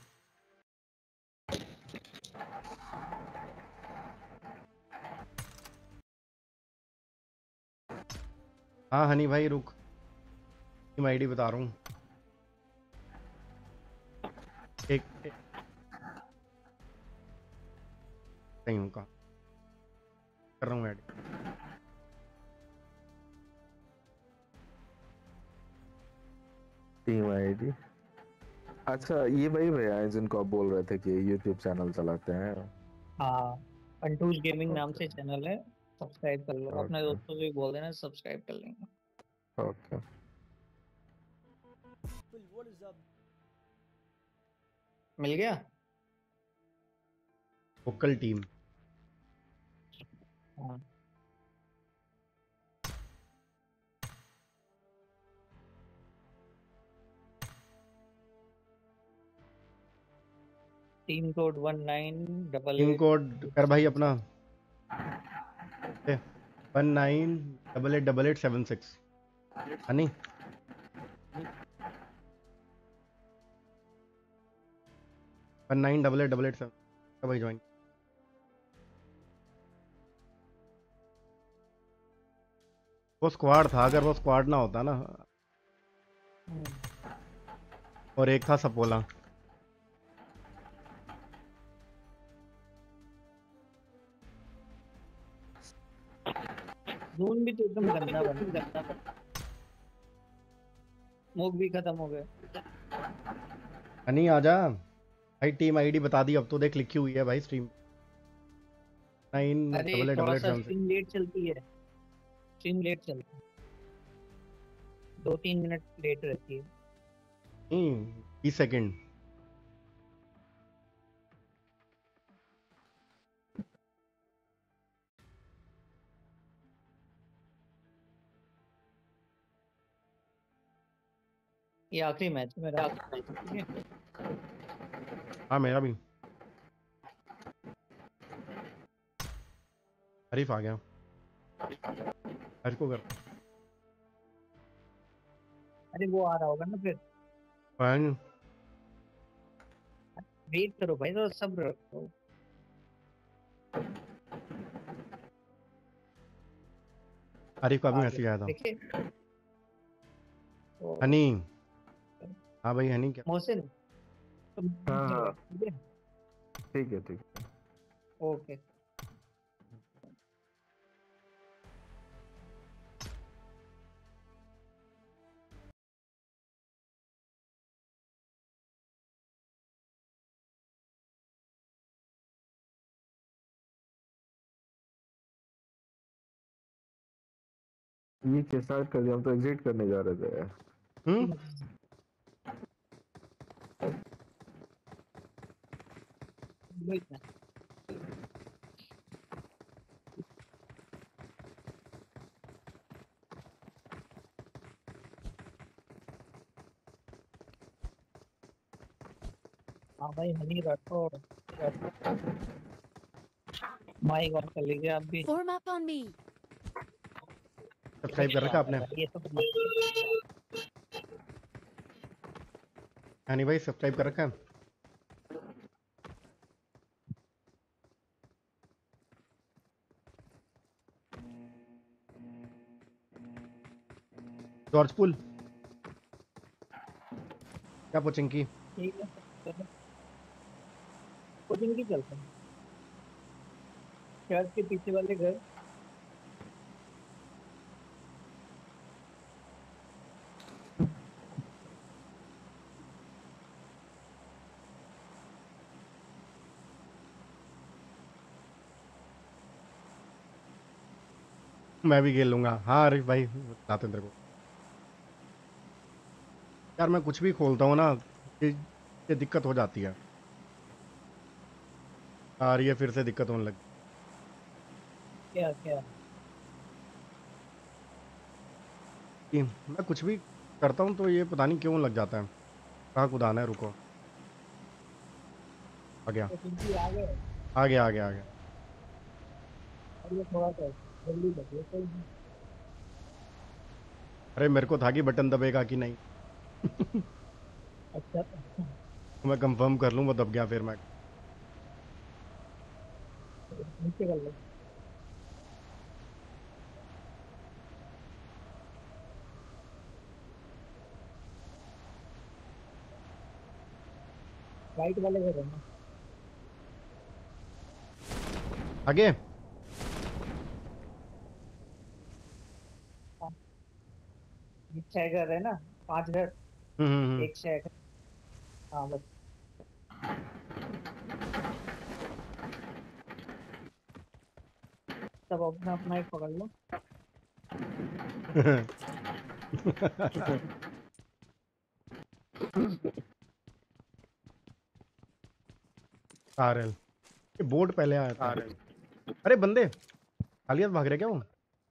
हाँ हनी भाई रुक, टीम आईडी बता रहा हूँ। एक नहीं हूँ कहाँ कर रहा हूँ ऐड। Team ID. अच्छा ये वही भैया हैं जिनको आप बोल रहे थे कि यूट्यूब चैनल चलाते हैं। हाँ पंटूज गेमिंग नाम से चैनल है, सब्सक्राइब कर लो। अपने ओके दोस्तों को भी बोल देना सब्सक्राइब कर लेंगे। ओके। मिल गया। Local team. हाँ team code one nine double team eight code कर भाई अपना one nine double eight double eight seven six. Honey one nine double eight double eight seven भाई ज्वाइन। वो स्क्वाड था, अगर वो स्क्वाड ना होता ना, और एक था सपोला। जोन भी तो एकदम गंदा बन गया, स्मोक भी खत्म हो गया। हनी आजा भाई, टीम आईडी बता दी अब तो, देख लिखी हुई है भाई स्ट्रीम। नाइन अरे डबल एट डबल थोड़ा एट सा सेवन सिक्स। स्ट्रीम लेट चलती है, स्ट्रीम लेट चलती है, दो तीन मिनट लेट रहती है। बीस सेकेंड। ये आखिरी मैच है मेरा, ठीक है। हाँ मेरा भी। हरीफ आ गया, हरीफ को कर। अरे वो आ रहा होगा ना फिर, फैन वेट करो भाई, तो सब्र रखो। आरिफ का भी आगे मैसेज आया था। देखिए तो हनी, हाँ भाई हनी क्या? मोहसिन तुम हाँ, चलो, हाँ। ठीक है? ठीक है, ठीक है। ओके। ये क्या स्टार्ट कर दिया? हम तो एग्जिट करने जा रहे थे। हम्म वेट ना। हाँ भाई हनी रखो, रखो। माइक ऑन कर लीजिए आप भी। Form up on me. Subscribe कर रखा आपने? ये सब हनी भाई सब्सक्राइब कर रखा है? जॉर्ज पुल क्या पूछेंगे की? ठीक है, चलो कोचिंग की चलते हैं। चर्च के पीछे वाले घर। मैं भी खेल लूंगा। हाँ आरिफ भाई बताते तेरे को। यार मैं कुछ भी खोलता हूँ ना, ये, ये दिक्कत हो जाती है। आ रही है फिर से दिक्कत होने लगी। क्या क्या? कि मैं कुछ भी करता हूँ तो ये पता नहीं क्यों लग जाता है। कहाँ कूदाना है, रुको। आ गया कोचिंग की आ गए। आ गया आ गया आ गया। और ये थोड़ा सा जल्दी बचिए कोई नहीं। अरे मेरे को था कि बटन दबेगा कि नहीं। अच्छा तो मैं कंफर्म कर लूँ, वो दब गया फिर मैं। नीचे कर लो। राइट वाले घर है ना? आगे हाँ, ये छह घर है ना, पांच घर, हम्म हम्म हम्म। एक छह घर। हाँ बस। सब अपना अपना एक पकड़ लो। आरएल, ये बोर्ड पहले आया था। अरे बंदे खाली हाथ भाग रहे क्या वो?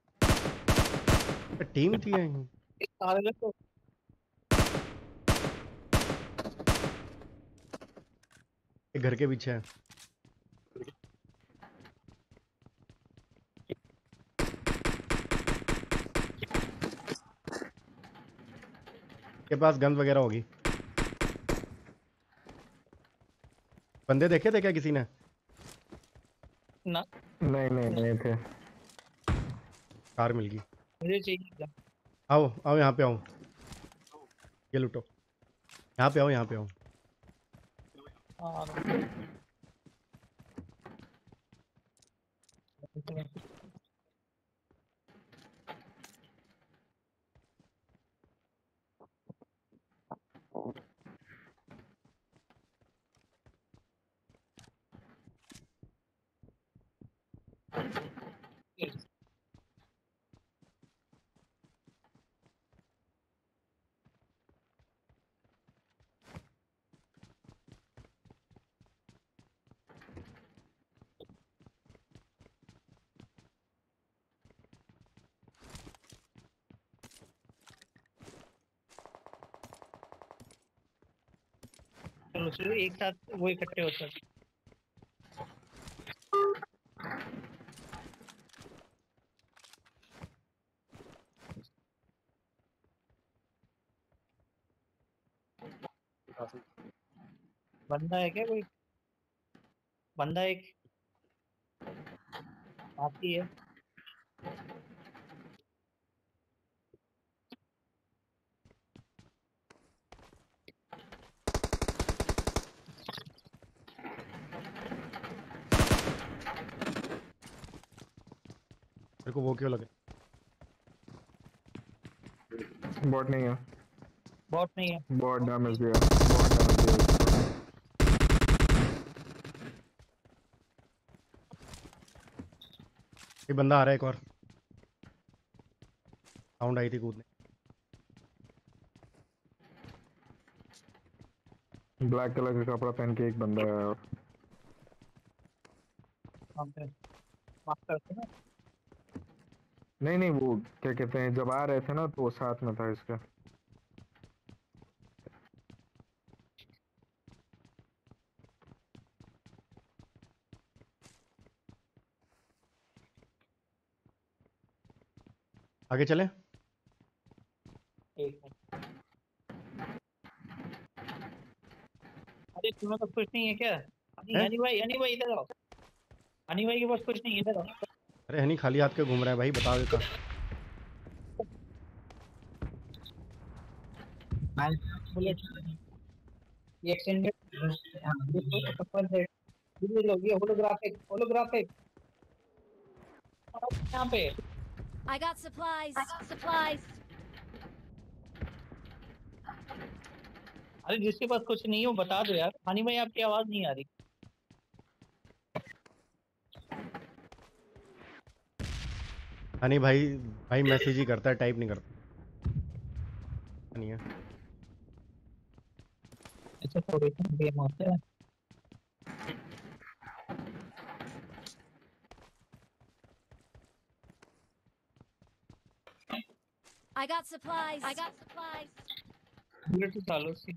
टीम थी यहीं। एक सारे तो ये घर के पीछे है। के पास गन वगैरह होगी। बंदे देखे थे क्या किसी ने? ना, नहीं नहीं नहीं थे। कार मिल गई। मुझे चाहिए। आओ आओ यहाँ पे आओ, ये लूटो। यहाँ पे आओ यहाँ पे आओ। हाँ चलो चलो एक साथ वो इकट्ठे होते हैं। बंदा है क्या कोई? बंदा एक आती है। मेरे को वो क्यों लगे? बॉट नहीं है, बॉट नहीं है। बॉट डैमेज दिया, बॉट डैमेज दिया उसको। ये बंदा आ रहा है एक और। साउंड आई थी कूदने। ब्लैक कलर का कपड़ा पहन के एक बंदा है और वहाँ पे माफ करते ना। नहीं नहीं वो क्या कहते हैं, जब आ रहे थे ना तो वो साथ में था इसका। आगे चले। एक मिनट। अरे तुम्हें तो कुछ नहीं है क्या? हनी हैं? हनी भाई, हनी भाई इधर आओ। हनी भाई के पास कुछ नहीं है, इधर आओ। अरे हनी खाली हाथ के घूम रहा है भाई, बता देता। बुलेट ये एक्सटेंडेड। हां ये कपल है। ये लो, ये होलोग्राफिक होलोग्राफिक यहाँ पे। I got supplies. I got supplies. अरे जिसके पास कुछ नहीं हो बता दो यार। हनी भाई आपकी आवाज नहीं आ रही। हनी भाई भाई मैसेज ही करता है, टाइप नहीं करता। नहीं है। अच्छा थोड़ी गेम होते हैं। I got supplies. I got supplies. Bullet चालू सी।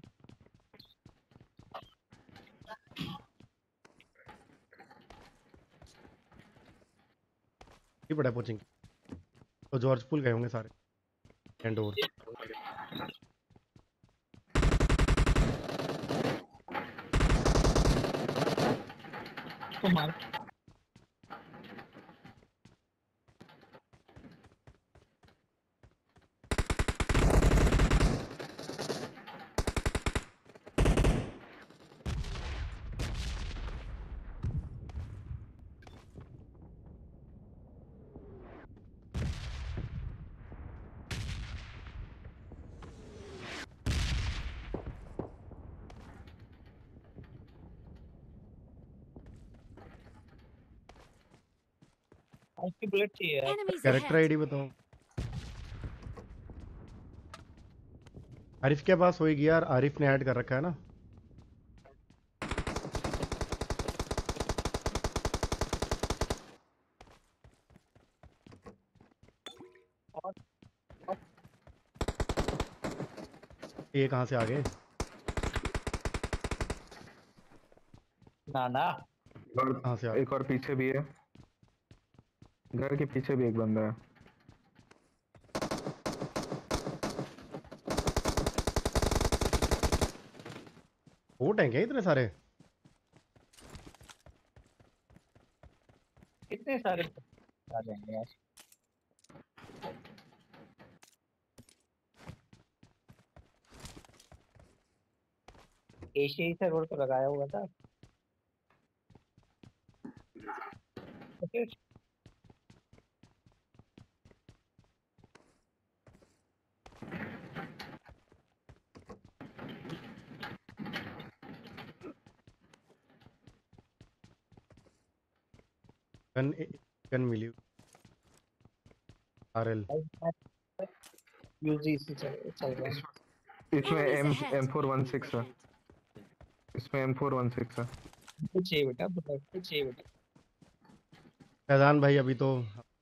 ही पड़ा कोचिंग तो जॉर्ज पुल गए होंगे सारे एंड ओवर। तो मार आपकी बुलेट चाहिए यार। Enemies character ahead. आईडी बताओ। आरिफ के पास होएगी यार, आरिफ ने ऐड कर रखा है ना। ये कहाँ से आ गए? ना ना और कहाँ से आ एक और पीछे भी है, घर के पीछे भी एक बंदा है। वो टैंक है इतने सारे? कितने सारे आ जाएंगे यार। एशियाई से रोड पे लगाया हुआ था। ओके गन गन मिली आरएल। यूजी से चल चल रहा है। इसमें Enemies M ahead. M four one six है, इसमें एम फोर वन सिक्स है। कुछ चाहिए बेटा, बुलेट कुछ चाहिए बेटा। फैजान भाई अभी तो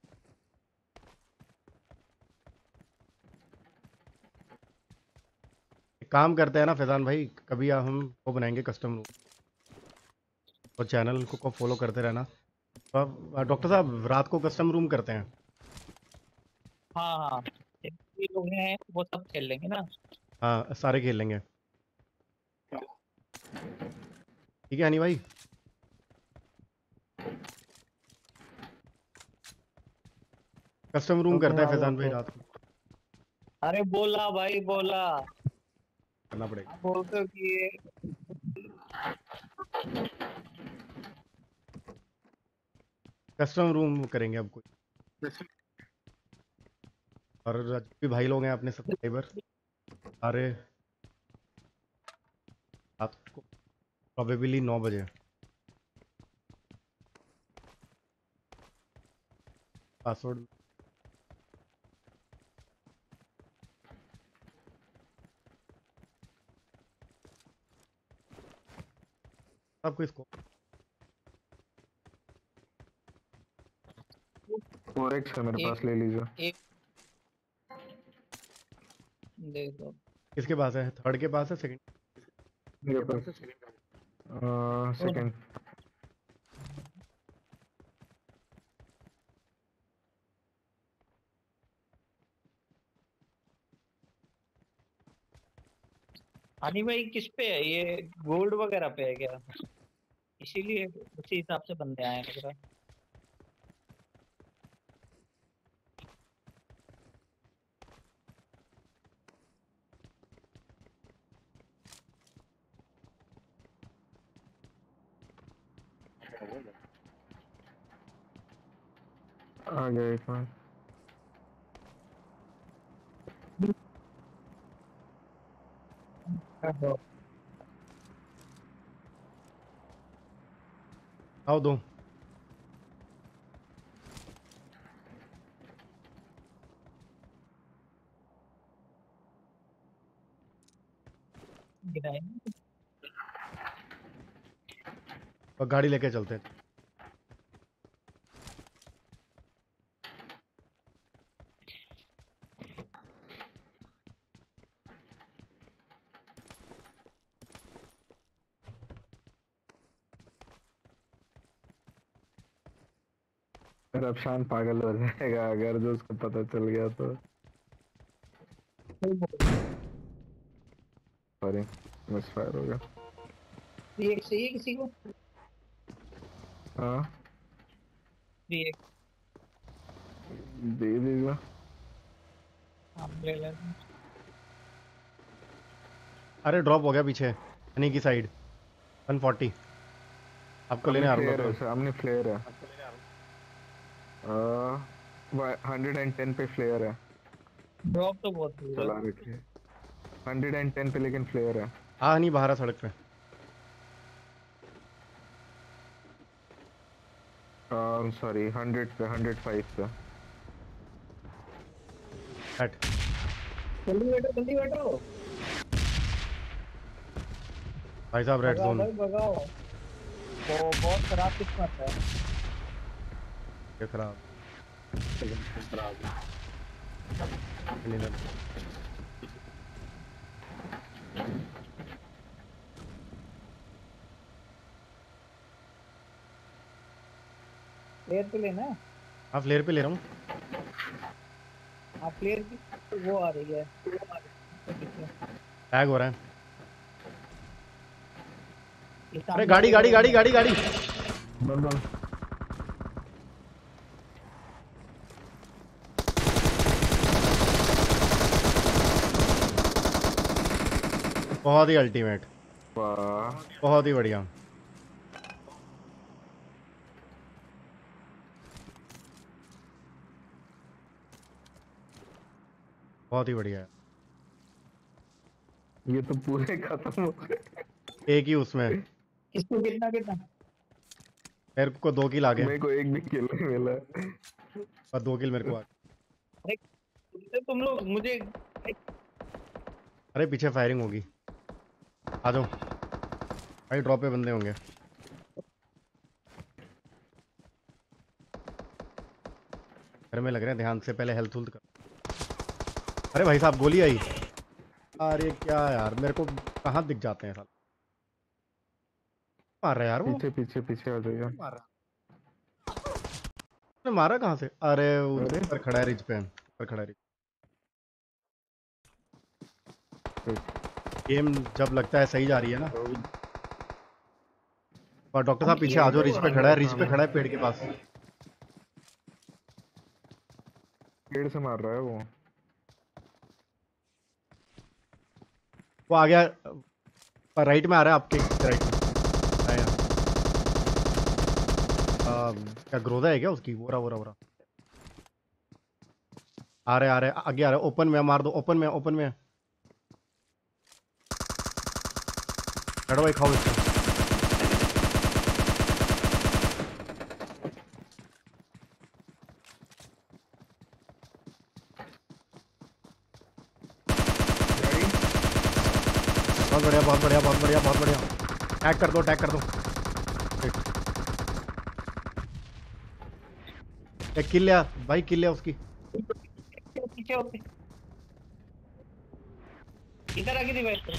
एक काम करते हैं ना फैजान भाई, कभी हम वो बनाएंगे कस्टम रूम और चैनल को, को फॉलो करते रहना। तो आप डॉक्टर साहब रात को कस्टम रूम करते हैं। हाँ हाँ ये लोग हैं वो सब खेल लेंगे ना। हाँ सारे खेल लेंगे। ठीक है हनी भाई। कस्टम रूम करते हैं फैजान भाई रात को, अरे बोला भाई बोला करना पड़ेगा। बोलते हो कि ये कस्टम रूम करेंगे अब कोई, और भी भाई लोग हैं अपने सब्सक्राइबर सारे, रात को प्रोबेबली नौ बजे पासवर्ड आपको इसको फोर एक्स है मेरे पास, ले लीजिए। एक देखो किसके पास है? थर्ड के पास है? सेकंड मेरे पास सेकंड। हनी भाई किस पे है ये? गोल्ड वगैरह पे है क्या? इसीलिए उसी हिसाब से बंदे आए लग रहा है। आ गया एक बार। आओ दो। और गाड़ी लेके चलते हैं। रफशान पागल हो जाएगा अगर जो उसको पता चल गया तो। सॉरी मिस फायर हो गया। ये चाहिए किसी को? हाँ ये दे दीजिए। आप ले लें। अरे ड्रॉप हो गया पीछे हनी की साइड वन फोर्टी। आपको लेने आ रहा हूँ। सामने फ्लेयर है, हंड्रेड एंड टेन पे फ्लेयर है। ड्रॉप तो बहुत दूर चला रखिए हंड्रेड एंड टेन पे, लेकिन फ्लेयर है। हाँ नहीं बाहर है सड़क पे। सॉरी हंड्रेड पे, हंड्रेड फाइव पे। हट जल्दी बैठो जल्दी बैठो भाई साहब, रेड जोन। भाई भगाओ, तो बहुत खराब किस्मत है। ये खराब खराब प्लेयर पे लेना है? हाँ फ्लेयर पे ले रहा हूँ। हाँ प्लेयर की वो आ रही है, टैग हो रहा है। ये अरे सामने गाड़ी गाड़ी गाड़ी गाड़ी गाड़ी बंद बंद। बहुत ही अल्टीमेट, वाह बहुत ही बढ़िया। बहुत ही बढ़िया है। ये तो पूरे खत्म हो गए। एक ही उसमें किसको कितना कितना? मेरे को दो किल आ गए। मेरे को एक भी किल नहीं मिला। और दो किल मेरे को आ गए। तो तुम लोग मुझे अरे पीछे फायरिंग होगी, आ जाओ भाई। ड्रॉप पे बंदे होंगे। घर में लग रहे हैं, ध्यान से पहले हेल्थ हुल्थ कर। अरे भाई साहब गोली आई। अरे क्या यार, मेरे को कहाँ दिख जाते हैं साल। मार रहा है यार वो। पीछे पीछे पीछे आ जाइए। मार रहा है। मारा कहाँ से? अरे ऊपर खड़ा है, रिज पे ऊपर खड़ा है रिज। गेम जब लगता है सही जा रही है ना, और डॉक्टर साहब पीछे आ जाओ, रिज पे खड़ा है, रिज पे खड़ा है पेड़ के पास। पेड़ से मार रहा है वो। वो आ गया, पर राइट में आ रहा है आपके राइट में आया। आ, क्या ग्रोजा है क्या उसकी? वो रहा वो रहा वो रहा आ रहे आ रहे आगे आ रहे। ओपन में मार दो, ओपन में ओपन में। चढ़ो भाई, खाओ इसको। बहुत बढ़िया बहुत बढ़िया बहुत बढ़िया बहुत बढ़िया। टैग कर दो टैग कर दो। एक किल लिया भाई, किल लिया उसकी। पीछे होते इधर आके रिवाइव कर।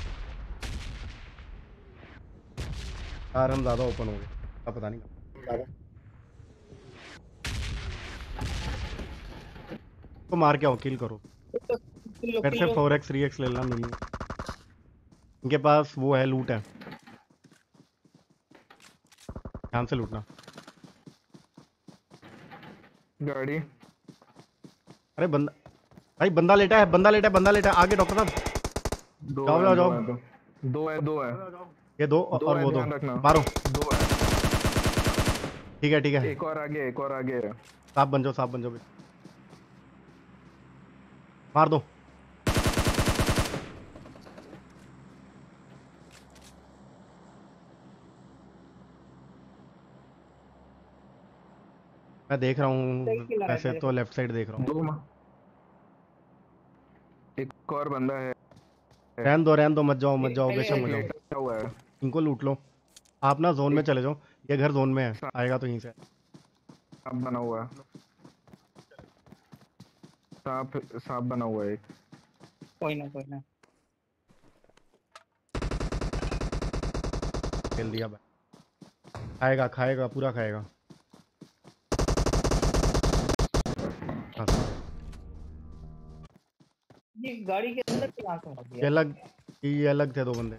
यार हम ज्यादा ओपन हो गए, अब पता नहीं। तो मार के आओ, किल करो। फिर से फोर एक्स थ्री एक्स ले लेना मिली। इनके पास वो है, लूट है, ध्यान से लूटना। गाड़ी। अरे बंदा भाई, बंदा लेटा है, बंदा लेटा है, बंदा लेटा है आगे। डॉक्टर साहब दो जाओ है, जाओ दो जाओ। है, दो, दो है दो है ये दो, दो और है, वो दो ध्यान रखना। मारो। दो है। ठीक है ठीक है, एक और आगे, एक और आगे है। साफ बन जाओ, साफ बन जाओ, मार दो। मैं देख रहा हूँ वैसे तो, लेफ्ट साइड देख रहा हूँ। दो मा- एक और बंदा है। रहन दो रहन दो, मत जाओ मत जाओ, बेशक एक मत जाओ। लेटा हुआ है। इनको लूट लो। आप ना जोन में चले जाओ, ये घर जोन में है, आएगा तो यहीं से। सांप बना हुआ है, सांप सांप बना हुआ है एक। कोई ना कोई ना। खेल दिया भाई, खाएगा खाएगा पूरा खाएगा। हाँ। ये गाड़ी के अंदर से आके मार ये दिया। अलग, ये अलग थे दो बंदे।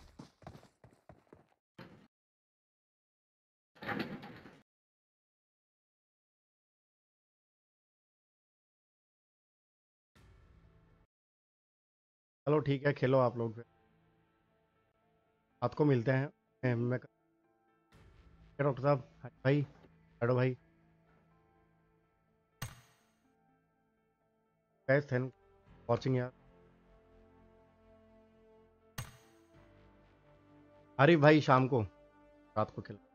चलो ठीक है, खेलो आप लोग, रात को मिलते हैं। मैं डॉक्टर साहब भाई, हेलो भाई, guys thanks for watching यार। अरे भाई शाम को, रात को खेल।